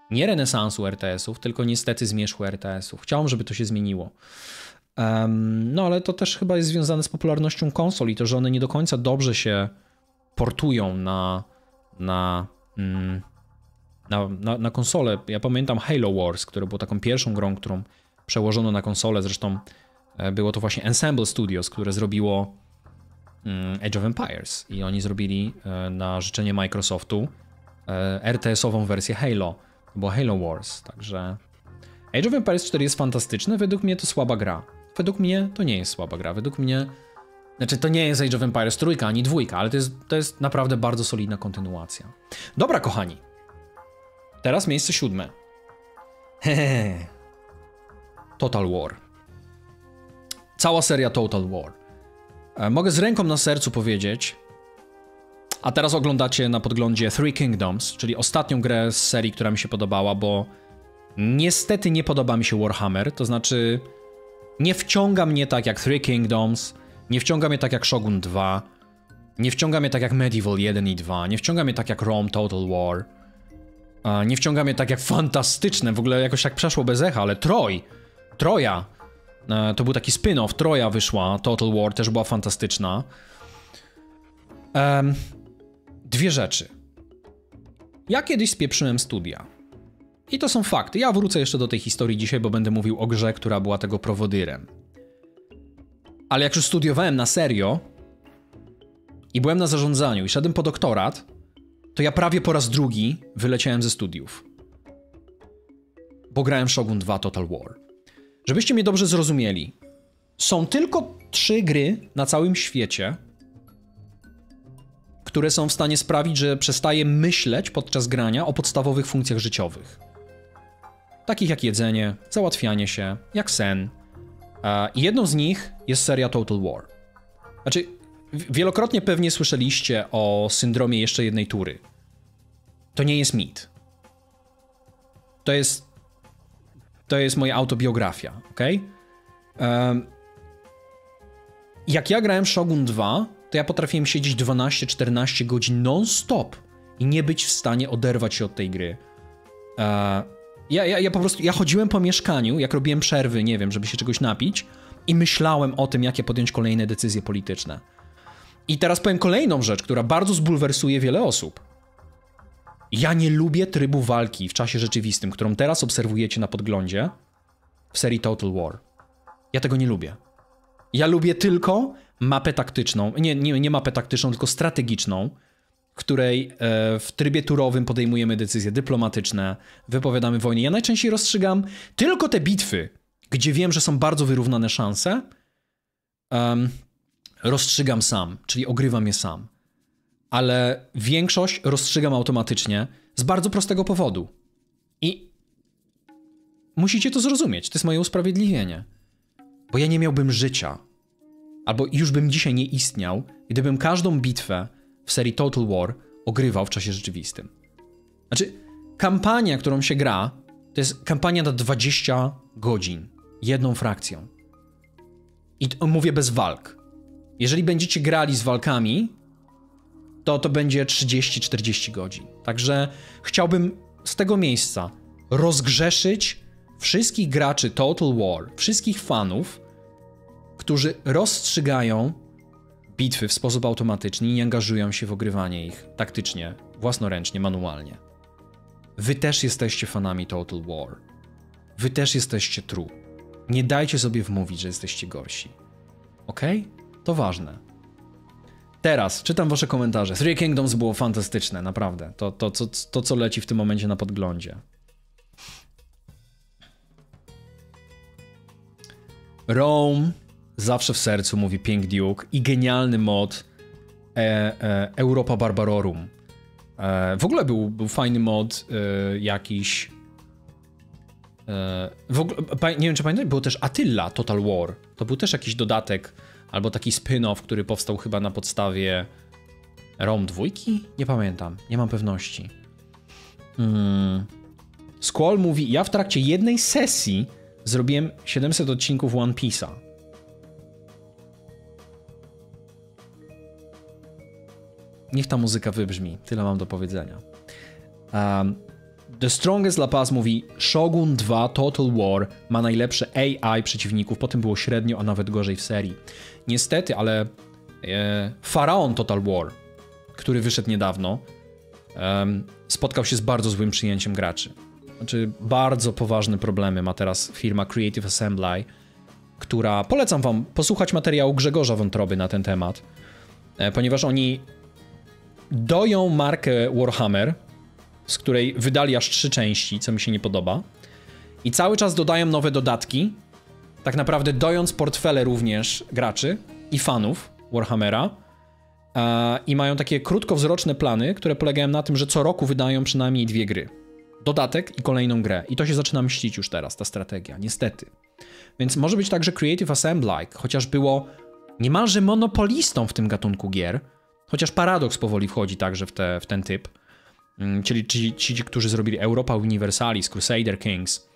Nie renesansu R T S-ów, tylko niestety zmierzchu R T S-ów. Chciałbym, żeby to się zmieniło. Um, no ale to też chyba jest związane z popularnością konsol i to, że one nie do końca dobrze się portują na, na, mm, na, na, na konsolę. Ja pamiętam Halo Wars, które było taką pierwszą grą, którą przełożono na konsolę. Zresztą było to właśnie Ensemble Studios, które zrobiło Age of Empires i oni zrobili na życzenie Microsoftu R T S-ową wersję Halo. To było Halo Wars, także Age of Empires cztery jest fantastyczne, według mnie to słaba gra. Według mnie to nie jest słaba gra, według mnie... Znaczy to nie jest Age of Empires trójka ani dwójka, ale to jest, to jest naprawdę bardzo solidna kontynuacja. Dobra, kochani. Teraz miejsce siódme. Hehehe. Total War. Cała seria Total War. Mogę z ręką na sercu powiedzieć, a teraz oglądacie na podglądzie Three Kingdoms, czyli ostatnią grę z serii, która mi się podobała, bo niestety nie podoba mi się Warhammer, to znaczy nie wciąga mnie tak jak Three Kingdoms, nie wciąga mnie tak jak Shogun dwa, nie wciąga mnie tak jak Medieval jeden i dwa, nie wciąga mnie tak jak Rome Total War, nie wciąga mnie tak jak fantastyczne, w ogóle jakoś tak przeszło bez echa, ale Troj, Troja, to był taki spin-off, Troja wyszła, Total War też była fantastyczna. Um, dwie rzeczy. Ja kiedyś spieprzyłem studia. I to są fakty. Ja wrócę jeszcze do tej historii dzisiaj, bo będę mówił o grze, która była tego prowodyrem. Ale jak już studiowałem na serio i byłem na zarządzaniu i szedłem po doktorat, to ja prawie po raz drugi wyleciałem ze studiów. Bo grałem Shogun dwa Total War. Żebyście mnie dobrze zrozumieli, są tylko trzy gry na całym świecie, które są w stanie sprawić, że przestaję myśleć podczas grania o podstawowych funkcjach życiowych. Takich jak jedzenie, załatwianie się, jak sen. I jedną z nich jest seria Total War. Znaczy, wielokrotnie pewnie słyszeliście o syndromie jeszcze jednej tury. To nie jest mit. To jest... To jest moja autobiografia, ok? Um, jak ja grałem Shogun dwa, to ja potrafiłem siedzieć dwanaście czternaście godzin non-stop i nie być w stanie oderwać się od tej gry. Uh, ja, ja, ja po prostu, ja chodziłem po mieszkaniu, jak robiłem przerwy, nie wiem, żeby się czegoś napić i myślałem o tym, jakie podjąć kolejne decyzje polityczne. I teraz powiem kolejną rzecz, która bardzo zbulwersuje wiele osób. Ja nie lubię trybu walki w czasie rzeczywistym, którą teraz obserwujecie na podglądzie w serii Total War. Ja tego nie lubię. Ja lubię tylko mapę taktyczną, nie, nie, nie mapę taktyczną, tylko strategiczną, w której e, w trybie turowym podejmujemy decyzje dyplomatyczne, wypowiadamy wojnę. Ja najczęściej rozstrzygam tylko te bitwy, gdzie wiem, że są bardzo wyrównane szanse, um, rozstrzygam sam, czyli ogrywam je sam. Ale większość rozstrzygam automatycznie z bardzo prostego powodu. I musicie to zrozumieć, to jest moje usprawiedliwienie. Bo ja nie miałbym życia, albo już bym dzisiaj nie istniał, gdybym każdą bitwę w serii Total War ogrywał w czasie rzeczywistym. Znaczy, kampania, którą się gra, to jest kampania na dwadzieścia godzin, jedną frakcją. I to mówię bez walk. Jeżeli będziecie grali z walkami, to to będzie trzydzieści czterdzieści godzin. Także chciałbym z tego miejsca rozgrzeszyć wszystkich graczy Total War, wszystkich fanów, którzy rozstrzygają bitwy w sposób automatyczny i nie angażują się w ogrywanie ich taktycznie, własnoręcznie, manualnie. Wy też jesteście fanami Total War. Wy też jesteście true. Nie dajcie sobie wmówić, że jesteście gorsi. Okej? To ważne. Teraz czytam wasze komentarze. Three Kingdoms było fantastyczne, naprawdę. To, to, to, to co leci w tym momencie na podglądzie. Rome zawsze w sercu, mówi Pink Duke. I genialny mod e, e, Europa Barbarorum. E, w ogóle był, był fajny mod e, jakiś... E, w ogóle, nie wiem, czy pamiętacie, było też Attila Total War. To był też jakiś dodatek, albo taki spin-off, który powstał chyba na podstawie Rome dwójki? Nie pamiętam, nie mam pewności. Hmm. Squall mówi, ja w trakcie jednej sesji zrobiłem siedemset odcinków One Piece'a. Niech ta muzyka wybrzmi, tyle mam do powiedzenia. Um, The Strongest La Paz mówi Shogun dwa Total War ma najlepsze A I przeciwników, potem było średnio, a nawet gorzej w serii. Niestety, ale e, Faraon Total War, który wyszedł niedawno, e, spotkał się z bardzo złym przyjęciem graczy. Znaczy, bardzo poważne problemy ma teraz firma Creative Assembly, która, polecam wam posłuchać materiału Grzegorza Wątroby na ten temat, e, ponieważ oni doją markę Warhammer, z której wydali aż trzy części, co mi się nie podoba, i cały czas dodają nowe dodatki, tak naprawdę dojąc portfele również graczy i fanów Warhammera, e, i mają takie krótkowzroczne plany, które polegają na tym, że co roku wydają przynajmniej dwie gry. Dodatek i kolejną grę. I to się zaczyna mścić już teraz, ta strategia, niestety. Więc może być tak, że Creative Assembly, chociaż było niemalże monopolistą w tym gatunku gier, chociaż Paradox powoli wchodzi także w, te, w ten typ, czyli ci, ci, którzy zrobili Europa Universalis, Crusader Kings.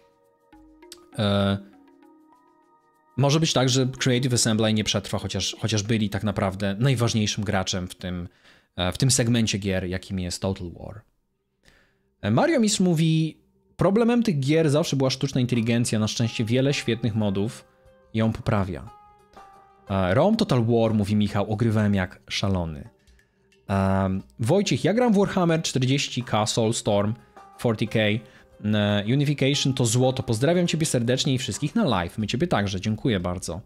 E, może być tak, że Creative Assembly nie przetrwa, chociaż, chociaż byli tak naprawdę najważniejszym graczem w tym, w tym segmencie gier, jakim jest Total War. Mario Mistrz mówi, problemem tych gier zawsze była sztuczna inteligencja, na szczęście wiele świetnych modów ją poprawia. Rome Total War, mówi Michał, ogrywałem jak szalony. Um, Wojciech, ja gram w Warhammer czterdzieści K, Soulstorm, czterdzieści K, Unification to złoto, pozdrawiam ciebie serdecznie i wszystkich na live, my ciebie także, dziękuję bardzo.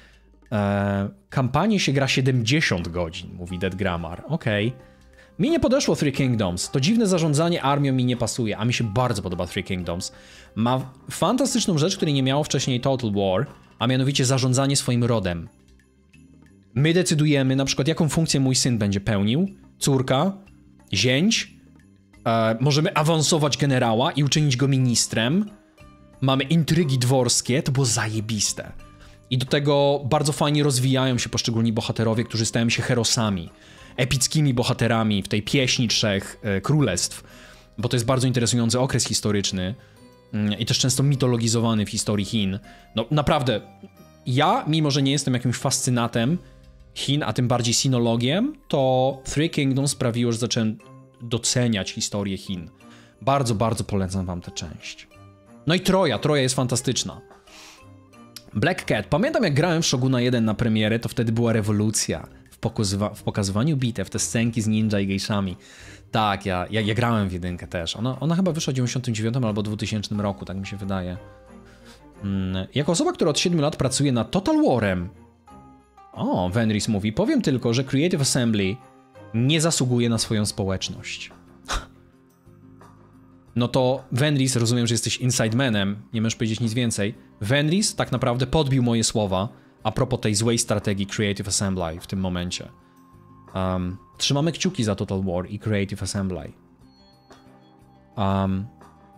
E, kampanię się gra siedemdziesiąt godzin, mówi Dead Grammar, okej. Okay. Mi nie podeszło Three Kingdoms, to dziwne zarządzanie armią mi nie pasuje, a mi się bardzo podoba Three Kingdoms. Ma fantastyczną rzecz, której nie miało wcześniej Total War, a mianowicie zarządzanie swoim rodem. My decydujemy na przykład, jaką funkcję mój syn będzie pełnił, córka, zięć, e, możemy awansować generała i uczynić go ministrem, mamy intrygi dworskie, to było zajebiste. I do tego bardzo fajnie rozwijają się poszczególni bohaterowie, którzy stają się herosami, epickimi bohaterami w tej pieśni trzech e, królestw, bo to jest bardzo interesujący okres historyczny mm, i też często mitologizowany w historii Chin. No naprawdę, ja, mimo że nie jestem jakimś fascynatem Chin, a tym bardziej sinologiem, to Three Kingdoms sprawiło, że zacząłem doceniać historię Chin. Bardzo, bardzo polecam wam tę część. No i Troja, Troja jest fantastyczna. Black Cat, pamiętam jak grałem w Shoguna jeden na premierę, to wtedy była rewolucja w, pokazywa w pokazywaniu bitew, te scenki z ninja i gejszami. Tak, ja, ja, ja grałem w jedynkę też. Ona, ona chyba wyszła w dziewięćdziesiątym dziewiątym albo dwutysięcznym roku, tak mi się wydaje. Hmm. Jako osoba, która od siedmiu lat pracuje nad Total Warem. O, Venris mówi, powiem tylko, że Creative Assembly nie zasługuje na swoją społeczność. No to Venris, rozumiem, że jesteś inside manem, nie możesz powiedzieć nic więcej. Venris tak naprawdę podbił moje słowa a propos tej złej strategii Creative Assembly w tym momencie. Um, trzymamy kciuki za Total War i Creative Assembly. Um,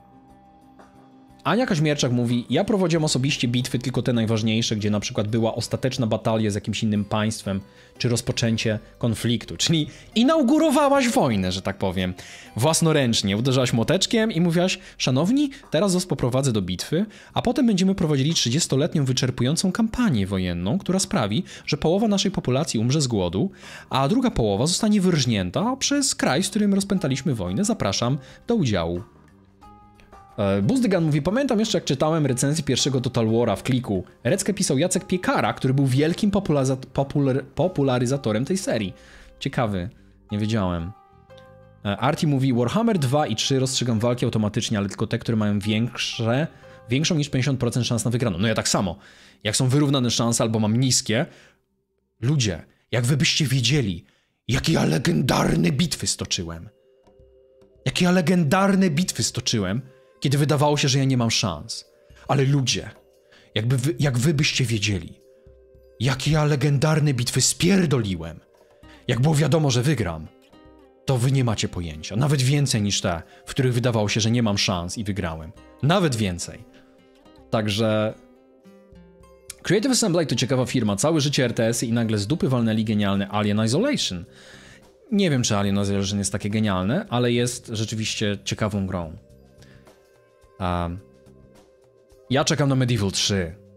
Ania Kaźmierczak mówi, ja prowadziłem osobiście bitwy tylko te najważniejsze, gdzie na przykład była ostateczna batalia z jakimś innym państwem, czy rozpoczęcie konfliktu, czyli inaugurowałaś wojnę, że tak powiem, własnoręcznie, uderzałaś młoteczkiem i mówiłaś, szanowni, teraz was poprowadzę do bitwy, a potem będziemy prowadzili trzydziestoletnią wyczerpującą kampanię wojenną, która sprawi, że połowa naszej populacji umrze z głodu, a druga połowa zostanie wyrżnięta przez kraj, z którym rozpętaliśmy wojnę. Zapraszam do udziału. Buzdygan mówi, pamiętam jeszcze jak czytałem recenzję pierwszego Total War'a w Kliku. Reckę pisał Jacek Piekara, który był wielkim popular popularyzatorem tej serii. Ciekawy, nie wiedziałem. Arti mówi, Warhammer dwa i trzy rozstrzygam walki automatycznie, ale tylko te, które mają większe, większą niż pięćdziesiąt procent szans na wygraną. No ja tak samo. Jak są wyrównane szanse albo mam niskie, ludzie, jak wy byście wiedzieli, jakie ja legendarne bitwy stoczyłem. Jakie ja legendarne bitwy stoczyłem, kiedy wydawało się, że ja nie mam szans. Ale ludzie, jakby wy, jak wy byście wiedzieli, jakie ja legendarne bitwy spierdoliłem, jak było wiadomo, że wygram, to wy nie macie pojęcia. Nawet więcej niż te, w których wydawało się, że nie mam szans i wygrałem. Nawet więcej. Także Creative Assembly to ciekawa firma. Całe życie R T S-y i nagle z dupy walnęli genialny Alien Isolation. Nie wiem, czy Alien Isolation jest takie genialne, ale jest rzeczywiście ciekawą grą. Um, ja czekam na Medieval trzy.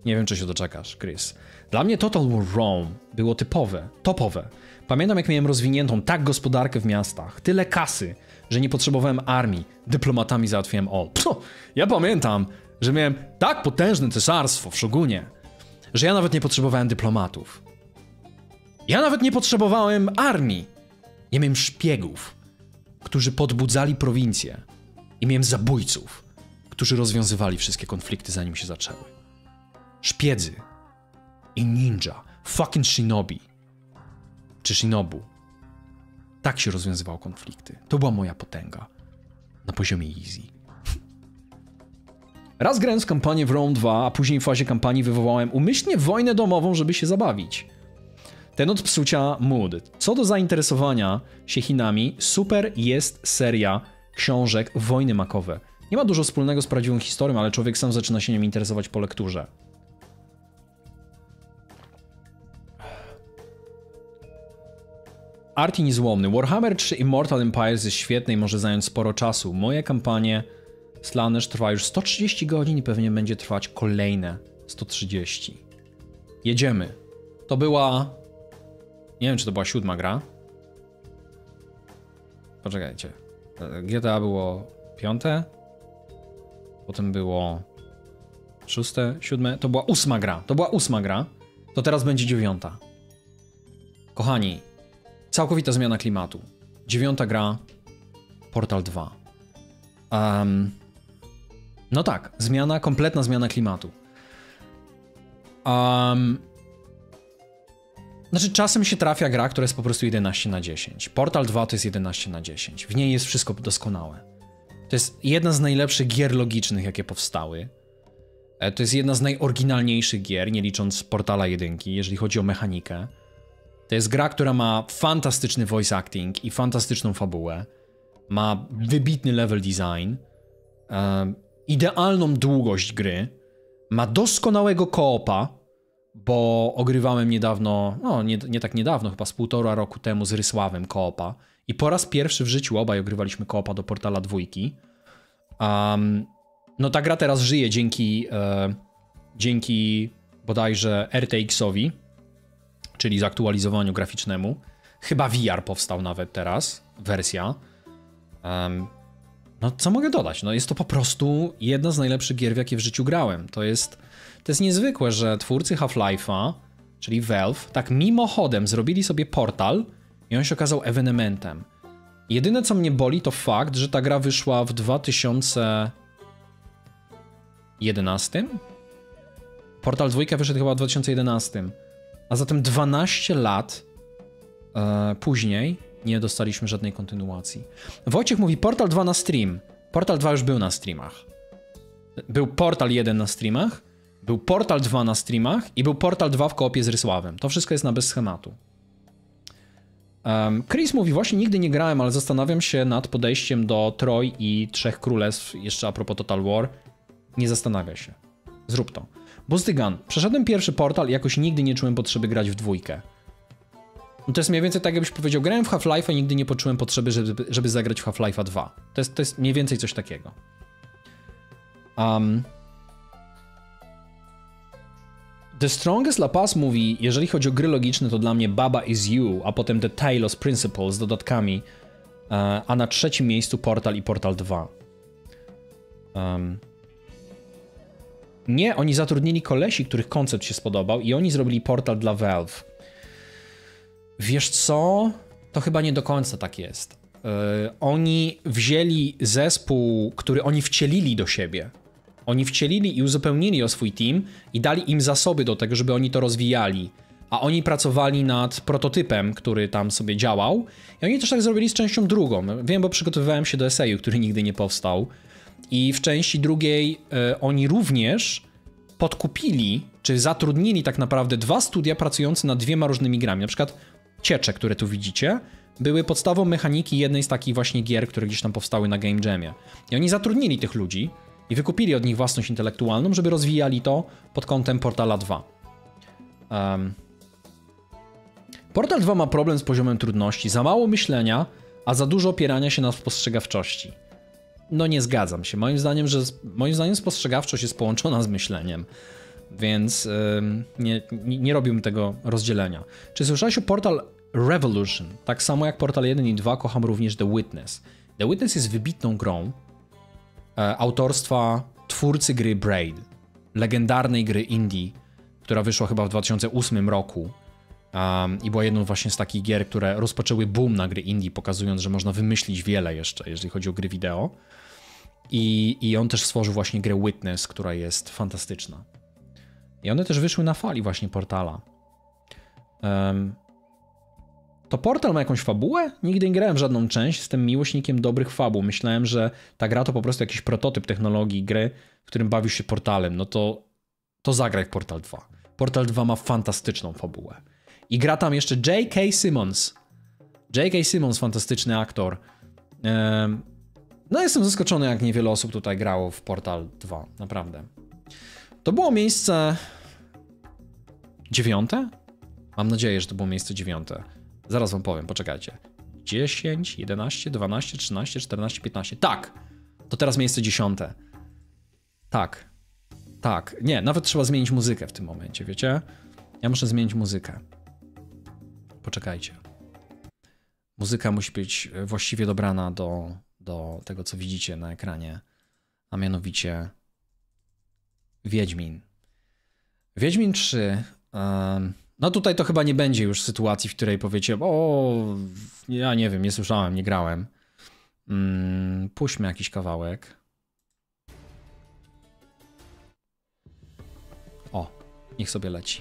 Nie wiem, czy się doczekasz, Chris. Dla mnie Total War Rome było typowe, topowe. Pamiętam, jak miałem rozwiniętą tak gospodarkę w miastach, tyle kasy, że nie potrzebowałem armii, dyplomatami załatwiałem all. Pso, ja pamiętam, że miałem tak potężne cesarstwo w Shogunie, że ja nawet nie potrzebowałem dyplomatów. Ja nawet nie potrzebowałem armii. Ja miałem szpiegów, którzy podbudzali prowincję. I miałem zabójców, którzy rozwiązywali wszystkie konflikty, zanim się zaczęły. Szpiedzy i ninja, fucking shinobi, czy shinobu. Tak się rozwiązywało konflikty. To była moja potęga. Na poziomie easy. Raz grając w kampanię w Rome dwa, a później w fazie kampanii wywołałem umyślnie wojnę domową, żeby się zabawić. Ten od psucia mood. Co do zainteresowania się Chinami, super jest seria książek Wojny makowe. Nie ma dużo wspólnego z prawdziwą historią, ale człowiek sam zaczyna się nią interesować po lekturze. Arti niezłomny. Warhammer trzy Immortal Empires jest świetny i może zająć sporo czasu. Moje kampanie Slaanesh trwa już sto trzydzieści godzin i pewnie będzie trwać kolejne sto trzydzieści. Jedziemy. To była... Nie wiem, czy to była siódma gra. Poczekajcie. G T A było piąte. Potem było szóste, siódme. To była ósma gra. To była ósma gra. To teraz będzie dziewiąta. Kochani, całkowita zmiana klimatu. Dziewiąta gra. Portal dwa. Um, no tak, zmiana, kompletna zmiana klimatu. Um, Znaczy, czasem się trafia gra, która jest po prostu jedenaście na dziesięć. Portal dwa to jest jedenaście na dziesięć. W niej jest wszystko doskonałe. To jest jedna z najlepszych gier logicznych, jakie powstały. To jest jedna z najoryginalniejszych gier, nie licząc Portala jedynki, jeżeli chodzi o mechanikę. To jest gra, która ma fantastyczny voice acting i fantastyczną fabułę. Ma wybitny level design. E, idealną długość gry. Ma doskonałego koopa, bo ogrywałem niedawno, no nie, nie tak niedawno, chyba z półtora roku temu z Rysławem koopa. I po raz pierwszy w życiu obaj ogrywaliśmy koopa do Portala dwójki. Um, no ta gra teraz żyje dzięki, e, dzięki bodajże R T X-owi, czyli zaktualizowaniu graficznemu. Chyba V R powstał nawet teraz, wersja. Um, no co mogę dodać? No jest to po prostu jedna z najlepszych gier, w jakie w życiu grałem. To jest, to jest niezwykłe, że twórcy Half-Life'a, czyli Valve, tak mimochodem zrobili sobie Portal i on się okazał ewenementem. Jedyne, co mnie boli, to fakt, że ta gra wyszła w dwa tysiące jedenastym? Portal dwa wyszedł chyba w dwa tysiące jedenastym. A zatem dwanaście lat e, później nie dostaliśmy żadnej kontynuacji. Wojciech mówi Portal dwa na stream. Portal dwa już był na streamach. Był Portal jeden na streamach, był Portal dwa na streamach i był Portal dwa w koopie z Rysławem. To wszystko jest na bez schematu. Um, Chris mówi, właśnie nigdy nie grałem, ale zastanawiam się nad podejściem do Troj i Trzech Królestw, jeszcze a propos Total War. Nie zastanawiaj się. Zrób to. Buzdygan, przeszedłem pierwszy Portal i jakoś nigdy nie czułem potrzeby grać w dwójkę. No to jest mniej więcej tak, jakbyś powiedział, grałem w Half-Life'a i nigdy nie poczułem potrzeby, żeby, żeby zagrać w Half-Life'a dwa. To jest, to jest mniej więcej coś takiego. Um, The Strongest La Paz mówi, jeżeli chodzi o gry logiczne, to dla mnie Baba Is You, a potem The Talos Principle z dodatkami, a na trzecim miejscu Portal i Portal dwa. Um, nie, oni zatrudnili kolesi, których koncept się spodobał i oni zrobili Portal dla Valve. Wiesz co? To chyba nie do końca tak jest. Yy, oni wzięli zespół, który oni wcielili do siebie. Oni wcielili i uzupełnili o swój team i dali im zasoby do tego, żeby oni to rozwijali. A oni pracowali nad prototypem, który tam sobie działał. I oni też tak zrobili z częścią drugą. Wiem, bo przygotowywałem się do eseju, który nigdy nie powstał. I w części drugiej y, oni również podkupili, czy zatrudnili tak naprawdę dwa studia pracujące nad dwiema różnymi grami. Na przykład Ciecze, które tu widzicie, były podstawą mechaniki jednej z takich właśnie gier, które gdzieś tam powstały na Game Jamie. I oni zatrudnili tych ludzi i wykupili od nich własność intelektualną, żeby rozwijali to pod kątem Portala dwa. Um. Portal dwa ma problem z poziomem trudności, za mało myślenia, a za dużo opierania się na spostrzegawczości. No nie zgadzam się. Moim zdaniem, że moim zdaniem spostrzegawczość jest połączona z myśleniem. więc yy, nie, nie, nie robiłbym tego rozdzielenia. Czy słyszałeś o Portal Revolution? Tak samo jak Portal jeden i dwa kocham również The Witness. The Witness jest wybitną grą e, autorstwa twórcy gry Braid, legendarnej gry indie, która wyszła chyba w dwa tysiące ósmym roku um, i była jedną właśnie z takich gier, które rozpoczęły boom na gry indie, pokazując, że można wymyślić wiele jeszcze, jeżeli chodzi o gry wideo. I, i on też stworzył właśnie grę Witness, która jest fantastyczna. I one też wyszły na fali właśnie Portala. Um, to Portal ma jakąś fabułę? Nigdy nie grałem w żadną część, jestem miłośnikiem dobrych fabuł. Myślałem, że ta gra to po prostu jakiś prototyp technologii gry, w którym bawisz się Portalem. No to, to zagraj w Portal dwa. Portal dwa ma fantastyczną fabułę. I gra tam jeszcze J K. Simmons. J K. Simmons, fantastyczny aktor. Um, no jestem zaskoczony, jak niewiele osób tutaj grało w Portal dwa. Naprawdę. To było miejsce... dziewiąte? Mam nadzieję, że to było miejsce dziewiąte. Zaraz wam powiem, poczekajcie. dziesięć, jedenaście, dwanaście, trzynaście, czternaście, piętnaście. Tak! To teraz miejsce dziesiąte. Tak. Tak. Nie, nawet trzeba zmienić muzykę w tym momencie, wiecie? Ja muszę zmienić muzykę. Poczekajcie. Muzyka musi być właściwie dobrana do, do tego, co widzicie na ekranie. A mianowicie Wiedźmin. Wiedźmin trzy... Um, no tutaj to chyba nie będzie już sytuacji, w której powiecie, o, ja nie wiem, nie słyszałem, nie grałem. Mm, puśćmy jakiś kawałek. O, niech sobie leci.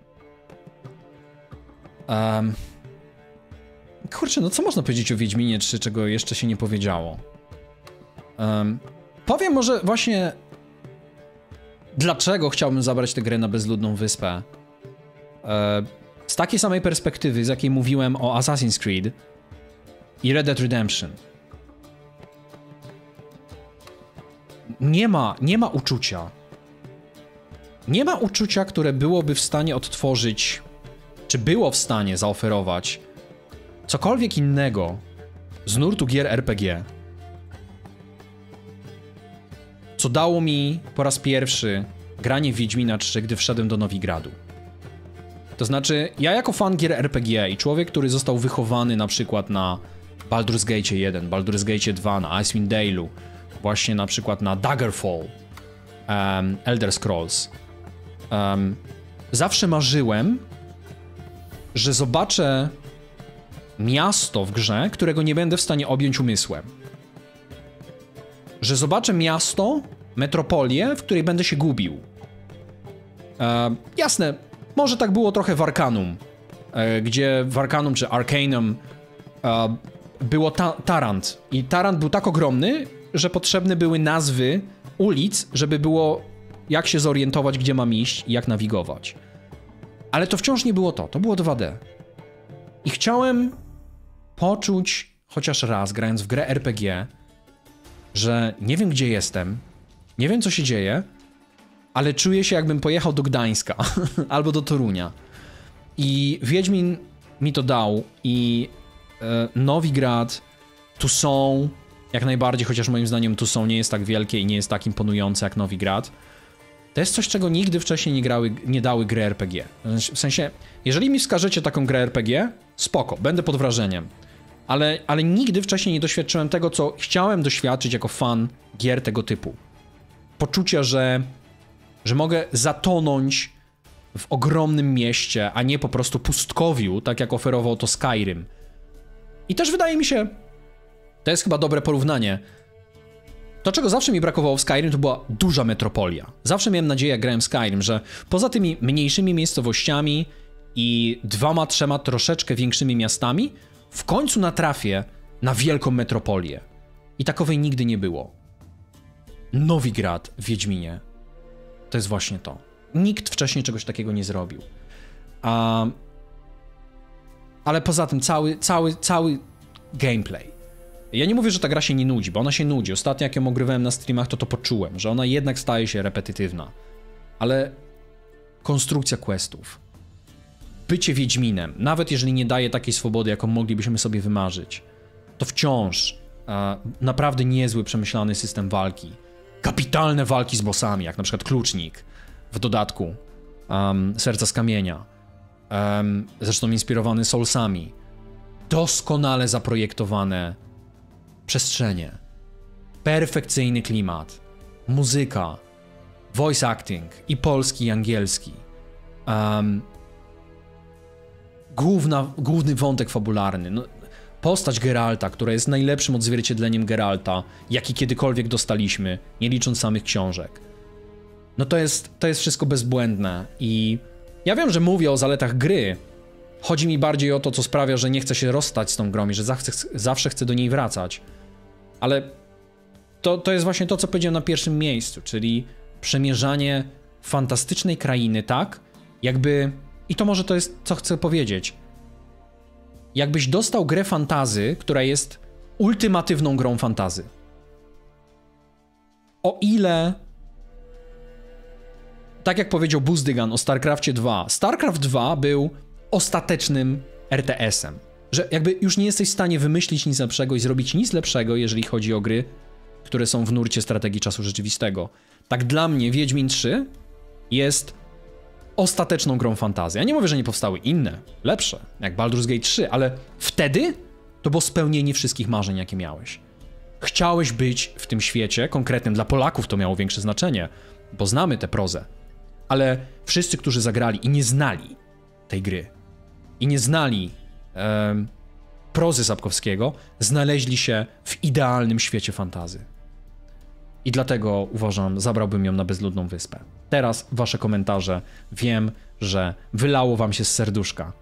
Um, kurczę, no co można powiedzieć o Wiedźminie trzy, czego jeszcze się nie powiedziało? Um, powiem może właśnie, dlaczego chciałbym zabrać tę grę na bezludną wyspę. Z takiej samej perspektywy, z jakiej mówiłem o Assassin's Creed i Red Dead Redemption. Nie ma, nie ma uczucia. Nie ma uczucia, które byłoby w stanie odtworzyć, czy było w stanie zaoferować cokolwiek innego z nurtu gier R P G, co dało mi po raz pierwszy granie w Wiedźmina trzy, gdy wszedłem do Nowigradu. To znaczy, ja jako fan gier R P G i człowiek, który został wychowany na przykład na Baldur's Gate jeden, Baldur's Gate dwa, na Icewind Dale'u, właśnie na przykład na Daggerfall, um, Elder Scrolls, um, zawsze marzyłem, że zobaczę miasto w grze, którego nie będę w stanie objąć umysłem. Że zobaczę miasto, metropolię, w której będę się gubił. Um, jasne, może tak było trochę w Arcanum, e, gdzie w Arcanum czy Arcanum e, było ta Tarant. I Tarant był tak ogromny, że potrzebne były nazwy ulic, żeby było jak się zorientować, gdzie mam iść i jak nawigować. Ale to wciąż nie było to, to było dwa D. I chciałem poczuć chociaż raz, grając w grę R P G, że nie wiem, gdzie jestem, nie wiem, co się dzieje, ale czuję się, jakbym pojechał do Gdańska albo do Torunia. I Wiedźmin mi to dał i e, Nowigrad, Toussaint, jak najbardziej, chociaż moim zdaniem Toussaint nie jest tak wielkie i nie jest tak imponujące jak Nowigrad. To jest coś, czego nigdy wcześniej nie, grały, nie dały gry R P G. W sensie, jeżeli mi wskażecie taką grę R P G, spoko, będę pod wrażeniem. Ale, ale nigdy wcześniej nie doświadczyłem tego, co chciałem doświadczyć jako fan gier tego typu. Poczucia, że że mogę zatonąć w ogromnym mieście, a nie po prostu pustkowiu, tak jak oferował to Skyrim. I też wydaje mi się, to jest chyba dobre porównanie, to, czego zawsze mi brakowało w Skyrim, to była duża metropolia. Zawsze miałem nadzieję, jak grałem w Skyrim, że poza tymi mniejszymi miejscowościami i dwoma, trzema troszeczkę większymi miastami, w końcu natrafię na wielką metropolię. I takowej nigdy nie było. Nowigrad w Wiedźminie to jest właśnie to. Nikt wcześniej czegoś takiego nie zrobił. A, ale poza tym cały, cały, cały gameplay. Ja nie mówię, że ta gra się nie nudzi, bo ona się nudzi. Ostatnio jak ją ogrywałem na streamach, to to poczułem, że ona jednak staje się repetytywna. Ale konstrukcja questów, bycie Wiedźminem, nawet jeżeli nie daje takiej swobody, jaką moglibyśmy sobie wymarzyć, to wciąż a, naprawdę niezły, przemyślany system walki. Kapitalne walki z bossami, jak na przykład Klucznik. w dodatku um, Serca z Kamienia, um, zresztą inspirowany Soulsami, doskonale zaprojektowane przestrzenie, perfekcyjny klimat, muzyka, voice acting i polski, i angielski, um, główna, główny wątek fabularny, no, postać Geralta, która jest najlepszym odzwierciedleniem Geralta, jaki kiedykolwiek dostaliśmy, nie licząc samych książek. No to jest, to jest wszystko bezbłędne i ja wiem, że mówię o zaletach gry. Chodzi mi bardziej o to, co sprawia, że nie chcę się rozstać z tą grą i że zawsze, zawsze chcę do niej wracać. Ale to, to jest właśnie to, co powiedziałem na pierwszym miejscu, czyli przemierzanie fantastycznej krainy tak, jakby... I to może to jest, co chcę powiedzieć. Jakbyś dostał grę fantazy, która jest ultimatywną grą fantazy. O ile... Tak jak powiedział Buzdygan o StarCraftie dwa, StarCraft dwa był ostatecznym R T S-em. Że jakby już nie jesteś w stanie wymyślić nic lepszego i zrobić nic lepszego, jeżeli chodzi o gry, które są w nurcie strategii czasu rzeczywistego. Tak dla mnie Wiedźmin trzy jest ostateczną grą fantazy. Ja nie mówię, że nie powstały inne, lepsze, jak Baldur's Gate trzy, ale wtedy to było spełnienie wszystkich marzeń, jakie miałeś. Chciałeś być w tym świecie, konkretnym dla Polaków to miało większe znaczenie, bo znamy tę prozę, ale wszyscy, którzy zagrali i nie znali tej gry, i nie znali e, prozy Sapkowskiego, znaleźli się w idealnym świecie fantazy. I dlatego uważam, zabrałbym ją na bezludną wyspę. Teraz wasze komentarze. Wiem, że wylało wam się z serduszka.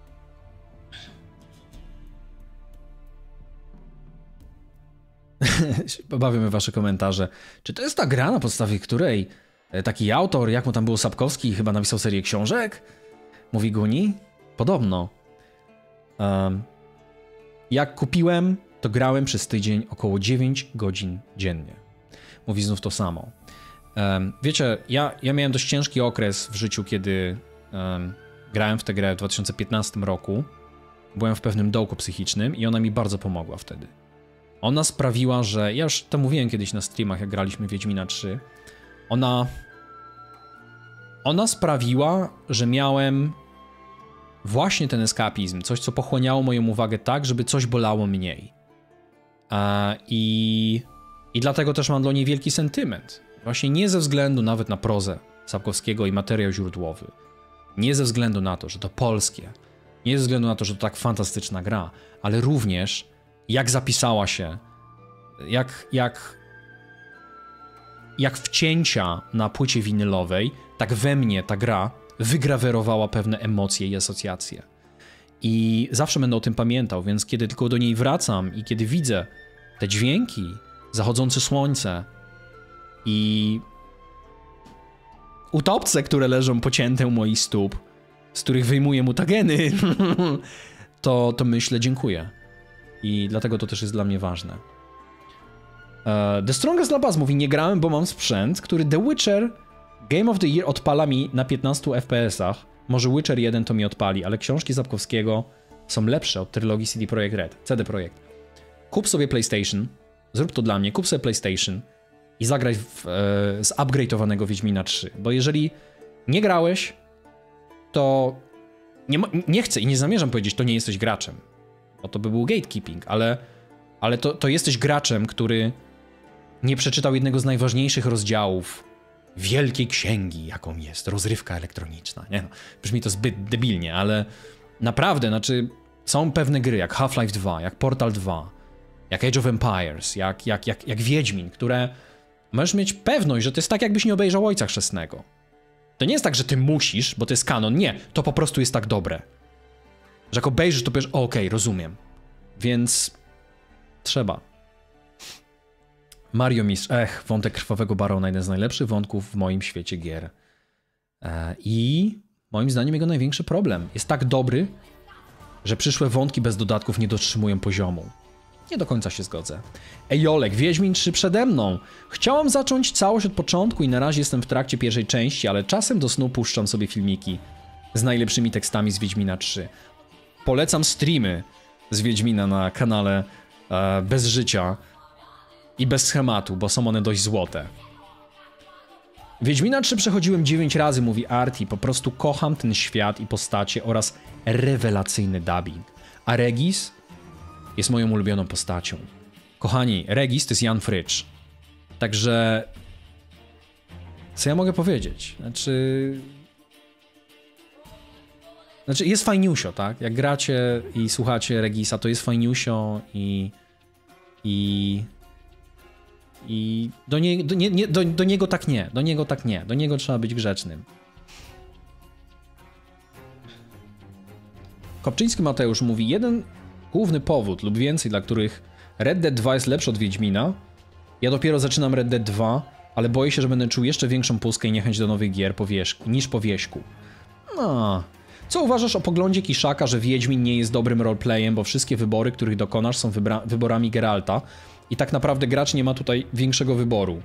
Pobawiamy wasze komentarze. Czy to jest ta gra, na podstawie której taki autor, jak mu tam było, Sapkowski, chyba napisał serię książek? Mówi Guni? Podobno. Um, jak kupiłem, to grałem przez tydzień około dziewięć godzin dziennie. Mówi znów to samo. Um, wiecie, ja, ja miałem dość ciężki okres w życiu, kiedy um, grałem w tę grę w dwa tysiące piętnastym roku. Byłem w pewnym dołku psychicznym i ona mi bardzo pomogła wtedy. Ona sprawiła, że... Ja już to mówiłem kiedyś na streamach, jak graliśmy Wiedźmina trzy. Ona... Ona sprawiła, że miałem właśnie ten eskapizm. Coś, co pochłaniało moją uwagę tak, żeby coś bolało mniej. E, I... I dlatego też mam dla niej wielki sentyment. Właśnie nie ze względu nawet na prozę Sapkowskiego i materiał źródłowy. Nie ze względu na to, że to polskie. Nie ze względu na to, że to tak fantastyczna gra. Ale również jak zapisała się, jak, jak, jak wcięcia na płycie winylowej, tak we mnie ta gra wygrawerowała pewne emocje i asocjacje. I zawsze będę o tym pamiętał, więc kiedy tylko do niej wracam i kiedy widzę te dźwięki, zachodzące słońce i utopce, które leżą pocięte u moich stóp, z których wyjmuję mutageny, to, to myślę, dziękuję. I dlatego to też jest dla mnie ważne. Uh, The Strongest Labaz mówi, nie grałem, bo mam sprzęt, który The Witcher Game of the Year odpala mi na piętnastu F P S-ach. Może Witcher jeden to mi odpali, ale książki Sapkowskiego są lepsze od trylogii C D Projekt Red, C D Projekt. Kup sobie PlayStation, zrób to dla mnie, kup sobie PlayStation i zagraj w, e, z upgrade'owanego Wiedźmina trzy, bo jeżeli nie grałeś, to nie, nie chcę i nie zamierzam powiedzieć, to nie jesteś graczem, bo to by był gatekeeping, ale, ale to, to jesteś graczem, który nie przeczytał jednego z najważniejszych rozdziałów wielkiej księgi, jaką jest rozrywka elektroniczna. Nie no, brzmi to zbyt debilnie, ale naprawdę, znaczy są pewne gry jak Half-Life dwa, jak Portal dwa, jak Age of Empires, jak, jak, jak, jak Wiedźmin, które możesz mieć pewność, że to jest tak, jakbyś nie obejrzał Ojca Chrzestnego. To nie jest tak, że ty musisz, bo to jest kanon. Nie, to po prostu jest tak dobre. Że jak obejrzysz, to powiesz, okej, okay, rozumiem. Więc trzeba. Mario Mistrz, ech, wątek Krwawego Barona, jeden z najlepszych wątków w moim świecie gier. E, I moim zdaniem jego największy problem. Jest tak dobry, że przyszłe wątki bez dodatków nie dotrzymują poziomu. Nie do końca się zgodzę. Ejolek, Wiedźmin trzy przede mną. Chciałam zacząć całość od początku i na razie jestem w trakcie pierwszej części, ale czasem do snu puszczam sobie filmiki z najlepszymi tekstami z Wiedźmina trzy. Polecam streamy z Wiedźmina na kanale e, Bez Życia i Bez Schematu, bo są one dość złote. Wiedźmina trzy przechodziłem dziewięć razy, mówi Arti. Po prostu kocham ten świat i postacie oraz rewelacyjny dubbing. A Regis jest moją ulubioną postacią. Kochani, Regis to jest Jan Frycz. Także... Co ja mogę powiedzieć? Znaczy... Znaczy, jest fajniusio, tak? Jak gracie i słuchacie Regisa, to jest fajniusio i... I... I do, nie, do, nie, nie, do, do niego tak nie, do niego tak nie, do niego trzeba być grzecznym. Kopczyński Mateusz mówi, jeden główny powód lub więcej, dla których Red Dead dwa jest lepszy od Wiedźmina. Ja dopiero zaczynam Red Dead dwa, ale boję się, że będę czuł jeszcze większą pustkę i niechęć do nowych gier po wierzchu, niż po wierzchu. No. Co uważasz o poglądzie Kiszaka, że Wiedźmin nie jest dobrym roleplayem, bo wszystkie wybory, których dokonasz, są wyborami Geralta i tak naprawdę gracz nie ma tutaj większego wyboru?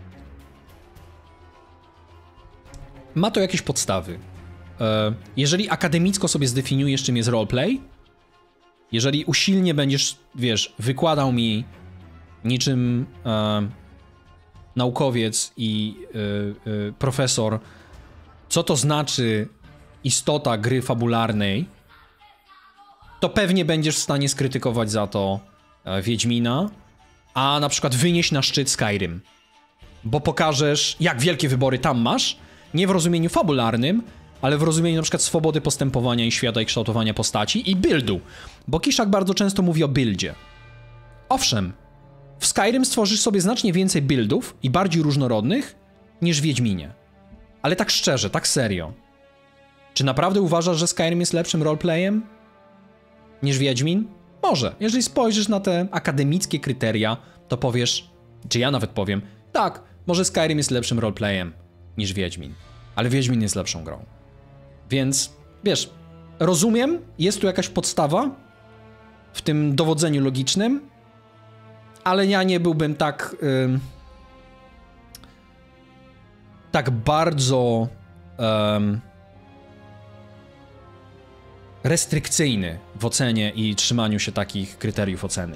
Ma to jakieś podstawy. Jeżeli akademicko sobie zdefiniujesz, czym jest roleplay, jeżeli usilnie będziesz, wiesz, wykładał mi niczym e, naukowiec i e, e, profesor, co to znaczy istota gry fabularnej, to pewnie będziesz w stanie skrytykować za to e, Wiedźmina, a na przykład wynieść na szczyt Skyrim, bo pokażesz, jak wielkie wybory tam masz, nie w rozumieniu fabularnym, ale w rozumieniu na przykład swobody postępowania i świata i kształtowania postaci i buildu, bo Kiszak bardzo często mówi o buildzie. Owszem, w Skyrim stworzysz sobie znacznie więcej buildów i bardziej różnorodnych niż w Wiedźminie. Ale tak szczerze, tak serio. Czy naprawdę uważasz, że Skyrim jest lepszym roleplayem niż Wiedźmin? Może. Jeżeli spojrzysz na te akademickie kryteria, to powiesz, czy ja nawet powiem, tak, może Skyrim jest lepszym roleplayem niż Wiedźmin. Ale Wiedźmin jest lepszą grą. Więc, wiesz, rozumiem, jest tu jakaś podstawa w tym dowodzeniu logicznym, ale ja nie byłbym tak yy, tak bardzo yy, restrykcyjny w ocenie i trzymaniu się takich kryteriów oceny.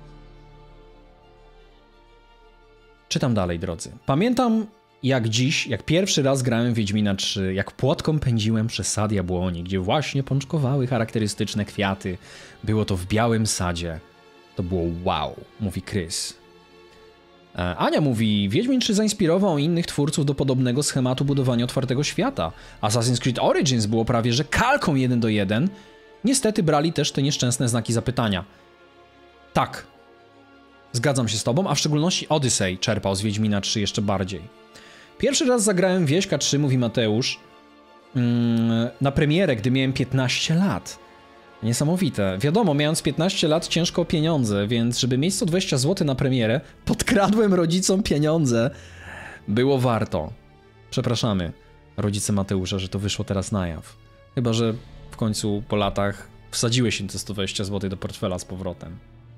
Czytam dalej, drodzy. Pamiętam jak dziś, jak pierwszy raz grałem w Wiedźmina trzy, jak płotką pędziłem przez sad jabłoni, gdzie właśnie pączkowały charakterystyczne kwiaty. Było to w białym sadzie. To było wow, mówi Chris. E, Ania mówi, Wiedźmin trzy zainspirował innych twórców do podobnego schematu budowania otwartego świata. Assassin's Creed Origins było prawie że kalką jeden do jeden. Niestety brali też te nieszczęsne znaki zapytania. Tak, zgadzam się z tobą, a w szczególności Odyssey czerpał z Wiedźmina trzy jeszcze bardziej. Pierwszy raz zagrałem Wieśka trzy, mówi Mateusz, mm, na premierę, gdy miałem piętnaście lat. Niesamowite. Wiadomo, mając piętnaście lat ciężko o pieniądze, więc żeby mieć sto dwadzieścia złotych na premierę, podkradłem rodzicom pieniądze. Było warto. Przepraszamy, rodzice Mateusza, że to wyszło teraz na jaw. Chyba że w końcu po latach wsadziłeś im te sto dwadzieścia złotych do portfela z powrotem.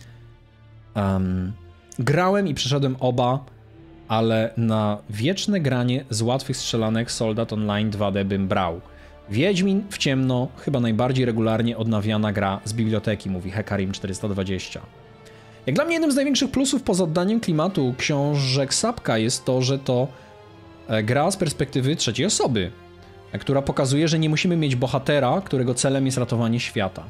Um, grałem i przeszedłem oba, ale na wieczne granie z łatwych strzelanek Soldat Online dwa D bym brał. Wiedźmin w ciemno, chyba najbardziej regularnie odnawiana gra z biblioteki, mówi Hekarim czterysta dwadzieścia. Jak dla mnie jednym z największych plusów poza oddaniem klimatu książek Sapka jest to, że to gra z perspektywy trzeciej osoby, która pokazuje, że nie musimy mieć bohatera, którego celem jest ratowanie świata.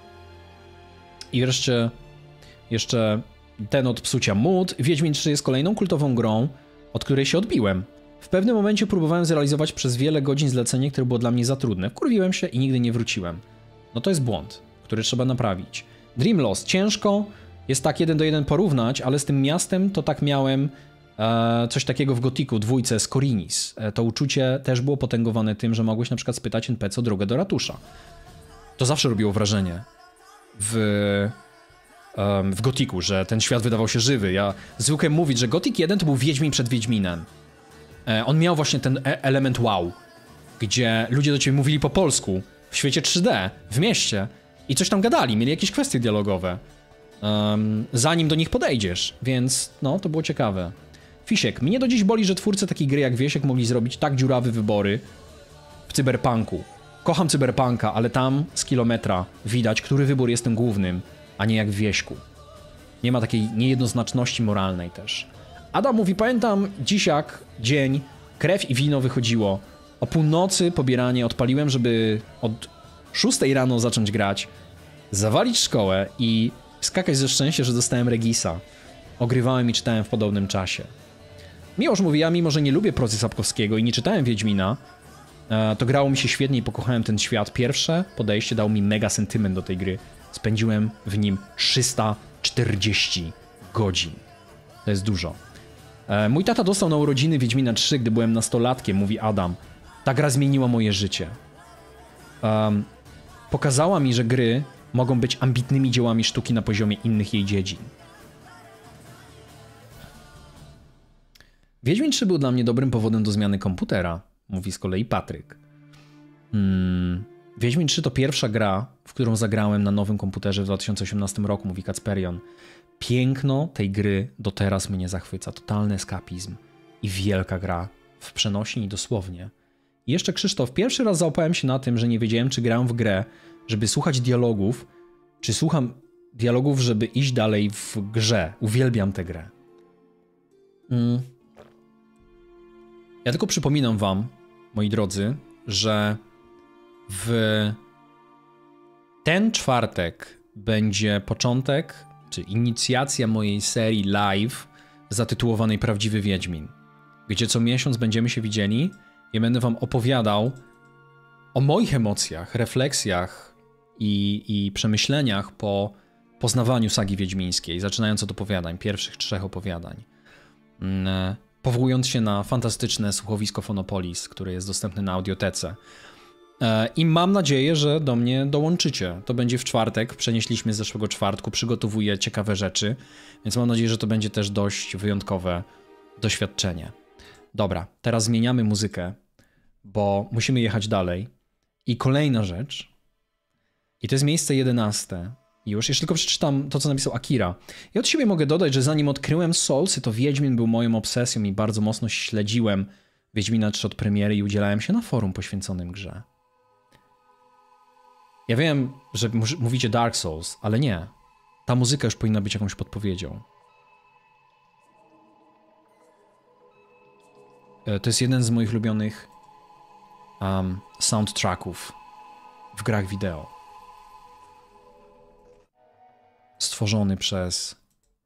I wreszcie jeszcze ten od psucia mód. Wiedźmin trzy jest kolejną kultową grą, od której się odbiłem. W pewnym momencie próbowałem zrealizować przez wiele godzin zlecenie, które było dla mnie za trudne. Wkurwiłem się i nigdy nie wróciłem. No to jest błąd, który trzeba naprawić. Dream Lost ciężko jest tak jeden do jeden porównać, ale z tym miastem to tak miałem e, coś takiego w Gothicu dwójce z Korinis. E, to uczucie też było potęgowane tym, że mogłeś na przykład spytać N P C o drogę do ratusza. To zawsze robiło wrażenie w... w Gothicu, że ten świat wydawał się żywy. Ja zwykłem mówić, że Gothic jeden to był Wiedźmin przed Wiedźminem. On miał właśnie ten element wow, gdzie ludzie do ciebie mówili po polsku, w świecie trzy D, w mieście i coś tam gadali, mieli jakieś kwestie dialogowe, um, zanim do nich podejdziesz, więc no, to było ciekawe. Fisiek, mnie do dziś boli, że twórcy takiej gry jak Wiesiek mogli zrobić tak dziurawe wybory w Cyberpunku. Kocham Cyberpunka, ale tam z kilometra widać, który wybór jest tym głównym, a nie jak w Wieśku. Nie ma takiej niejednoznaczności moralnej też. Adam mówi, pamiętam dziś jak dzień, Krew i wino wychodziło. O północy pobieranie odpaliłem, żeby od szóstej rano zacząć grać, zawalić szkołę i skakać ze szczęścia, że dostałem Regisa. Ogrywałem i czytałem w podobnym czasie. Miłosz mówi, ja mimo, że nie lubię prozy Sapkowskiego i nie czytałem Wiedźmina, to grało mi się świetnie i pokochałem ten świat. Pierwsze podejście dało mi mega sentyment do tej gry. Spędziłem w nim trzysta czterdzieści godzin. To jest dużo. Mój tata dostał na urodziny Wiedźmina trzy, gdy byłem nastolatkiem, mówi Adam. Ta gra zmieniła moje życie. Um, pokazała mi, że gry mogą być ambitnymi dziełami sztuki na poziomie innych jej dziedzin. Wiedźmin trzy był dla mnie dobrym powodem do zmiany komputera, mówi z kolei Patryk. Hmm. Wiedźmin trzy to pierwsza gra, w którą zagrałem na nowym komputerze w dwa tysiące osiemnastym roku, mówi Kacperion. Piękno tej gry do teraz mnie zachwyca. Totalny eskapizm i wielka gra w przenośni i dosłownie. I jeszcze Krzysztof, pierwszy raz załapałem się na tym, że nie wiedziałem, czy gram w grę, żeby słuchać dialogów, czy słucham dialogów, żeby iść dalej w grze. Uwielbiam tę grę. Mm. Ja tylko przypominam wam, moi drodzy, że w ten czwartek będzie początek, czy inicjacja mojej serii live zatytułowanej Prawdziwy Wiedźmin, gdzie co miesiąc będziemy się widzieli i będę wam opowiadał o moich emocjach, refleksjach i, i przemyśleniach po poznawaniu sagi wiedźmińskiej, zaczynając od opowiadań, pierwszych trzech opowiadań. Powołując się na fantastyczne słuchowisko Fonopolis, które jest dostępne na audiotece. I mam nadzieję, że do mnie dołączycie. To będzie w czwartek, przenieśliśmy z zeszłego czwartku, przygotowuję ciekawe rzeczy, więc mam nadzieję, że to będzie też dość wyjątkowe doświadczenie. Dobra, teraz zmieniamy muzykę, bo musimy jechać dalej. I kolejna rzecz, i to jest miejsce jedenaste. Już, jeszcze tylko przeczytam to, co napisał Akira. I od siebie mogę dodać, że zanim odkryłem Soulsy, to Wiedźmin był moją obsesją i bardzo mocno śledziłem Wiedźmina trzy od premiery i udzielałem się na forum poświęconym grze. Ja wiem, że mówicie Dark Souls, ale nie. Ta muzyka już powinna być jakąś podpowiedzią. To jest jeden z moich ulubionych um, soundtracków w grach wideo. Stworzony przez...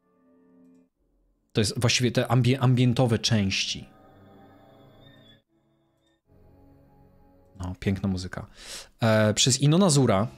To jest właściwie te ambie ambientowe części. No, piękna muzyka. E, przez Inona Zura.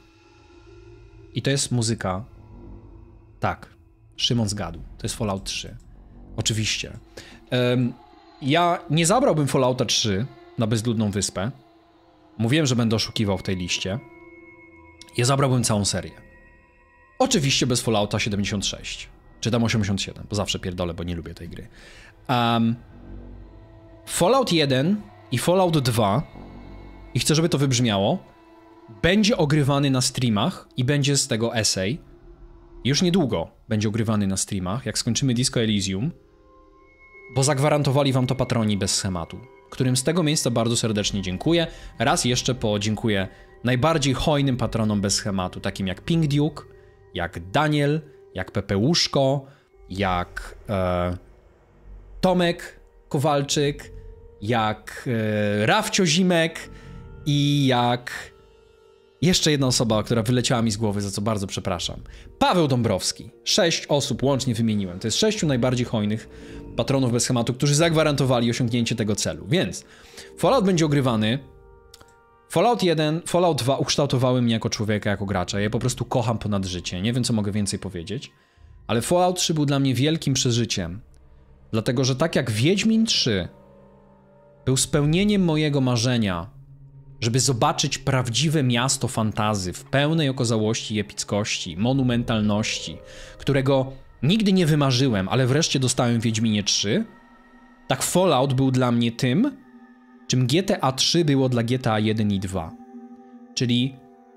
I to jest muzyka... Tak, Szymon zgadł. To jest Fallout trzy. Oczywiście. E, ja nie zabrałbym Fallouta trzy na Bezludną Wyspę. Mówiłem, że będę oszukiwał w tej liście. Ja zabrałbym całą serię. Oczywiście bez Fallouta siedemdziesiąt sześć. Czy tam osiemdziesiąt siedem, bo zawsze pierdolę, bo nie lubię tej gry. Um, Fallout jeden i Fallout dwa, i chcę, żeby to wybrzmiało, będzie ogrywany na streamach i będzie z tego essay. Już niedługo będzie ogrywany na streamach, jak skończymy Disco Elysium, bo zagwarantowali wam to patroni bez schematu, którym z tego miejsca bardzo serdecznie dziękuję. Raz jeszcze podziękuję najbardziej hojnym patronom bez schematu, takim jak Pink Duke, jak Daniel, jak Pepeuszko, jak e, Tomek Kowalczyk, jak e, Rafcio Zimek i jak jeszcze jedna osoba, która wyleciała mi z głowy, za co bardzo przepraszam. Paweł Dąbrowski. Sześć osób łącznie wymieniłem. To jest sześciu najbardziej hojnych patronów bez schematu, którzy zagwarantowali osiągnięcie tego celu. Więc Fallout będzie ogrywany. Fallout jeden, Fallout dwa ukształtowały mnie jako człowieka, jako gracza. Ja je po prostu kocham ponad życie. Nie wiem, co mogę więcej powiedzieć. Ale Fallout trzy był dla mnie wielkim przeżyciem. Dlatego, że tak jak Wiedźmin trzy był spełnieniem mojego marzenia, żeby zobaczyć prawdziwe miasto fantazy w pełnej okazałości i epickości, monumentalności, którego nigdy nie wymarzyłem, ale wreszcie dostałem w Wiedźminie trzy, tak Fallout był dla mnie tym, czym G T A trzy było dla G T A jeden i dwa. Czyli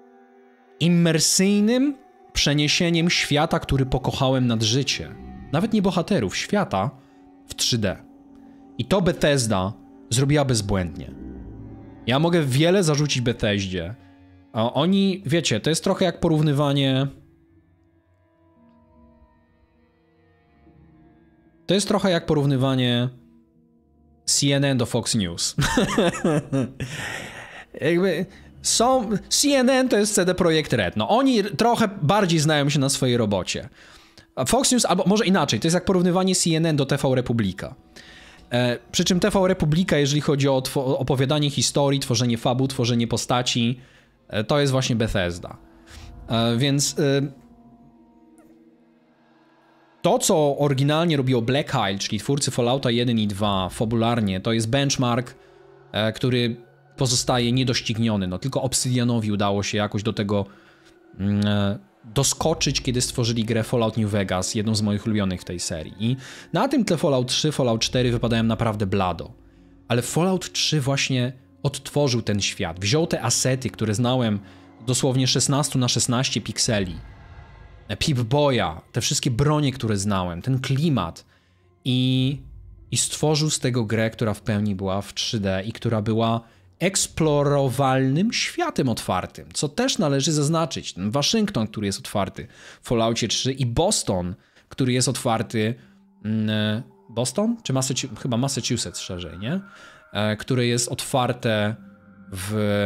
immersyjnym przeniesieniem świata, który pokochałem nad życie. Nawet nie bohaterów, świata w trzy D. I to Bethesda zrobiła bezbłędnie. Ja mogę wiele zarzucić Bethesdzie. A oni, wiecie, to jest trochę jak porównywanie... To jest trochę jak porównywanie C N N do Fox News. Jakby są... C N N to jest C D Projekt Red. No oni trochę bardziej znają się na swojej robocie. A Fox News, albo może inaczej, to jest jak porównywanie C N N do T V Republika. E, przy czym T V Republika, jeżeli chodzi o opowiadanie historii, tworzenie fabuł, tworzenie postaci, e, to jest właśnie Bethesda. E, więc... E, To, co oryginalnie robiło Black Isle, czyli twórcy Fallouta jeden i dwa, fabularnie, to jest benchmark, e, który pozostaje niedościgniony. No, tylko Obsidianowi udało się jakoś do tego mm, e, doskoczyć, kiedy stworzyli grę Fallout New Vegas, jedną z moich ulubionych w tej serii. I na tym tle Fallout trzy, Fallout cztery wypadają naprawdę blado. Ale Fallout trzy właśnie odtworzył ten świat. Wziął te asety, które znałem dosłownie szesnaście na szesnaście pikseli. Pip-Boya, te wszystkie bronie, które znałem, ten klimat i, i stworzył z tego grę, która w pełni była w trzy D i która była eksplorowalnym światem otwartym, co też należy zaznaczyć. Ten Waszyngton, który jest otwarty w Falloutie trzy i Boston, który jest otwarty... Mm, Boston? Czy Massachusetts? Chyba Massachusetts szerzej, nie? E, które jest otwarte w,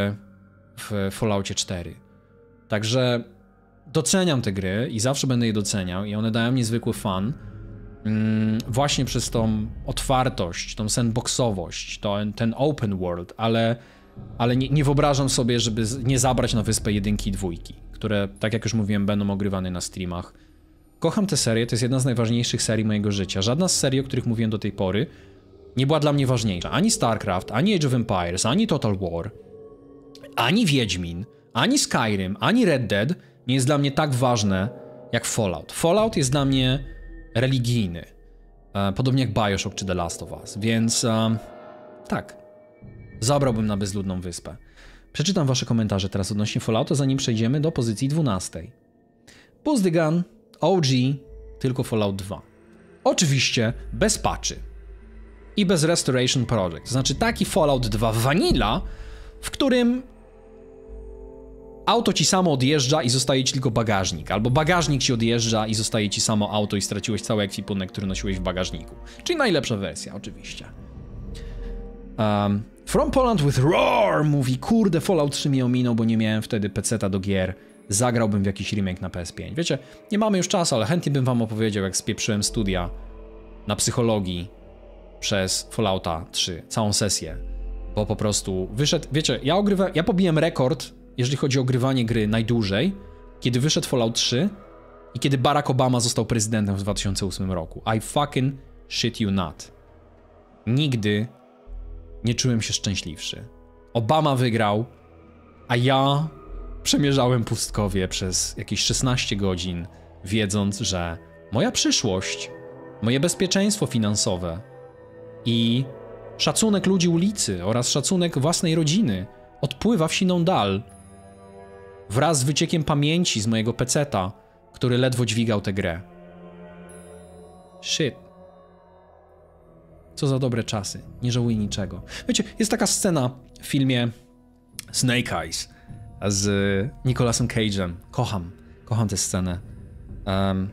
w Falloutie cztery. Także... Doceniam te gry i zawsze będę je doceniał i one dają niezwykły fan mm, właśnie przez tą otwartość, tą sandboxowość, to, ten open world, ale, ale nie, nie wyobrażam sobie, żeby nie zabrać na wyspę jedynki i dwójki, które, tak jak już mówiłem, będą ogrywane na streamach. Kocham tę serię, to jest jedna z najważniejszych serii mojego życia. Żadna z serii, o których mówiłem do tej pory, nie była dla mnie ważniejsza. Ani StarCraft, ani Age of Empires, ani Total War, ani Wiedźmin, ani Skyrim, ani Red Dead nie jest dla mnie tak ważne jak Fallout. Fallout jest dla mnie religijny. E, podobnie jak Bioshock czy The Last of Us. Więc e, tak. Zabrałbym na bezludną wyspę. Przeczytam wasze komentarze teraz odnośnie Fallouta, zanim przejdziemy do pozycji dwunastej. Buzz the Gun, O G, tylko Fallout dwa. Oczywiście bez patchy. I bez Restoration Project. To znaczy taki Fallout dwa Vanilla, w którym auto ci samo odjeżdża i zostaje ci tylko bagażnik, albo bagażnik ci odjeżdża i zostaje ci samo auto i straciłeś cały ekwipunek, który nosiłeś w bagażniku. Czyli najlepsza wersja, oczywiście. Um, From Poland with Roar mówi, kurde, Fallout trzy mi ominął, bo nie miałem wtedy peceta do gier. Zagrałbym w jakiś remake na P S pięć. Wiecie, nie mamy już czasu, ale chętnie bym wam opowiedział, jak spieprzyłem studia na psychologii przez Fallouta trzy, całą sesję. Bo po prostu wyszedł, wiecie, ja ogrywałem, ja pobiłem rekord, jeżeli chodzi o ogrywanie gry najdłużej, kiedy wyszedł Fallout trzy i kiedy Barack Obama został prezydentem w dwa tysiące ósmym roku. I fucking shit you not. Nigdy nie czułem się szczęśliwszy. Obama wygrał, a ja przemierzałem pustkowie przez jakieś szesnaście godzin, wiedząc, że moja przyszłość, moje bezpieczeństwo finansowe i szacunek ludzi ulicy oraz szacunek własnej rodziny odpływa w siną dal wraz z wyciekiem pamięci z mojego peceta, który ledwo dźwigał tę grę. Shit. Co za dobre czasy. Nie żałuję niczego. Wiecie, jest taka scena w filmie Snake Eyes z Nicolasem Cage'em. Kocham. Kocham tę scenę. Um,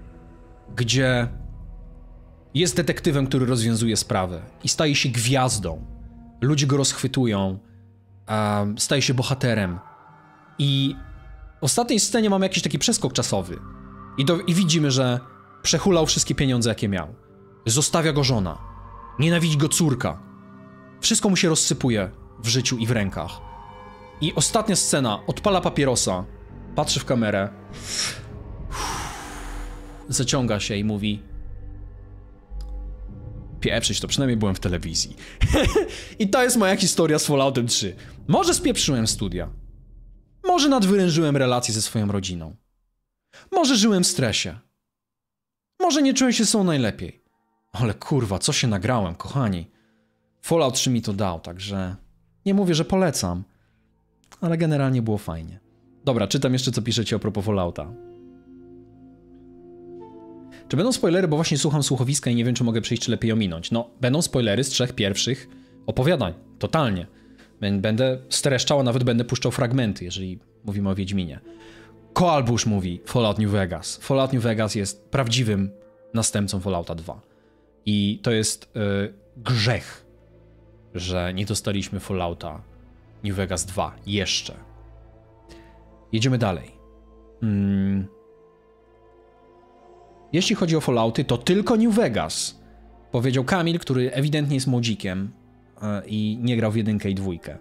gdzie jest detektywem, który rozwiązuje sprawę i staje się gwiazdą. Ludzie go rozchwytują. Um, staje się bohaterem. I w ostatniej scenie mamy jakiś taki przeskok czasowy. I, do, I widzimy, że przehulał wszystkie pieniądze, jakie miał. Zostawia go żona. Nienawidzi go córka. Wszystko mu się rozsypuje w życiu i w rękach. I ostatnia scena. Odpala papierosa. Patrzy w kamerę. Zaciąga się i mówi: pieprzyć to, przynajmniej byłem w telewizji. I to jest moja historia z Falloutem trzy. Może spieprzyłem studia. Może nadwyrężyłem relacje ze swoją rodziną. Może żyłem w stresie. Może nie czułem się z sobą najlepiej. Ale kurwa, co się nagrałem, kochani. Fallout trzy mi to dał, także nie mówię, że polecam. Ale generalnie było fajnie. Dobra, czytam jeszcze, co piszecie a propos Fallouta. Czy będą spoilery, bo właśnie słucham słuchowiska i nie wiem, czy mogę przejść, czy lepiej ominąć. No, będą spoilery z trzech pierwszych opowiadań. Totalnie. Będę streszczał, a nawet będę puszczał fragmenty, jeżeli mówimy o Wiedźminie. Koalbusz mówi Fallout New Vegas. Fallout New Vegas jest prawdziwym następcą Fallouta dwa. I to jest yy, grzech, że nie dostaliśmy Fallouta New Vegas dwa jeszcze. Jedziemy dalej. Hmm. Jeśli chodzi o Fallouty, to tylko New Vegas. Powiedział Kamil, który ewidentnie jest młodzikiem yy, i nie grał w jedynkę i dwójkę.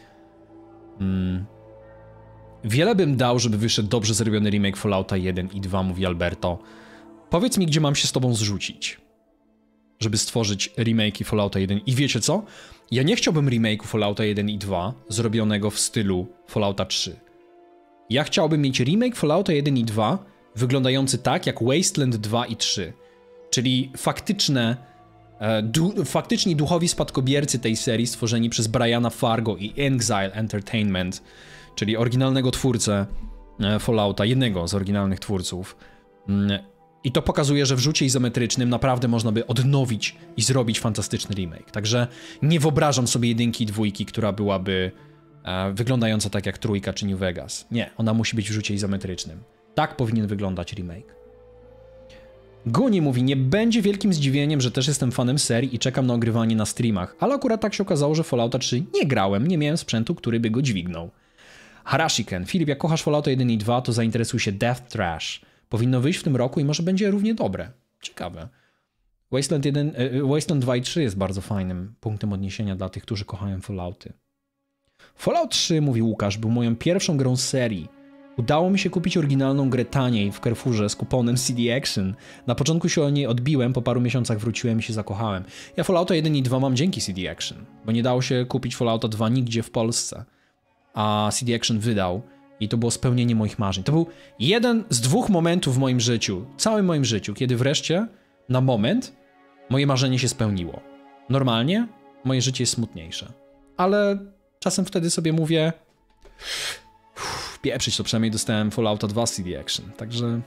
Hmm. Wiele bym dał, żeby wyszedł dobrze zrobiony remake Fallouta jeden i dwa, mówi Alberto. Powiedz mi, gdzie mam się z tobą zrzucić, żeby stworzyć remake Fallouta jeden. I wiecie co? Ja nie chciałbym remake'u Fallouta jeden i dwa zrobionego w stylu Fallouta trzy. Ja chciałbym mieć remake Fallouta jeden i dwa wyglądający tak jak Wasteland dwa i trzy. Czyli faktyczne, e, du, faktyczni duchowi spadkobiercy tej serii stworzeni przez Briana Fargo i Exile Entertainment, czyli oryginalnego twórcę e, Fallouta, jednego z oryginalnych twórców. Mm, I to pokazuje, że w rzucie izometrycznym naprawdę można by odnowić i zrobić fantastyczny remake. Także nie wyobrażam sobie jedynki i dwójki, która byłaby e, wyglądająca tak jak trójka czy New Vegas. Nie, ona musi być w rzucie izometrycznym. Tak powinien wyglądać remake. Guni mówi, nie będzie wielkim zdziwieniem, że też jestem fanem serii i czekam na ogrywanie na streamach, ale akurat tak się okazało, że Fallouta trzy nie grałem, nie miałem sprzętu, który by go dźwignął. Harashiken, Filip, jak kochasz Fallouta jeden i dwa, to zainteresuj się Death Trash. Powinno wyjść w tym roku i może będzie równie dobre. Ciekawe. Wasteland, jeden, Wasteland dwa i trzy jest bardzo fajnym punktem odniesienia dla tych, którzy kochają Fallouty. Fallout trzy, mówi Łukasz, był moją pierwszą grą z serii. Udało mi się kupić oryginalną grę taniej w Carrefourze z kuponem C D Action. Na początku się o niej odbiłem, po paru miesiącach wróciłem i się zakochałem. Ja Fallouta jeden i dwa mam dzięki C D Action, bo nie dało się kupić Fallouta dwa nigdzie w Polsce. A C D Action wydał i to było spełnienie moich marzeń. To był jeden z dwóch momentów w moim życiu, całym moim życiu, kiedy wreszcie, na moment, moje marzenie się spełniło. Normalnie moje życie jest smutniejsze. Ale czasem wtedy sobie mówię, uff, pieprzyć, to przynajmniej dostałem Fallouta dwa C D Action. Także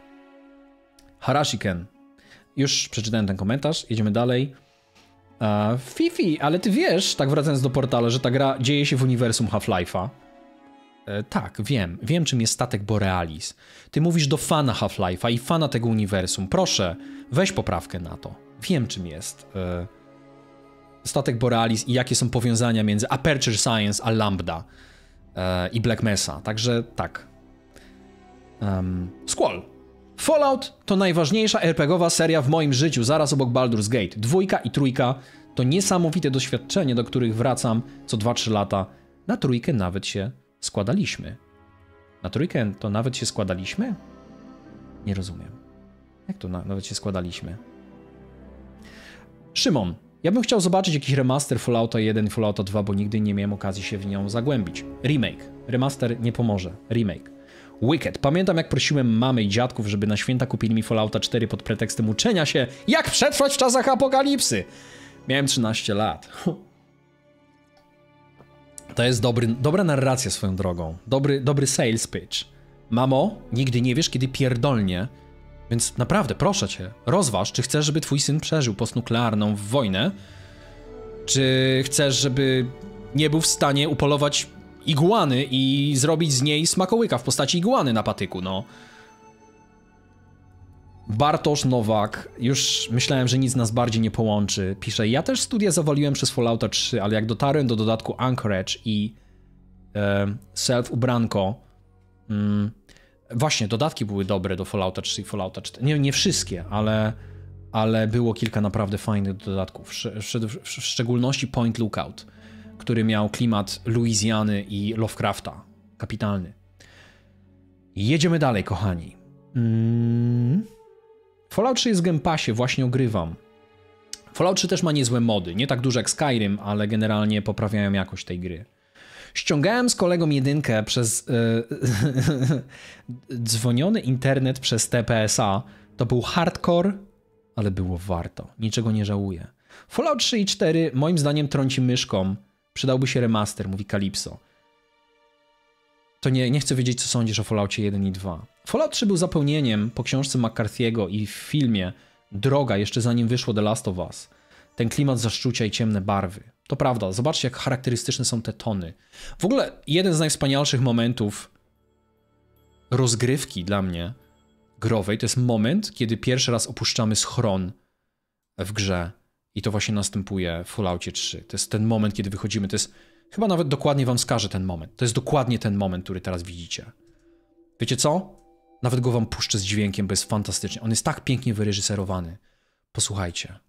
Harashiken. Już przeczytałem ten komentarz, jedziemy dalej. Uh, Fifi, ale ty wiesz, tak wracając do portalu, że ta gra dzieje się w uniwersum Half-Life'a. E, tak, wiem. Wiem, czym jest statek Borealis. Ty mówisz do fana Half-Life'a i fana tego uniwersum. Proszę, weź poprawkę na to. Wiem, czym jest e, statek Borealis i jakie są powiązania między Aperture Science a Lambda e, i Black Mesa. Także tak. Um, Squall. Fallout to najważniejsza er pe gie owa seria w moim życiu, zaraz obok Baldur's Gate. Dwójka i trójka to niesamowite doświadczenie, do których wracam co dwa trzy lata. Na trójkę nawet się składaliśmy. Na trójkę to nawet się składaliśmy? Nie rozumiem. Jak to na, nawet się składaliśmy? Szymon, ja bym chciał zobaczyć jakiś remaster Fallouta jeden i Fallouta dwa, bo nigdy nie miałem okazji się w nią zagłębić. Remake. Remaster nie pomoże. Remake. Wicked. Pamiętam, jak prosiłem mamy i dziadków, żeby na święta kupili mi Fallouta cztery pod pretekstem uczenia się, jak przetrwać w czasach apokalipsy. Miałem trzynaście lat. To jest dobry, dobra narracja swoją drogą. Dobry, dobry sales pitch. Mamo, nigdy nie wiesz, kiedy pierdolnie, więc naprawdę, proszę cię, rozważ, czy chcesz, żeby twój syn przeżył postnuklearną wojnę, czy chcesz, żeby nie był w stanie upolować iguany i zrobić z niej smakołyka w postaci iguany na patyku, no. Bartosz Nowak, już myślałem, że nic nas bardziej nie połączy, pisze, ja też studia zawaliłem przez Fallouta trzy, ale jak dotarłem do dodatku Anchorage i e, Self Ubranko, mm, właśnie, dodatki były dobre do Fallouta trzy i Fallouta cztery, nie, nie wszystkie, ale, ale było kilka naprawdę fajnych dodatków, w, w, w szczególności Point Lookout, który miał klimat Luizjany i Lovecrafta. Kapitalny. Jedziemy dalej, kochani. Mm. Fallout trzy jest w Game Passie, właśnie ogrywam. Fallout trzy też ma niezłe mody. Nie tak duże jak Skyrim, ale generalnie poprawiają jakość tej gry. Ściągałem z kolegą jedynkę przez yy, dzwoniony internet przez T P S A. To był hardcore, ale było warto. Niczego nie żałuję. Fallout trzy i cztery moim zdaniem trąci myszką. Przydałby się remaster, mówi Calypso. To nie, nie chcę wiedzieć, co sądzisz o Falloutie jeden i dwa. Fallout trzy był zapełnieniem po książce McCarthy'ego i w filmie Droga, jeszcze zanim wyszło The Last of Us. Ten klimat zaszczucia i ciemne barwy. To prawda, zobaczcie, jak charakterystyczne są te tony. W ogóle jeden z najwspanialszych momentów rozgrywki dla mnie growej to jest moment, kiedy pierwszy raz opuszczamy schron w grze. I to właśnie następuje w Falloutie trzy. To jest ten moment, kiedy wychodzimy. To jest, chyba nawet dokładnie wam wskażę ten moment. To jest dokładnie ten moment, który teraz widzicie. Wiecie co? Nawet go wam puszczę z dźwiękiem, bo jest fantastycznie. On jest tak pięknie wyreżyserowany. Posłuchajcie.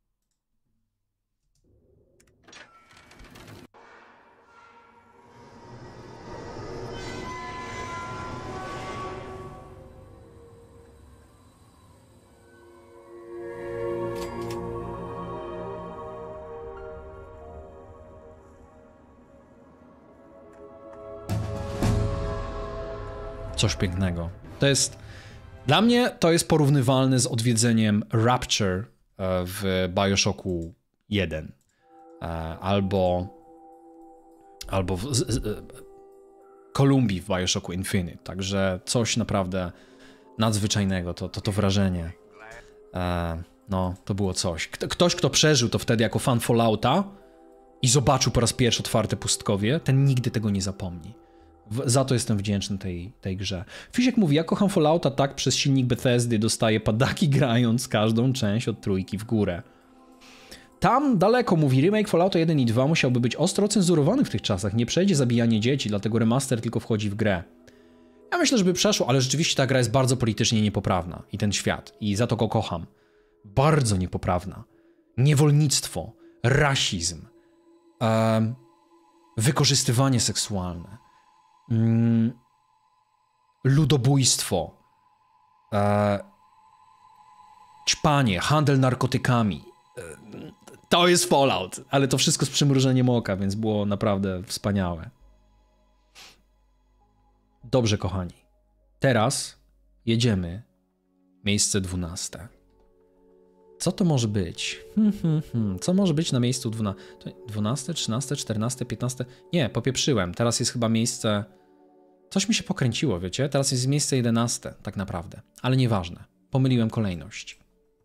Coś pięknego. To jest... Dla mnie to jest porównywalne z odwiedzeniem Rapture w Bioshocku jeden. Albo... Albo w z, z, Kolumbii w Bioshocku Infinite. Także coś naprawdę nadzwyczajnego. To to, to wrażenie. No, to było coś. Ktoś, kto przeżył to wtedy jako fan Fallouta i zobaczył po raz pierwszy otwarte pustkowie, ten nigdy tego nie zapomni. Za to jestem wdzięczny tej, tej grze. Fisiek mówi, ja kocham Fallouta, tak przez silnik Bethesdy dostaję padaki grając każdą część od trójki w górę. Tam daleko, mówi, remake Fallouta jeden i dwa musiałby być ostro cenzurowany w tych czasach. Nie przejdzie zabijanie dzieci, dlatego remaster tylko wchodzi w grę. Ja myślę, żeby przeszło, ale rzeczywiście ta gra jest bardzo politycznie niepoprawna. I ten świat. I za to go kocham. Bardzo niepoprawna. Niewolnictwo, rasizm, um, wykorzystywanie seksualne. Mm, ludobójstwo, e, ćpanie, handel narkotykami. E, to jest Fallout, ale to wszystko z przymrużeniem oka, więc było naprawdę wspaniałe. Dobrze, kochani. Teraz jedziemy. Miejsce dwunaste. Co to może być? Hmm, hmm, hmm. Co może być na miejscu dwunastym? dwunaste, trzynaste, czternaste, piętnaste? Nie, popieprzyłem. Teraz jest chyba miejsce... Coś mi się pokręciło, wiecie? Teraz jest miejsce jedenaste, tak naprawdę. Ale nieważne. Pomyliłem kolejność.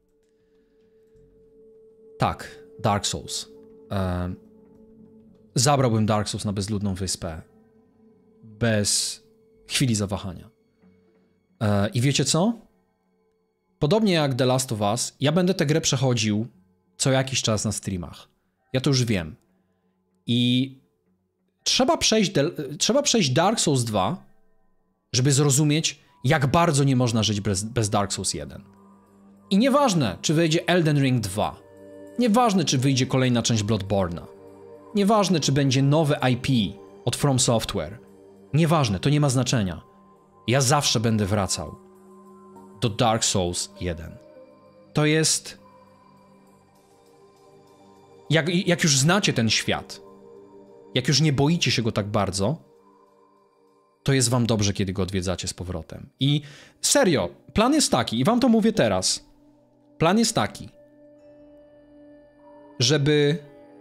Tak, Dark Souls. E... Zabrałbym Dark Souls na bezludną wyspę. Bez chwili zawahania. E... I wiecie co? Podobnie jak The Last of Us, ja będę tę grę przechodził co jakiś czas na streamach. Ja to już wiem. I trzeba przejść, trzeba przejść Dark Souls dwa, żeby zrozumieć, jak bardzo nie można żyć bez, bez Dark Souls jeden. I nieważne, czy wyjdzie Elden Ring dwa. Nieważne, czy wyjdzie kolejna część Bloodborne'a. Nieważne, czy będzie nowe I P od From Software. Nieważne, to nie ma znaczenia. Ja zawsze będę wracał do Dark Souls jeden. To jest... Jak, jak już znacie ten świat, jak już nie boicie się go tak bardzo, to jest wam dobrze, kiedy go odwiedzacie z powrotem. I serio, plan jest taki, i wam to mówię teraz. Plan jest taki, żeby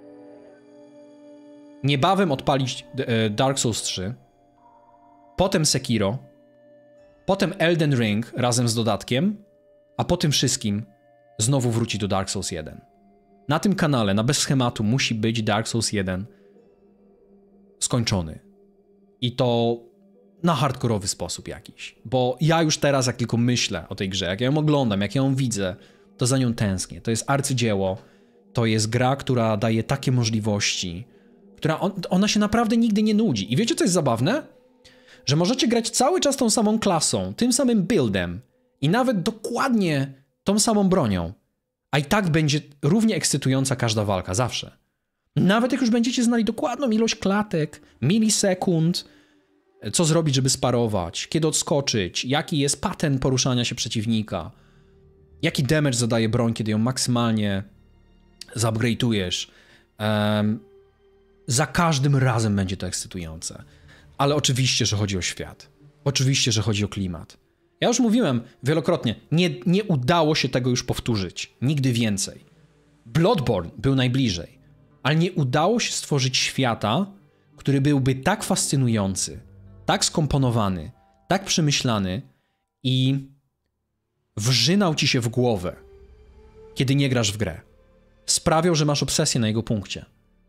niebawem odpalić Dark Souls trzy, potem Sekiro, potem Elden Ring razem z dodatkiem, a po tym wszystkim znowu wróci do Dark Souls jeden. Na tym kanale, na bez schematu, musi być Dark Souls jeden skończony. I to na hardkorowy sposób jakiś. Bo ja już teraz, jak tylko myślę o tej grze, jak ja ją oglądam, jak ja ją widzę, to za nią tęsknię. To jest arcydzieło, to jest gra, która daje takie możliwości, która on, ona się naprawdę nigdy nie nudzi. I wiecie, co jest zabawne? Że możecie grać cały czas tą samą klasą, tym samym buildem i nawet dokładnie tą samą bronią, a i tak będzie równie ekscytująca każda walka, zawsze. Nawet jak już będziecie znali dokładną ilość klatek, milisekund, co zrobić, żeby sparować, kiedy odskoczyć, jaki jest pattern poruszania się przeciwnika, jaki damage zadaje broń, kiedy ją maksymalnie zupgrade'ujesz. Um, za każdym razem będzie to ekscytujące. Ale oczywiście, że chodzi o świat. Oczywiście, że chodzi o klimat. Ja już mówiłem wielokrotnie, nie, nie udało się tego już powtórzyć. Nigdy więcej. Bloodborne był najbliżej. Ale nie udało się stworzyć świata, który byłby tak fascynujący, tak skomponowany, tak przemyślany i wrzynał ci się w głowę, kiedy nie grasz w grę. Sprawiał, że masz obsesję na jego punkcie.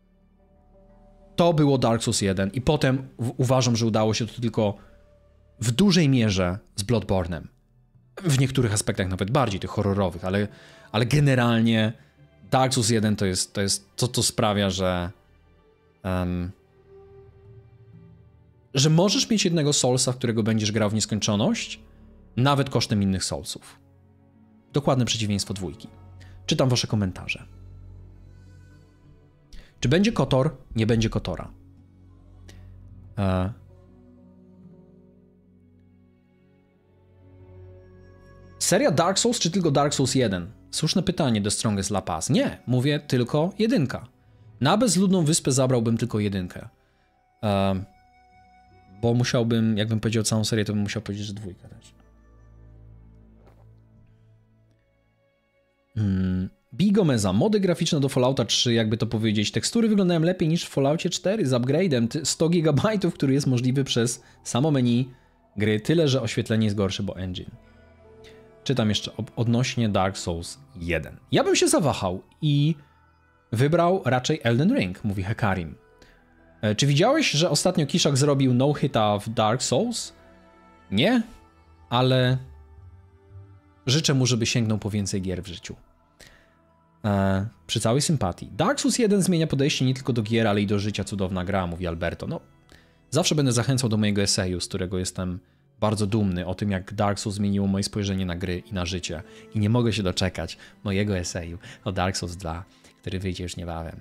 To było Dark Souls jeden i potem w- uważam, że udało się to tylko w dużej mierze z Bloodborne'em. W niektórych aspektach nawet bardziej, tych horrorowych, ale, ale generalnie Dark Souls jeden to jest to, jest to, co sprawia, że um, że możesz mieć jednego Soulsa, w którego będziesz grał w nieskończoność, nawet kosztem innych Soulsów. Dokładne przeciwieństwo dwójki. Czytam wasze komentarze. Czy będzie Kotor? Nie będzie Kotora. E... Seria Dark Souls czy tylko Dark Souls jeden? Słuszne pytanie, The Strongest La Paz. Nie, mówię tylko jedynka. Na bezludną wyspę zabrałbym tylko jedynkę. E... Bo musiałbym, jakbym powiedział całą serię, to bym musiał powiedzieć, że dwójka też. Hmm. Bigomeza, mody graficzne do Fallouta trzy, jakby to powiedzieć, tekstury wyglądają lepiej niż w Falloutie cztery z upgrade'em sto gigabajtów, który jest możliwy przez samo menu gry, tyle że oświetlenie jest gorsze, bo engine. Czytam jeszcze odnośnie Dark Souls jeden. Ja bym się zawahał i wybrał raczej Elden Ring, mówi Hekarim. Czy widziałeś, że ostatnio Kishak zrobił no-hita w Dark Souls? Nie, ale życzę mu, żeby sięgnął po więcej gier w życiu. E, przy całej sympatii. Dark Souls jeden zmienia podejście nie tylko do gier, ale i do życia. Cudowna gra, mówi Alberto. No, zawsze będę zachęcał do mojego eseju, z którego jestem bardzo dumny, o tym, jak Dark Souls zmieniło moje spojrzenie na gry i na życie. I nie mogę się doczekać mojego eseju o Dark Souls dwa, który wyjdzie już niebawem.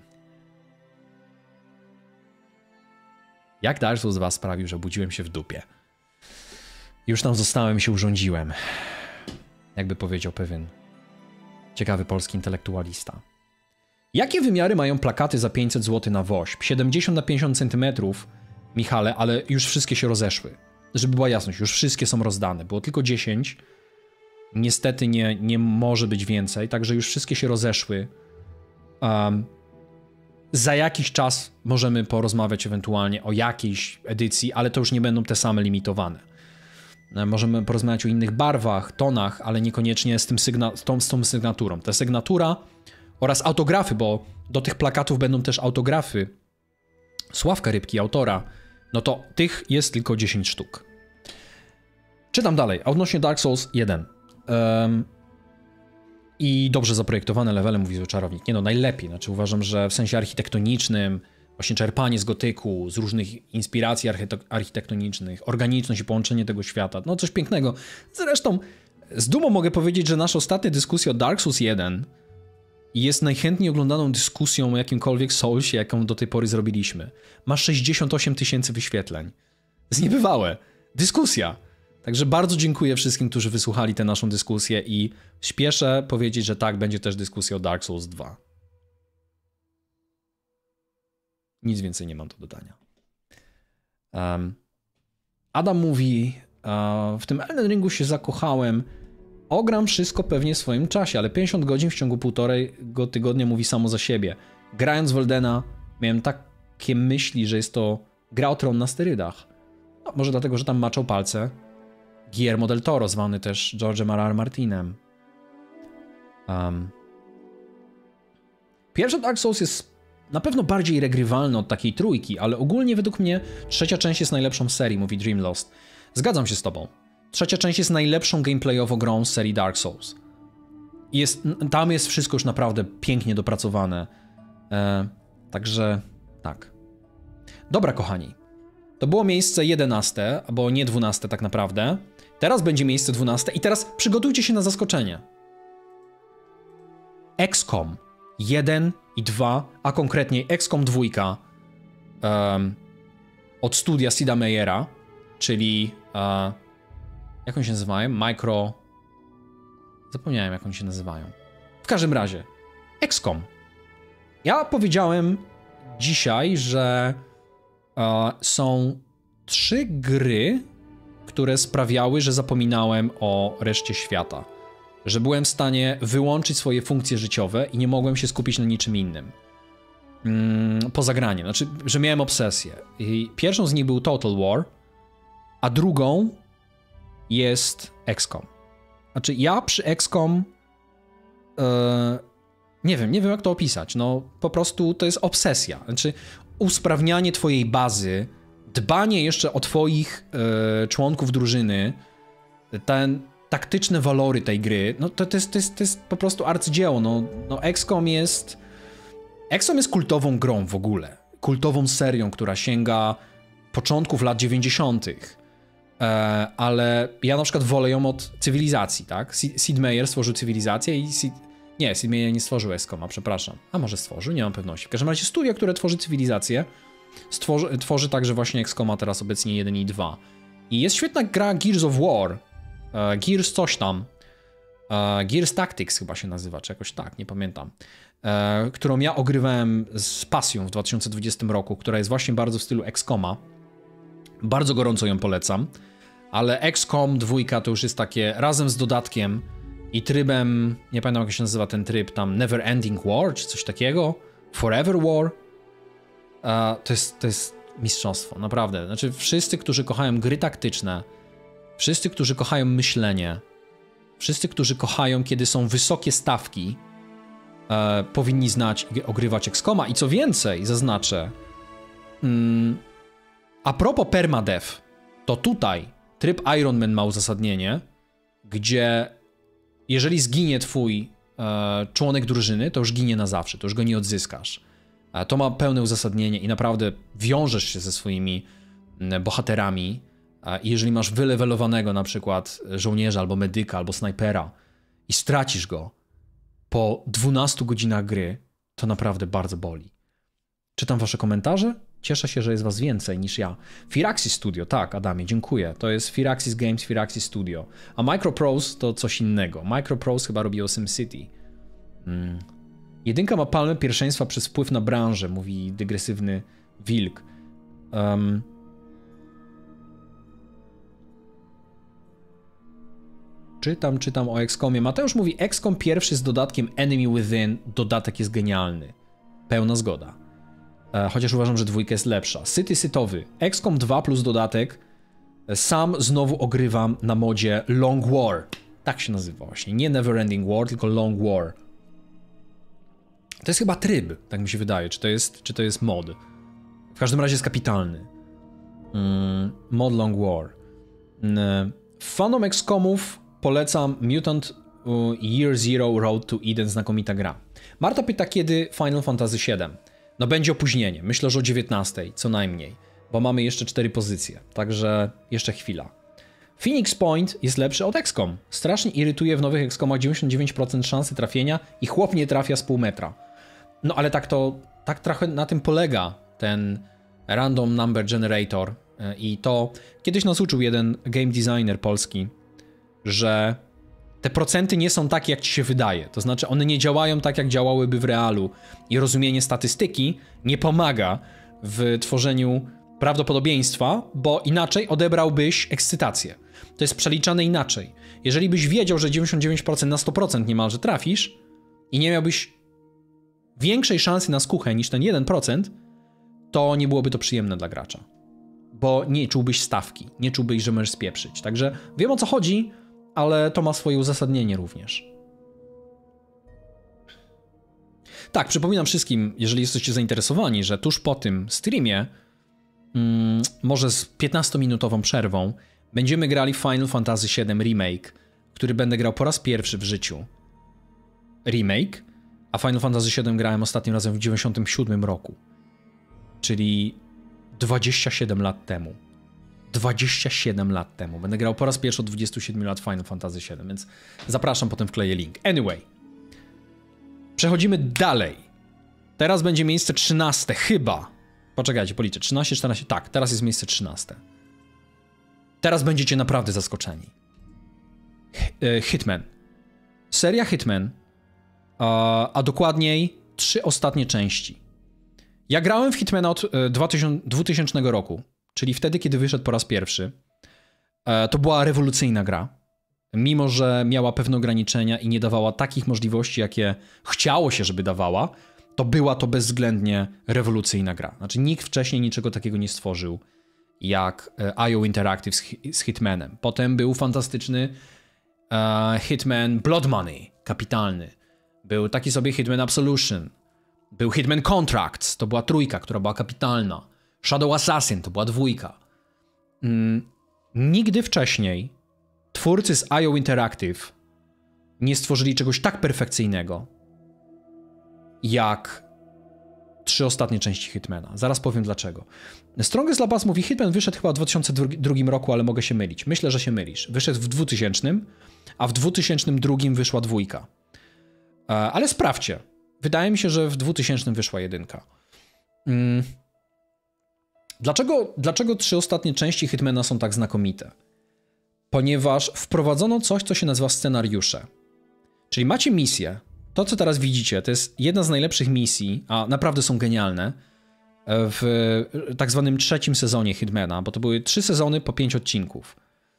Jak Dark Souls dwa sprawił, że budziłem się w dupie. Już tam zostałem i się urządziłem. Jakby powiedział pewien ciekawy polski intelektualista. Jakie wymiary mają plakaty za pięćset złotych na wośp? siedemdziesiąt na pięćdziesiąt centymetrów, Michale, ale już wszystkie się rozeszły. Żeby była jasność, już wszystkie są rozdane. Było tylko dziesięć. Niestety nie, nie może być więcej, także już wszystkie się rozeszły. Um, za jakiś czas możemy porozmawiać ewentualnie o jakiejś edycji, ale to już nie będą te same limitowane. Możemy porozmawiać o innych barwach, tonach, ale niekoniecznie z, tym sygna z, tą, z tą sygnaturą. Ta sygnatura oraz autografy, bo do tych plakatów będą też autografy Sławka Rybki, autora, no to tych jest tylko dziesięć sztuk. Czytam dalej. A odnośnie Dark Souls jeden. Um, I dobrze zaprojektowane levele, mówi czarownik. Nie no, najlepiej. Znaczy uważam, że w sensie architektonicznym, właśnie czerpanie z gotyku, z różnych inspiracji architektonicznych, organiczność i połączenie tego świata, no coś pięknego. Zresztą z dumą mogę powiedzieć, że nasza ostatnia dyskusja o Dark Souls jeden jest najchętniej oglądaną dyskusją o jakimkolwiek Soulsie, jaką do tej pory zrobiliśmy. Ma sześćdziesiąt osiem tysięcy wyświetleń. Zniebywałe. Dyskusja. Także bardzo dziękuję wszystkim, którzy wysłuchali tę naszą dyskusję i śpieszę powiedzieć, że tak, będzie też dyskusja o Dark Souls dwa. Nic więcej nie mam do dodania. Um, Adam mówi, uh, w tym Elden Ringu się zakochałem, ogram wszystko pewnie w swoim czasie, ale pięćdziesiąt godzin w ciągu półtorego tygodnia mówi samo za siebie. Grając w Eldena miałem takie myśli, że jest to gra o tron na sterydach. No, może dlatego, że tam maczał palce Guillermo del Toro, zwany też George'em R R. Martinem. Um, Pierwszy Dark Souls jest na pewno bardziej regrywalny od takiej trójki, ale ogólnie według mnie trzecia część jest najlepszą z serii, mówi Dream Lost. Zgadzam się z tobą. Trzecia część jest najlepszą gameplayowo grą z serii Dark Souls. Jest, tam jest wszystko już naprawdę pięknie dopracowane. E, także tak. Dobra, kochani. To było miejsce jedenaste, albo nie dwunaste tak naprawdę. Teraz będzie miejsce dwunaste i teraz przygotujcie się na zaskoczenie. X COM jeden i dwa, a konkretnie X COM dwa um, od studia Sida Meiera, czyli uh, jak oni się nazywają? Micro... Zapomniałem, jak oni się nazywają. W każdym razie, X COM. Ja powiedziałem dzisiaj, że uh, są trzy gry, które sprawiały, że zapominałem o reszcie świata. Że byłem w stanie wyłączyć swoje funkcje życiowe i nie mogłem się skupić na niczym innym. Mm, poza graniem. Znaczy, że miałem obsesję. I pierwszą z nich był Total War, a drugą jest X COM. Znaczy, ja przy X COM yy, nie wiem, nie wiem jak to opisać. No, po prostu to jest obsesja. Znaczy, usprawnianie twojej bazy, dbanie jeszcze o twoich yy, członków drużyny, ten taktyczne walory tej gry, no to, to, jest, to, jest, to jest po prostu arcydzieło. No, no X COM jest... X COM jest kultową grą w ogóle. Kultową serią, która sięga początków lat dziewięćdziesiątych. E, ale ja na przykład wolę ją od Cywilizacji, tak? Sid Meier stworzył Cywilizację i... Sid... Nie, Sid Meier nie stworzył X COMa, przepraszam. A może stworzył? Nie mam pewności. W każdym razie studio, które tworzy Cywilizację, stworzy, tworzy także właśnie X COMa teraz obecnie jeden i dwa. I jest świetna gra Gears of War. E, Gears coś tam. E, Gears Tactics chyba się nazywa, czy jakoś tak, nie pamiętam. E, którą ja ogrywałem z pasją w dwa tysiące dwudziestym roku, która jest właśnie bardzo w stylu X COMa. Bardzo gorąco ją polecam. Ale X COM dwa to już jest takie razem z dodatkiem i trybem, nie pamiętam jak się nazywa ten tryb, tam Never Ending War, czy coś takiego. Forever War. E, to jest, to jest mistrzostwo, naprawdę. Znaczy wszyscy, którzy kochają gry taktyczne, wszyscy, którzy kochają myślenie, wszyscy, którzy kochają, kiedy są wysokie stawki, e, powinni znać i ogrywać X COMa. I co więcej, zaznaczę, mm, a propos permadeath, to tutaj tryb Iron Man ma uzasadnienie, gdzie jeżeli zginie twój e, członek drużyny, to już ginie na zawsze, to już go nie odzyskasz. E, to ma pełne uzasadnienie i naprawdę wiążesz się ze swoimi m, bohaterami. E, I jeżeli masz wylewelowanego na przykład żołnierza, albo medyka, albo snajpera i stracisz go po dwunastu godzinach gry, to naprawdę bardzo boli. Czytam wasze komentarze? Cieszę się, że jest was więcej niż ja. Firaxis Studio, tak, Adamie, dziękuję. To jest Firaxis Games, Firaxis Studio. A Microprose to coś innego. Microprose chyba robi o SimCity. Hmm. Jedynka ma palmę pierwszeństwa przez wpływ na branżę, mówi dygresywny wilk. Um. Czytam, czytam o X COMie. Mateusz mówi, X COM pierwszy z dodatkiem Enemy Within, dodatek jest genialny. Pełna zgoda. Chociaż uważam, że dwójka jest lepsza. Syty sytowy. X COM dwa plus dodatek. Sam znowu ogrywam na modzie Long War. Tak się nazywa właśnie. Nie Neverending War, tylko Long War. To jest chyba tryb, tak mi się wydaje. Czy to jest, czy to jest mod? W każdym razie jest kapitalny. Mm, mod Long War. Mm, fanom X COMów polecam Mutant Year Zero Road to Eden, znakomita gra. Marta pyta, kiedy Final Fantasy siedem. No będzie opóźnienie, myślę, że o dziewiętnastej co najmniej, bo mamy jeszcze cztery pozycje, także jeszcze chwila. Phoenix Point jest lepszy od X COM. Strasznie irytuje w nowych X COMach dziewięćdziesiąt dziewięć procent szansy trafienia i chłop nie trafia z pół metra. No ale tak to, tak trochę na tym polega ten Random Number Generator i to kiedyś nas uczył jeden game designer polski, że te procenty nie są takie, jak ci się wydaje. To znaczy, one nie działają tak, jak działałyby w realu. I rozumienie statystyki nie pomaga w tworzeniu prawdopodobieństwa, bo inaczej odebrałbyś ekscytację. To jest przeliczane inaczej. Jeżeli byś wiedział, że dziewięćdziesiąt dziewięć procent na sto procent niemalże trafisz i nie miałbyś większej szansy na skuchę niż ten jeden procent, to nie byłoby to przyjemne dla gracza. Bo nie czułbyś stawki, nie czułbyś, że możesz spieprzyć. Także wiem, o co chodzi, ale to ma swoje uzasadnienie również. Tak, przypominam wszystkim, jeżeli jesteście zainteresowani, że tuż po tym streamie, mm, może z piętnastominutową przerwą, będziemy grali Final Fantasy siedem Remake, który będę grał po raz pierwszy w życiu. Remake, a Final Fantasy siedem grałem ostatnim razem w dziewięćdziesiątym siódmym roku. Czyli dwadzieścia siedem lat temu. dwadzieścia siedem lat temu. Będę grał po raz pierwszy od dwudziestu siedmiu lat Final Fantasy siedem, więc zapraszam, potem wkleję link. Anyway. Przechodzimy dalej. Teraz będzie miejsce trzynaste, chyba. Poczekajcie, policzę. trzynaście, czternaście, tak, teraz jest miejsce trzynaste. Teraz będziecie naprawdę zaskoczeni. Hitman. Seria Hitman, a, a dokładniej trzy ostatnie części. Ja grałem w Hitmana od dwutysięcznego roku, czyli wtedy, kiedy wyszedł po raz pierwszy. To była rewolucyjna gra. Mimo że miała pewne ograniczenia i nie dawała takich możliwości, jakie chciało się, żeby dawała, to była to bezwzględnie rewolucyjna gra. Znaczy nikt wcześniej niczego takiego nie stworzył jak I O Interactive z, z Hitmanem. Potem był fantastyczny uh, Hitman Blood Money, kapitalny. Był taki sobie Hitman Absolution. Był Hitman Contracts, to była trójka, która była kapitalna. Shadow Assassin, to była dwójka. Mm, nigdy wcześniej twórcy z I O Interactive nie stworzyli czegoś tak perfekcyjnego, jak trzy ostatnie części Hitmana. Zaraz powiem dlaczego. Strongest Lapas mówi, Hitman wyszedł chyba w dwa tysiące drugim roku, ale mogę się mylić. Myślę, że się mylisz. Wyszedł w dwutysięcznym, a w dwa tysiące drugim wyszła dwójka. Ale sprawdźcie. Wydaje mi się, że w dwutysięcznym wyszła jedynka. Hmm. Dlaczego, dlaczego trzy ostatnie części Hitmana są tak znakomite? Ponieważ wprowadzono coś, co się nazywa scenariusze. Czyli macie misję. To, co teraz widzicie, to jest jedna z najlepszych misji, a naprawdę są genialne, w tak zwanym trzecim sezonie Hitmana, bo to były trzy sezony po pięć odcinków.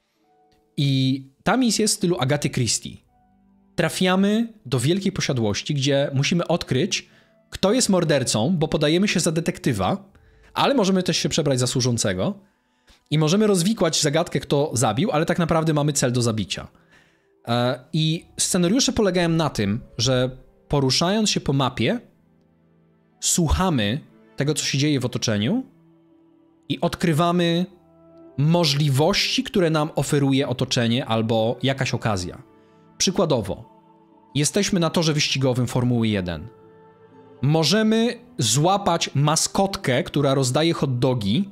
I ta misja jest w stylu Agaty Christie. Trafiamy do wielkiej posiadłości, gdzie musimy odkryć, kto jest mordercą, bo podajemy się za detektywa, ale możemy też się przebrać za służącego i możemy rozwikłać zagadkę, kto zabił, ale tak naprawdę mamy cel do zabicia. I scenariusze polegają na tym, że poruszając się po mapie, słuchamy tego, co się dzieje w otoczeniu i odkrywamy możliwości, które nam oferuje otoczenie albo jakaś okazja. Przykładowo, jesteśmy na torze wyścigowym Formuły jeden. Możemy złapać maskotkę, która rozdaje hot dogi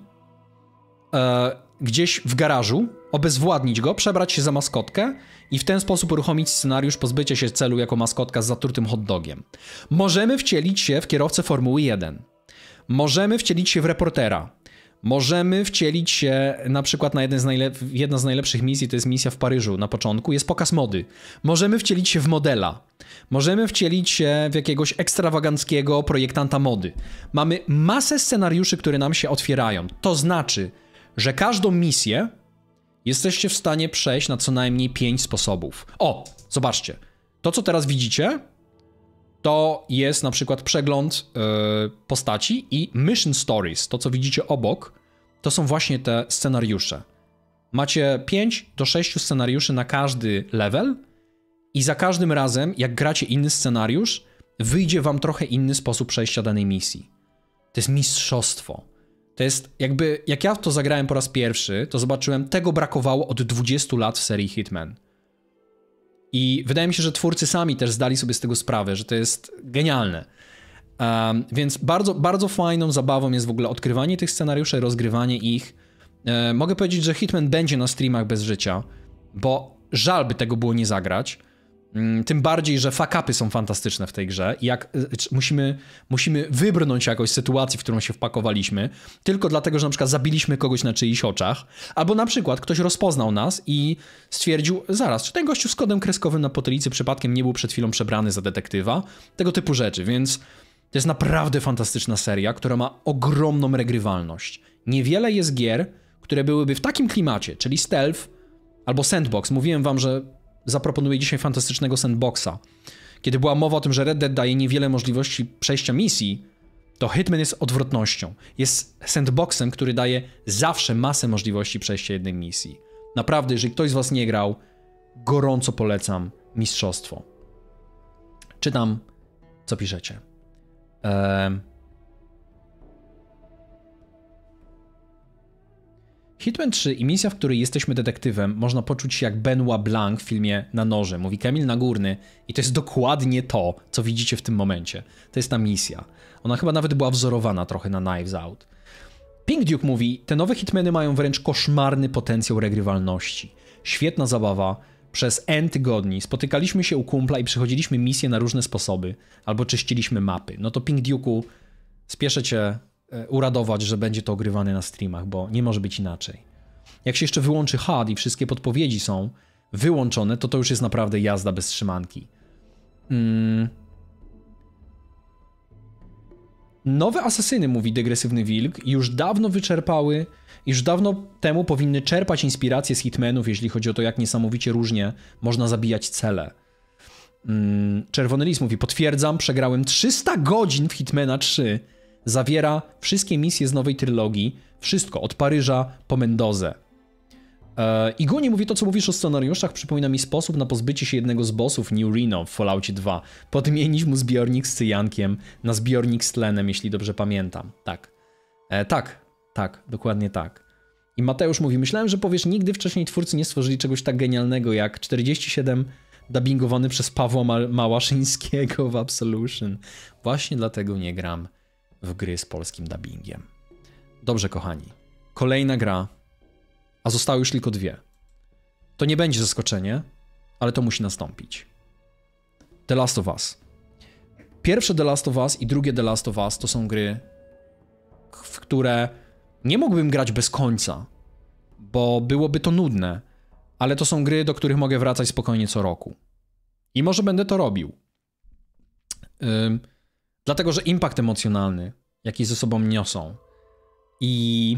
e, gdzieś w garażu, obezwładnić go, przebrać się za maskotkę i w ten sposób uruchomić scenariusz pozbycia się celu jako maskotka z zatrutym hot dogiem. Możemy wcielić się w kierowcę Formuły jeden. Możemy wcielić się w reportera. Możemy wcielić się na przykład na jeden z najlep- jedna z najlepszych misji, to jest misja w Paryżu na początku, jest pokaz mody. Możemy wcielić się w modela. Możemy wcielić się w jakiegoś ekstrawaganckiego projektanta mody. Mamy masę scenariuszy, które nam się otwierają. To znaczy, że każdą misję jesteście w stanie przejść na co najmniej pięć sposobów. O, zobaczcie. To, co teraz widzicie, to jest na przykład przegląd yy, postaci i mission stories. To, co widzicie obok, to są właśnie te scenariusze. Macie pięć do sześciu scenariuszy na każdy level i za każdym razem, jak gracie inny scenariusz, wyjdzie wam trochę inny sposób przejścia danej misji. To jest mistrzostwo. To jest jakby, jak ja w to zagrałem po raz pierwszy, to zobaczyłem, tego brakowało od dwudziestu lat w serii Hitman. I wydaje mi się, że twórcy sami też zdali sobie z tego sprawę, że to jest genialne. Um, więc bardzo, bardzo fajną zabawą jest w ogóle odkrywanie tych scenariuszy, rozgrywanie ich. E, mogę powiedzieć, że Hitman będzie na streamach bez życia, bo żal by tego było nie zagrać. Um, tym bardziej, że fuck-upy są fantastyczne w tej grze i jak y, musimy, musimy wybrnąć jakoś z sytuacji, w którą się wpakowaliśmy, tylko dlatego, że na przykład zabiliśmy kogoś na czyichś oczach, albo na przykład ktoś rozpoznał nas i stwierdził, zaraz, czy ten gościu z kodem kreskowym na potylicy przypadkiem nie był przed chwilą przebrany za detektywa? Tego typu rzeczy, więc to jest naprawdę fantastyczna seria, która ma ogromną regrywalność. Niewiele jest gier, które byłyby w takim klimacie, czyli stealth albo sandbox. Mówiłem wam, że zaproponuję dzisiaj fantastycznego sandboxa. Kiedy była mowa o tym, że Red Dead daje niewiele możliwości przejścia misji, to Hitman jest odwrotnością. Jest sandboxem, który daje zawsze masę możliwości przejścia jednej misji. Naprawdę, jeżeli ktoś z was nie grał, gorąco polecam mistrzostwo. Czytam, co piszecie. Ehm... Hitman trzy i misja, w której jesteśmy detektywem, można poczuć się jak Benoit Blanc w filmie Na noże, mówi Kamil Nagórny i to jest dokładnie to, co widzicie w tym momencie. To jest ta misja. Ona chyba nawet była wzorowana trochę na Knives Out. Pink Duke mówi, te nowe Hitmany mają wręcz koszmarny potencjał regrywalności. Świetna zabawa. Przez N tygodni spotykaliśmy się u kumpla i przechodziliśmy misje na różne sposoby, albo czyściliśmy mapy. No to Pink Duke'u, spieszę cię uradować, że będzie to ogrywane na streamach, bo nie może być inaczej. Jak się jeszcze wyłączy H U D i wszystkie podpowiedzi są wyłączone, to to już jest naprawdę jazda bez trzymanki. Mm. Nowe asesyny, mówi Degresywny Wilk, już dawno wyczerpały, już dawno temu powinny czerpać inspiracje z Hitmanów, jeśli chodzi o to, jak niesamowicie różnie można zabijać cele. Mm. Czerwony Lis mówi, potwierdzam, przegrałem trzysta godzin w Hitmana trzy. Zawiera wszystkie misje z nowej trylogii, wszystko, od Paryża po Mendozę. Eee, Iguni mówi, to co mówisz o scenariuszach przypomina mi sposób na pozbycie się jednego z bossów New Reno w Falloutie dwa. Podmienić mu zbiornik z cyjankiem na zbiornik z tlenem, jeśli dobrze pamiętam. Tak, eee, tak, tak, dokładnie tak. I Mateusz mówi, myślałem, że powiesz, nigdy wcześniej twórcy nie stworzyli czegoś tak genialnego jak czterdzieści siedem dubbingowany przez Pawła Ma Małaszyńskiego w Absolution. Właśnie dlatego nie gram w gry z polskim dubbingiem. Dobrze, kochani. Kolejna gra, a zostały już tylko dwie. To nie będzie zaskoczenie, ale to musi nastąpić. The Last of Us. Pierwsze The Last of Us i drugie The Last of Us to są gry, w które nie mógłbym grać bez końca, bo byłoby to nudne, ale to są gry, do których mogę wracać spokojnie co roku. I może będę to robił. Yy, dlatego, że impact emocjonalny, jaki ze sobą niosą i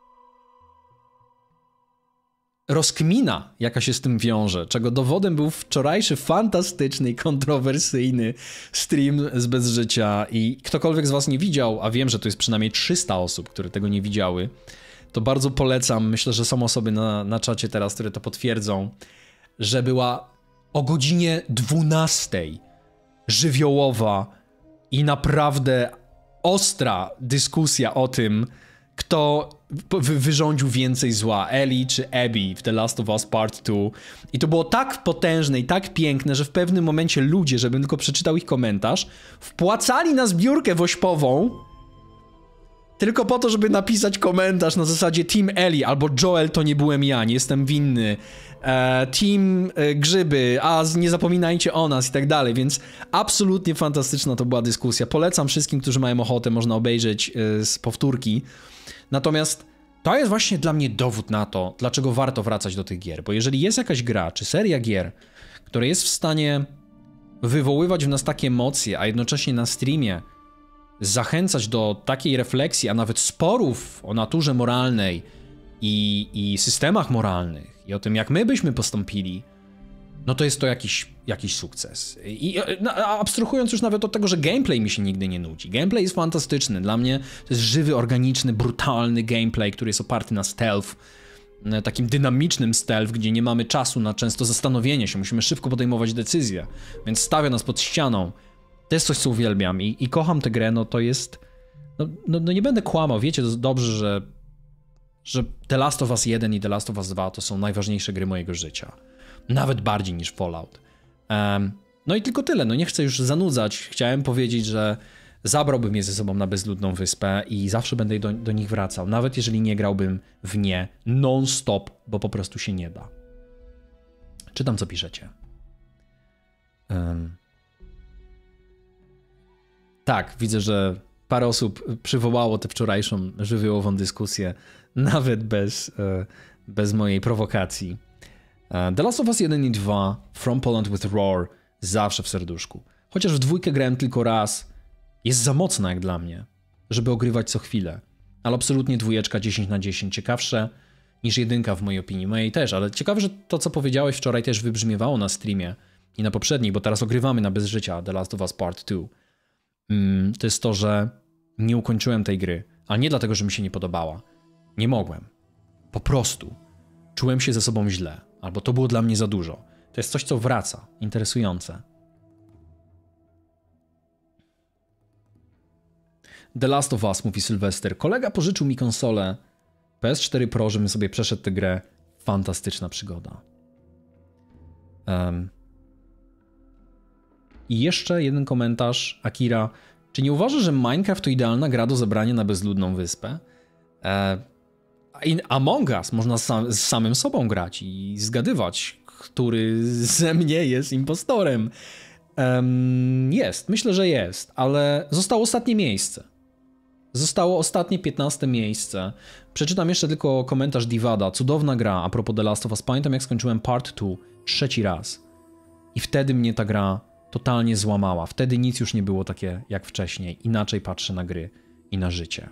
rozkmina, jaka się z tym wiąże, czego dowodem był wczorajszy fantastyczny i kontrowersyjny stream z Bez Życia i ktokolwiek z was nie widział, a wiem, że to jest przynajmniej trzysta osób, które tego nie widziały, to bardzo polecam, myślę, że są osoby na, na czacie teraz, które to potwierdzą, że była o godzinie dwunastej żywiołowa i naprawdę ostra dyskusja o tym, kto wy wyrządził więcej zła, Ellie czy Abby w The Last of Us Part dwa. I to było tak potężne i tak piękne, że w pewnym momencie ludzie, żebym tylko przeczytał ich komentarz, wpłacali na zbiórkę wośpową tylko po to, żeby napisać komentarz na zasadzie Team Ellie albo Joel to nie byłem ja, nie jestem winny, e, Team e, Grzyby, a nie zapominajcie o nas i tak dalej, więc absolutnie fantastyczna to była dyskusja. Polecam wszystkim, którzy mają ochotę, można obejrzeć e, z powtórki. Natomiast to jest właśnie dla mnie dowód na to, dlaczego warto wracać do tych gier, bo jeżeli jest jakaś gra, czy seria gier, która jest w stanie wywoływać w nas takie emocje, a jednocześnie na streamie zachęcać do takiej refleksji, a nawet sporów o naturze moralnej i, i systemach moralnych i o tym, jak my byśmy postąpili, no to jest to jakiś, jakiś sukces. I no, abstrahując już nawet od tego, że gameplay mi się nigdy nie nudzi. Gameplay jest fantastyczny. Dla mnie to jest żywy, organiczny, brutalny gameplay, który jest oparty na stealth, takim dynamicznym stealth, gdzie nie mamy czasu na często zastanowienie się, musimy szybko podejmować decyzje, więc stawia nas pod ścianą. To jest coś, co uwielbiam i, i kocham tę grę, no to jest... No, no, no nie będę kłamał, wiecie dobrze, że, że The Last of Us jeden i The Last of Us dwa to są najważniejsze gry mojego życia. Nawet bardziej niż Fallout. Um, no i tylko tyle, no nie chcę już zanudzać. Chciałem powiedzieć, że zabrałbym je ze sobą na bezludną wyspę i zawsze będę do, do nich wracał, nawet jeżeli nie grałbym w nie non-stop, bo po prostu się nie da. Czytam, co piszecie. Um. Tak, widzę, że parę osób przywołało tę wczorajszą żywiołową dyskusję, nawet bez, bez mojej prowokacji. The Last of Us jeden i dwa, From Poland with Roar, zawsze w serduszku. Chociaż w dwójkę grałem tylko raz, jest za mocna jak dla mnie, żeby ogrywać co chwilę. Ale absolutnie dwójeczka dziesięć na dziesięć, ciekawsze niż jedynka w mojej opinii, mojej też, ale ciekawe, że to co powiedziałeś wczoraj też wybrzmiewało na streamie i na poprzedniej, bo teraz ogrywamy na Bez Życia The Last of Us Part dwa. Mm, to jest to, że nie ukończyłem tej gry, ale nie dlatego, że mi się nie podobała. Nie mogłem. Po prostu czułem się ze sobą źle, albo to było dla mnie za dużo. To jest coś, co wraca, interesujące. The Last of Us, mówi Sylwester. Kolega pożyczył mi konsolę P S cztery Pro, żebym sobie przeszedł tę grę. Fantastyczna przygoda. Um. I jeszcze jeden komentarz, Akira. Czy nie uważasz, że Minecraft to idealna gra do zebrania na bezludną wyspę? E, in Among Us można sam, z samym sobą grać i zgadywać, który ze mnie jest impostorem. Um, jest, myślę, że jest, ale zostało ostatnie miejsce. Zostało ostatnie piętnaste miejsce. Przeczytam jeszcze tylko komentarz Divada. Cudowna gra, a propos The Last of Us. Pamiętam, jak skończyłem Part dwa trzeci raz. I wtedy mnie ta gra totalnie złamała. Wtedy nic już nie było takie jak wcześniej. Inaczej patrzę na gry i na życie.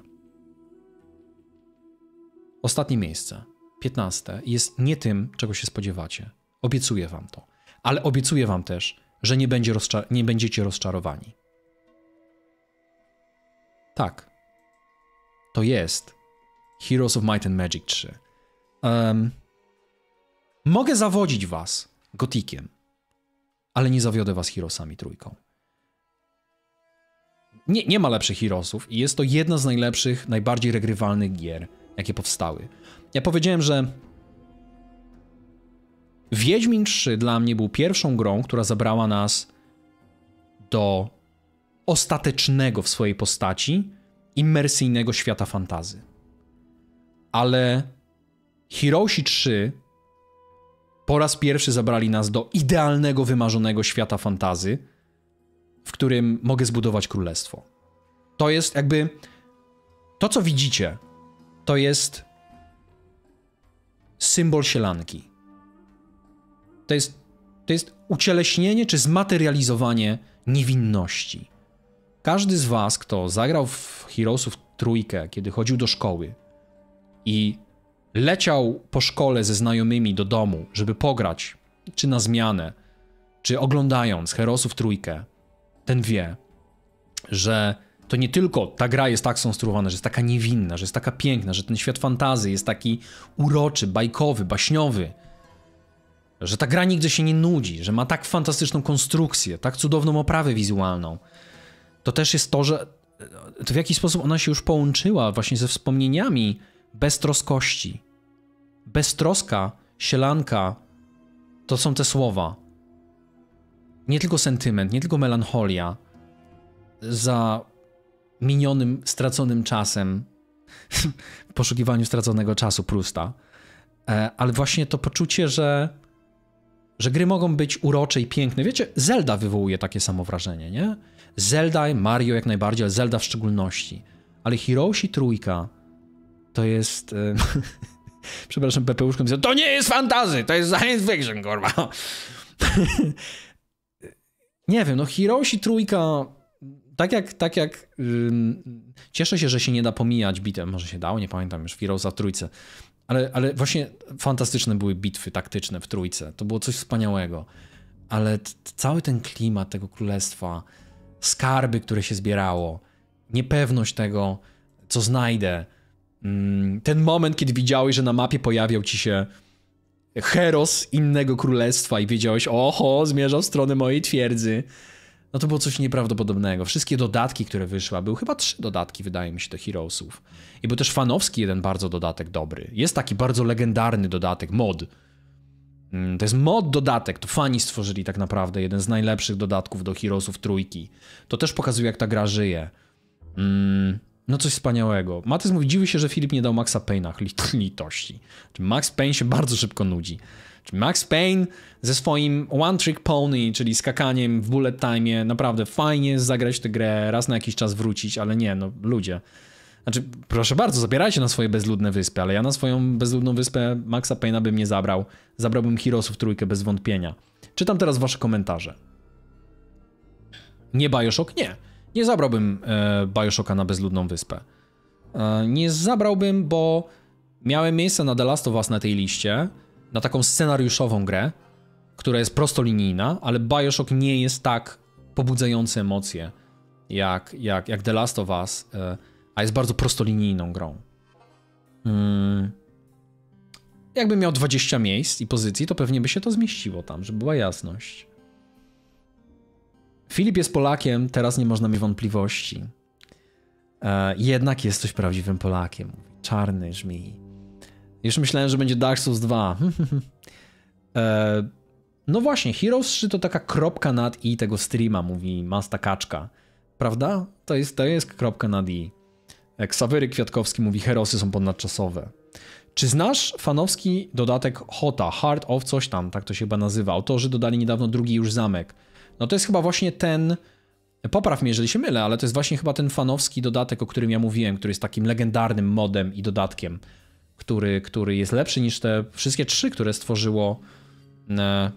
Ostatnie miejsce, piętnaste, jest nie tym, czego się spodziewacie. Obiecuję wam to. Ale obiecuję wam też, że nie, będzie rozcza- nie będziecie rozczarowani. Tak. To jest Heroes of Might and Magic trzy. Um, mogę zawodzić was Gothikiem, ale nie zawiodę was Heroesami trójką. Nie, nie ma lepszych Heroesów i jest to jedna z najlepszych, najbardziej regrywalnych gier jakie powstały. Ja powiedziałem, że Wiedźmin trzy dla mnie był pierwszą grą, która zabrała nas do ostatecznego w swojej postaci, immersyjnego świata fantazy. Ale Heroesi trzy po raz pierwszy zabrali nas do idealnego, wymarzonego świata fantazy, w którym mogę zbudować królestwo. To jest jakby... To, co widzicie, to jest symbol sielanki. To jest, to jest ucieleśnienie czy zmaterializowanie niewinności. Każdy z was, kto zagrał w Heroesów trójkę, kiedy chodził do szkoły i leciał po szkole ze znajomymi do domu, żeby pograć, czy na zmianę, czy oglądając Heroesów trójkę, ten wie, że to nie tylko ta gra jest tak skonstruowana, że jest taka niewinna, że jest taka piękna, że ten świat fantazy jest taki uroczy, bajkowy, baśniowy, że ta gra nigdy się nie nudzi, że ma tak fantastyczną konstrukcję, tak cudowną oprawę wizualną. To też jest to, że to w jakiś sposób ona się już połączyła właśnie ze wspomnieniami beztroskości. Beztroska, sielanka, to są te słowa. Nie tylko sentyment, nie tylko melancholia za minionym, straconym czasem, w poszukiwaniu straconego czasu Prusta, ale właśnie to poczucie, że, że gry mogą być urocze i piękne. Wiecie, Zelda wywołuje takie samo wrażenie, nie? Zelda, Mario jak najbardziej, ale Zelda w szczególności. Ale Heroesi trójka to jest... Przepraszam, Pepeuszko, to nie jest fantasy, to jest science fiction, kurwa. Nie wiem, no Heroesi trójka, tak jak, tak jak ym, cieszę się, że się nie da pomijać bitew, może się dało, nie pamiętam już, w Heroesa trójce, ale, ale właśnie fantastyczne były bitwy taktyczne w trójce, to było coś wspaniałego, ale t- cały ten klimat tego królestwa, skarby, które się zbierało, niepewność tego, co znajdę, ten moment, kiedy widziałeś, że na mapie pojawiał ci się heros innego królestwa i wiedziałeś, oho, zmierza w stronę mojej twierdzy, no to było coś nieprawdopodobnego. Wszystkie dodatki, które wyszły, były chyba trzy dodatki, wydaje mi się, do Heroesów. I był też fanowski jeden bardzo dodatek dobry. Jest taki bardzo legendarny dodatek, mod. To jest mod dodatek, to fani stworzyli tak naprawdę jeden z najlepszych dodatków do Heroesów trójki. To też pokazuje, jak ta gra żyje. Mm. No coś wspaniałego. Matys mówi, dziwi się, że Filip nie dał Maxa Payne'a lit litości. Max Payne się bardzo szybko nudzi. Max Payne ze swoim One Trick Pony, czyli skakaniem w bullet time'ie, naprawdę fajnie jest zagrać tę grę, raz na jakiś czas wrócić, ale nie, no ludzie. Znaczy, proszę bardzo, zabierajcie na swoje bezludne wyspy, ale ja na swoją bezludną wyspę Maxa Payne'a bym nie zabrał. Zabrałbym Heroesów trójkę bez wątpienia. Czytam teraz wasze komentarze. Nie Bioshock? Nie. Nie zabrałbym e, Bioshocka na bezludną wyspę. E, nie zabrałbym, bo miałem miejsce na The Last of Us na tej liście, na taką scenariuszową grę, która jest prostolinijna, ale Bioshock nie jest tak pobudzający emocje jak, jak, jak The Last of Us, e, a jest bardzo prostolinijną grą. Hmm. Jakbym miał dwadzieścia miejsc i pozycji, to pewnie by się to zmieściło tam, żeby była jasność. Filip jest Polakiem, teraz nie można mieć wątpliwości. E, jednak jesteś prawdziwym Polakiem. Czarny żmij. Już myślałem, że będzie Dark Souls dwa. e, no właśnie, Heroes trzy to taka kropka nad i tego streama, mówi Masta Kaczka. Prawda? To jest, to jest kropka nad i. Jak Ksawery Kwiatkowski mówi, Heroesy są ponadczasowe. Czy znasz fanowski dodatek Hota, Heart of coś tam, tak to się chyba nazywa. Autorzy dodali niedawno drugi już zamek. No to jest chyba właśnie ten, popraw mnie, jeżeli się mylę, ale to jest właśnie chyba ten fanowski dodatek, o którym ja mówiłem, który jest takim legendarnym modem i dodatkiem, który, który jest lepszy niż te wszystkie trzy, które stworzyło e,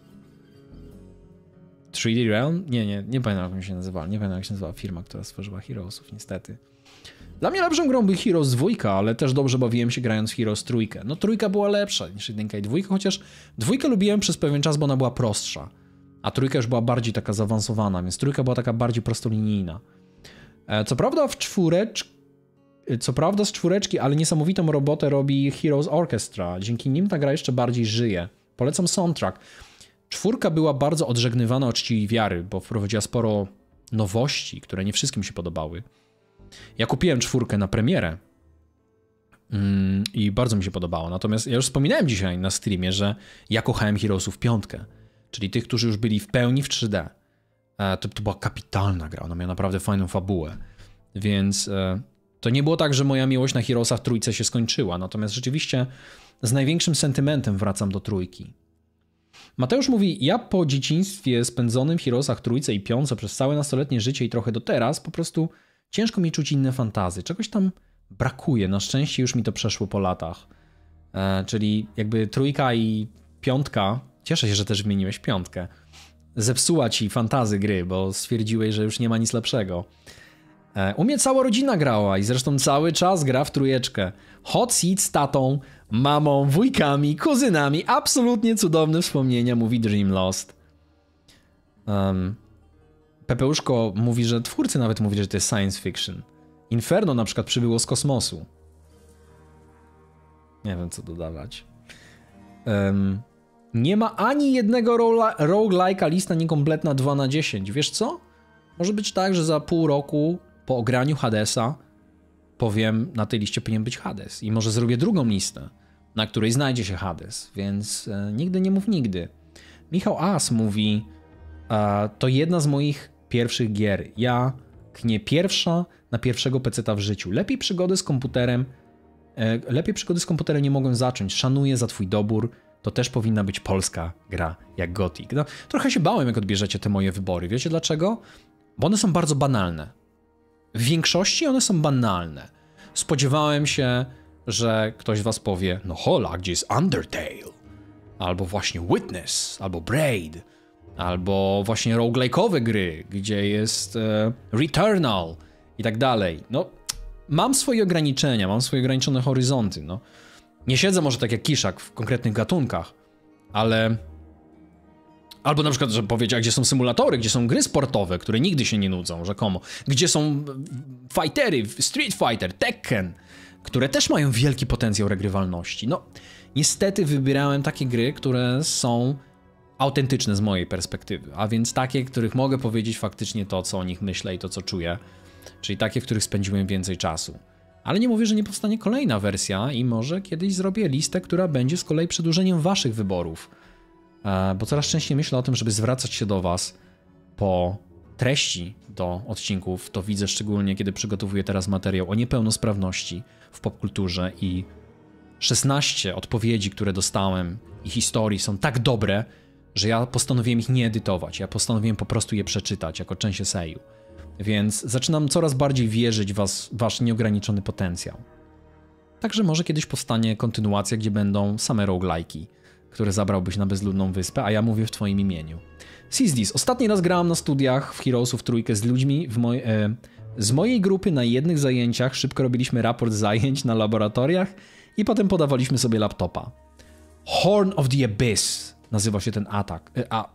trzy D Realm? Nie, nie, nie pamiętam jak się nazywała, nie pamiętam jak się nazywała firma, która stworzyła Heroesów, niestety. Dla mnie lepszą grą był Heroes dwa, ale też dobrze bawiłem się grając w Heroes trzy. No trójka była lepsza niż jedynka i dwójka, chociaż dwójkę lubiłem przez pewien czas, bo ona była prostsza. A trójka już była bardziej taka zaawansowana, więc trójka była taka bardziej prostolinijna. Co prawda w czwórecz... Co prawda z czwóreczki, ale niesamowitą robotę robi Heroes Orchestra. Dzięki nim ta gra jeszcze bardziej żyje. Polecam soundtrack. Czwórka była bardzo odżegnywana od czci i wiary, bo wprowadziła sporo nowości, które nie wszystkim się podobały. Ja kupiłem czwórkę na premierę Mm, I bardzo mi się podobało. Natomiast ja już wspominałem dzisiaj na streamie, że ja kochałem Heroesów piątkę, czyli tych, którzy już byli w pełni w trzy D. E, to, to była kapitalna gra, ona miała naprawdę fajną fabułę. Więc e, to nie było tak, że moja miłość na Heroesach w trójce się skończyła. Natomiast rzeczywiście z największym sentymentem wracam do trójki. Mateusz mówi, ja po dzieciństwie spędzonym w Heroesach trójce i piątce przez całe nastoletnie życie i trochę do teraz, po prostu ciężko mi czuć inne fantazy. Czegoś tam brakuje. Na szczęście już mi to przeszło po latach. E, czyli jakby trójka i piątka, cieszę się, że też wymieniłeś piątkę, zepsuła ci fantazy gry, bo stwierdziłeś, że już nie ma nic lepszego. E, u mnie cała rodzina grała i zresztą cały czas gra w trójeczkę. Hot seat z tatą, mamą, wujkami, kuzynami. Absolutnie cudowne wspomnienia, mówi Dream Lost. Um, Pepeuszko mówi, że twórcy nawet mówili, że to jest science fiction. Inferno na przykład przybyło z kosmosu. Nie wiem, co dodawać. Um, nie ma ani jednego roguelike'a, lista niekompletna dwa na dziesięć. Wiesz co? Może być tak, że za pół roku po ograniu Hadesa powiem, na tej liście powinien być Hades. I może zrobię drugą listę, na której znajdzie się Hades. Więc e, nigdy nie mów nigdy. Michał As mówi, e, to jedna z moich pierwszych gier. Ja knie pierwsza na pierwszego peceta w życiu. Lepiej przygody z komputerem e, lepiej przygody z komputerem nie mogłem zacząć. Szanuję za twój dobór. To też powinna być polska gra, jak Gothic. No, trochę się bałem, jak odbierzecie te moje wybory. Wiecie dlaczego? Bo one są bardzo banalne. W większości one są banalne. Spodziewałem się, że ktoś z was powie, no hola, gdzie jest Undertale? Albo właśnie Witness, albo Braid, albo właśnie roguelike'owe gry, gdzie jest e, Returnal i tak dalej. No, mam swoje ograniczenia, mam swoje ograniczone horyzonty, no. Nie siedzę może tak jak Kiszak w konkretnych gatunkach, ale... Albo na przykład, że powiedział, gdzie są symulatory, gdzie są gry sportowe, które nigdy się nie nudzą, rzekomo. Gdzie są fightery, Street Fighter, Tekken, które też mają wielki potencjał regrywalności. No, niestety wybierałem takie gry, które są autentyczne z mojej perspektywy, a więc takie, których mogę powiedzieć faktycznie to, co o nich myślę i to, co czuję. Czyli takie, w których spędziłem więcej czasu. Ale nie mówię, że nie powstanie kolejna wersja i może kiedyś zrobię listę, która będzie z kolei przedłużeniem waszych wyborów. Bo coraz częściej myślę o tym, żeby zwracać się do was po treści do odcinków. To widzę szczególnie, kiedy przygotowuję teraz materiał o niepełnosprawności w popkulturze i szesnaście odpowiedzi, które dostałem i historii są tak dobre, że ja postanowiłem ich nie edytować. Ja postanowiłem po prostu je przeczytać jako część eseju. Więc zaczynam coraz bardziej wierzyć w was, wasz nieograniczony potencjał. Także może kiedyś powstanie kontynuacja, gdzie będą same roguelike'i, które zabrałbyś na bezludną wyspę, a ja mówię w twoim imieniu. Sizdis, ostatni raz grałem na studiach w Heroesów trójkę z ludźmi w moj, e, z mojej grupy na jednych zajęciach. Szybko robiliśmy raport zajęć na laboratoriach i potem podawaliśmy sobie laptopa. Horn of the Abyss nazywa się ten atak. E, a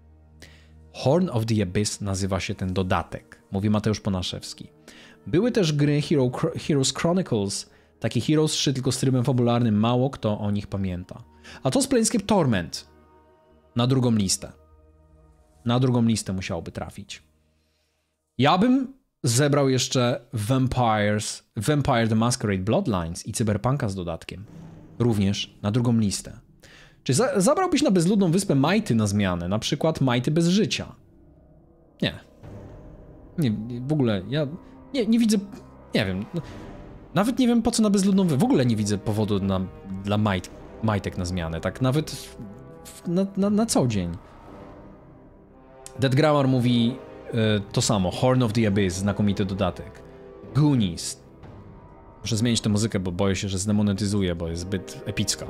Horn of the Abyss nazywa się ten dodatek, mówi Mateusz Ponaszewski. Były też gry Hero, Heroes Chronicles, takie Heroes trzy, tylko z trybem fabularnym, mało kto o nich pamięta. A to z Planescape Torment na drugą listę. Na drugą listę musiałoby trafić. Ja bym zebrał jeszcze Vampires, Vampire the Masquerade Bloodlines i Cyberpunka z dodatkiem. Również na drugą listę. Czy za zabrałbyś na bezludną wyspę Majty na zmianę? Na przykład Majty bez życia? Nie. Nie, w ogóle ja nie, nie widzę, nie wiem. Nawet nie wiem, po co na bezludną wyspę. W ogóle nie widzę powodu na, dla Majt, Majtek na zmianę. Tak nawet w, na, na, na co dzień. Dead Grammar mówi y, to samo. Horn of the Abyss, znakomity dodatek. Goonies. Muszę zmienić tę muzykę, bo boję się, że zdemonetyzuję, bo jest zbyt epicka.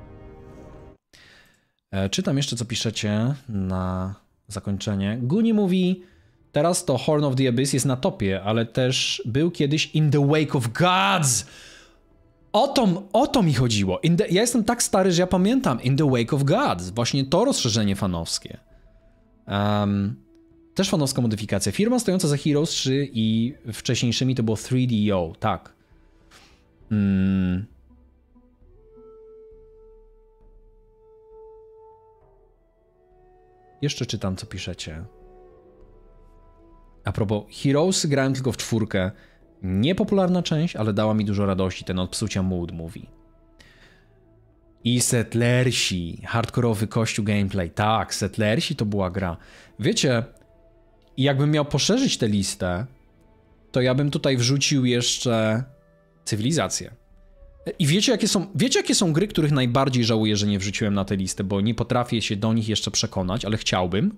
E, czytam jeszcze, co piszecie na zakończenie. Guni mówi, teraz to Horn of the Abyss jest na topie, ale też był kiedyś In the Wake of Gods. O to, o to mi chodziło. In the, ja jestem tak stary, że ja pamiętam In the Wake of Gods. Właśnie to rozszerzenie fanowskie. Um, też fanowska modyfikacja. Firma stojąca za Heroes trzy i wcześniejszymi to było three D O. Tak. Hmm... Jeszcze czytam, co piszecie. A propos Heroes, grałem tylko w czwórkę. Niepopularna część, ale dała mi dużo radości, ten od psucia mood mówi. I Settlersi, hardkorowy kościół gameplay. Tak, Settlersi to była gra. Wiecie, jakbym miał poszerzyć tę listę, to ja bym tutaj wrzucił jeszcze Cywilizację. I wiecie jakie są, wiecie, jakie są gry, których najbardziej żałuję, że nie wrzuciłem na tę listę, bo nie potrafię się do nich jeszcze przekonać, ale chciałbym?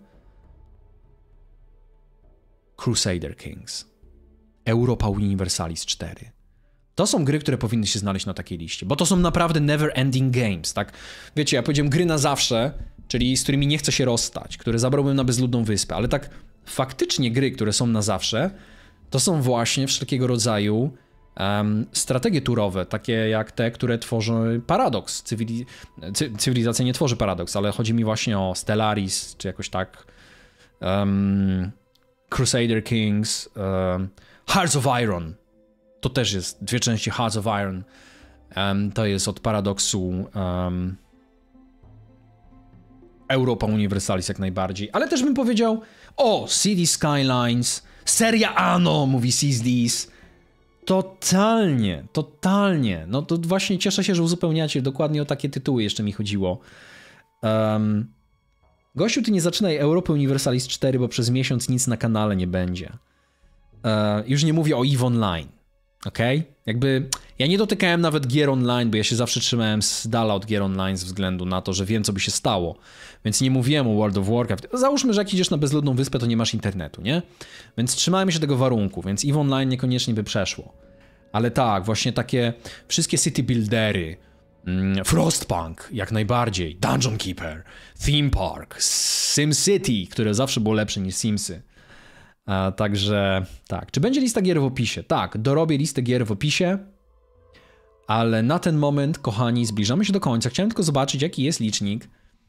Crusader Kings. Europa Universalis cztery. To są gry, które powinny się znaleźć na takiej liście, bo to są naprawdę never ending games, tak? Wiecie, ja powiedziałem gry na zawsze, czyli z którymi nie chcę się rozstać, które zabrałbym na bezludną wyspę, ale tak faktycznie gry, które są na zawsze, to są właśnie wszelkiego rodzaju um, strategie turowe, takie jak te, które tworzy Paradox. Cywili... Cy Cywilizacja nie tworzy Paradox, ale chodzi mi właśnie o Stellaris, czy jakoś tak, um, Crusader Kings, um, Hearts of Iron. To też jest dwie części Hearts of Iron. Um, to jest od Paradoxu um, Europa Universalis jak najbardziej. Ale też bym powiedział, o, City Skylines, seria Anno, mówi Seize Totalnie, totalnie. No to właśnie cieszę się, że uzupełniacie. Dokładnie o takie tytuły jeszcze mi chodziło. Um, gościu, ty nie zaczynaj Europy Universalis cztery, bo przez miesiąc nic na kanale nie będzie. Uh, już nie mówię o EVE Online. Okej? Okay? Jakby ja nie dotykałem nawet gier online, bo ja się zawsze trzymałem z dala od gier online ze względu na to, że wiem, co by się stało. Więc nie mówiłem o World of Warcraft. Załóżmy, że jak idziesz na bezludną wyspę, to nie masz internetu, nie? Więc trzymałem się tego warunku, więc EVE Online niekoniecznie by przeszło. Ale tak, właśnie takie wszystkie city buildery, mm, Frostpunk jak najbardziej, Dungeon Keeper, Theme Park, SimCity, które zawsze było lepsze niż Simsy. A, także tak, czy będzie lista gier w opisie? Tak, dorobię listę gier w opisie, ale na ten moment, kochani, zbliżamy się do końca. Chciałem tylko zobaczyć, jaki jest licznik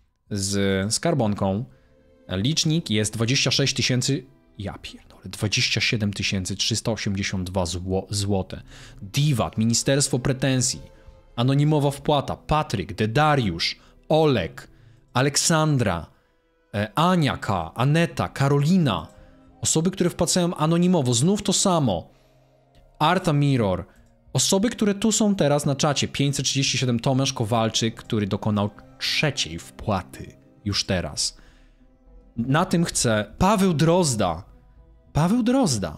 z skarbonką. Licznik jest dwadzieścia sześć tysięcy, ja pierdolę, dwadzieścia siedem tysięcy trzysta osiemdziesiąt dwa złote. Diwat, Ministerstwo Pretensji, anonimowa wpłata, Patryk, Dedariusz, Olek, Aleksandra, Ania K, Aneta, Karolina, osoby, które wpłacają anonimowo, znów to samo. Arta Mirror. Osoby, które tu są teraz na czacie. pięćset trzydzieści siedem Tomasz Kowalczyk, który dokonał trzeciej wpłaty. Już teraz. Na tym chcę. Paweł Drozda. Paweł Drozda.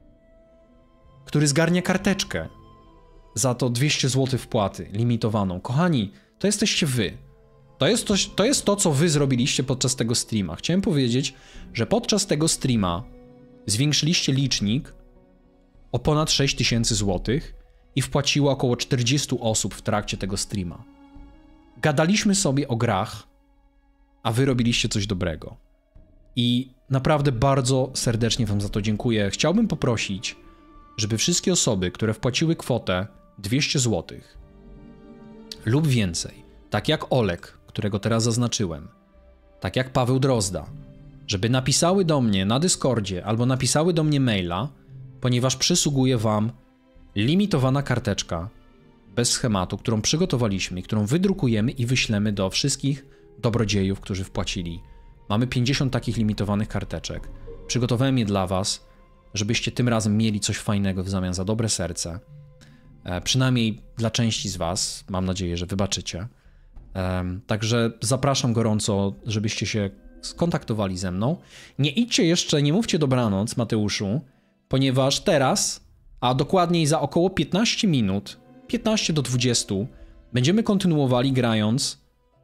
Który zgarnia karteczkę. Za to dwieście złotych wpłaty. Limitowaną. Kochani, to jesteście wy. To jest, to, to jest to, co wy zrobiliście podczas tego streama. Chciałem powiedzieć, że podczas tego streama zwiększyliście licznik o ponad sześć tysięcy złotych i wpłaciło około czterdzieści osób w trakcie tego streama. Gadaliśmy sobie o grach, a wy robiliście coś dobrego. I naprawdę bardzo serdecznie wam za to dziękuję. Chciałbym poprosić, żeby wszystkie osoby, które wpłaciły kwotę dwieście złotych lub więcej, tak jak Olek, którego teraz zaznaczyłem, tak jak Paweł Drozda, żeby napisały do mnie na Discordzie albo napisały do mnie maila, ponieważ przysługuje wam limitowana karteczka bez schematu, którą przygotowaliśmy, którą wydrukujemy i wyślemy do wszystkich dobrodziejów, którzy wpłacili. Mamy pięćdziesiąt takich limitowanych karteczek. Przygotowałem je dla was, żebyście tym razem mieli coś fajnego w zamian za dobre serce. E, przynajmniej dla części z was. Mam nadzieję, że wybaczycie. Um, także zapraszam gorąco, żebyście się skontaktowali ze mną. Nie idźcie jeszcze, nie mówcie dobranoc, Mateuszu, ponieważ teraz, a dokładniej za około piętnaście minut, piętnaście do dwudziestu, będziemy kontynuowali grając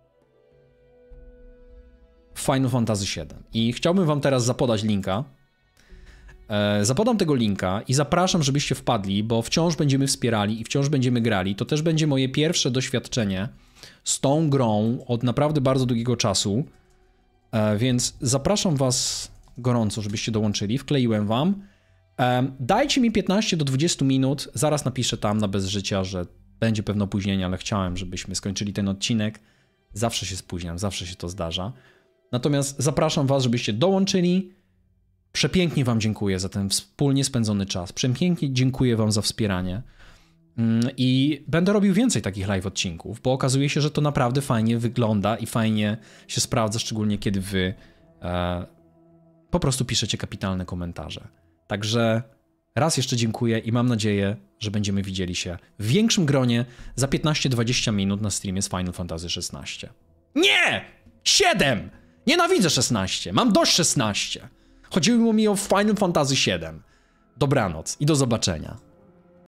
w Final Fantasy siedem. I chciałbym wam teraz zapodać linka. E, zapodam tego linka i zapraszam, żebyście wpadli, bo wciąż będziemy wspierali i wciąż będziemy grali. To też będzie moje pierwsze doświadczenie z tą grą od naprawdę bardzo długiego czasu, e, więc zapraszam was gorąco, żebyście dołączyli. Wkleiłem wam. E, dajcie mi piętnaście do dwudziestu minut, zaraz napiszę tam na bez życia, że będzie pewne opóźnienie, ale chciałem, żebyśmy skończyli ten odcinek. Zawsze się spóźniam, zawsze się to zdarza. Natomiast zapraszam was, żebyście dołączyli. Przepięknie wam dziękuję za ten wspólnie spędzony czas. Przepięknie dziękuję wam za wspieranie. I będę robił więcej takich live odcinków, bo okazuje się, że to naprawdę fajnie wygląda i fajnie się sprawdza, szczególnie kiedy wy e, po prostu piszecie kapitalne komentarze. Także raz jeszcze dziękuję i mam nadzieję, że będziemy widzieli się w większym gronie za piętnaście dwadzieścia minut na streamie z Final Fantasy szesnaście. Nie! siedem! Nienawidzę szesnaście. Mam dość szesnaście. Chodziło mi o Final Fantasy siedem. Dobranoc i do zobaczenia.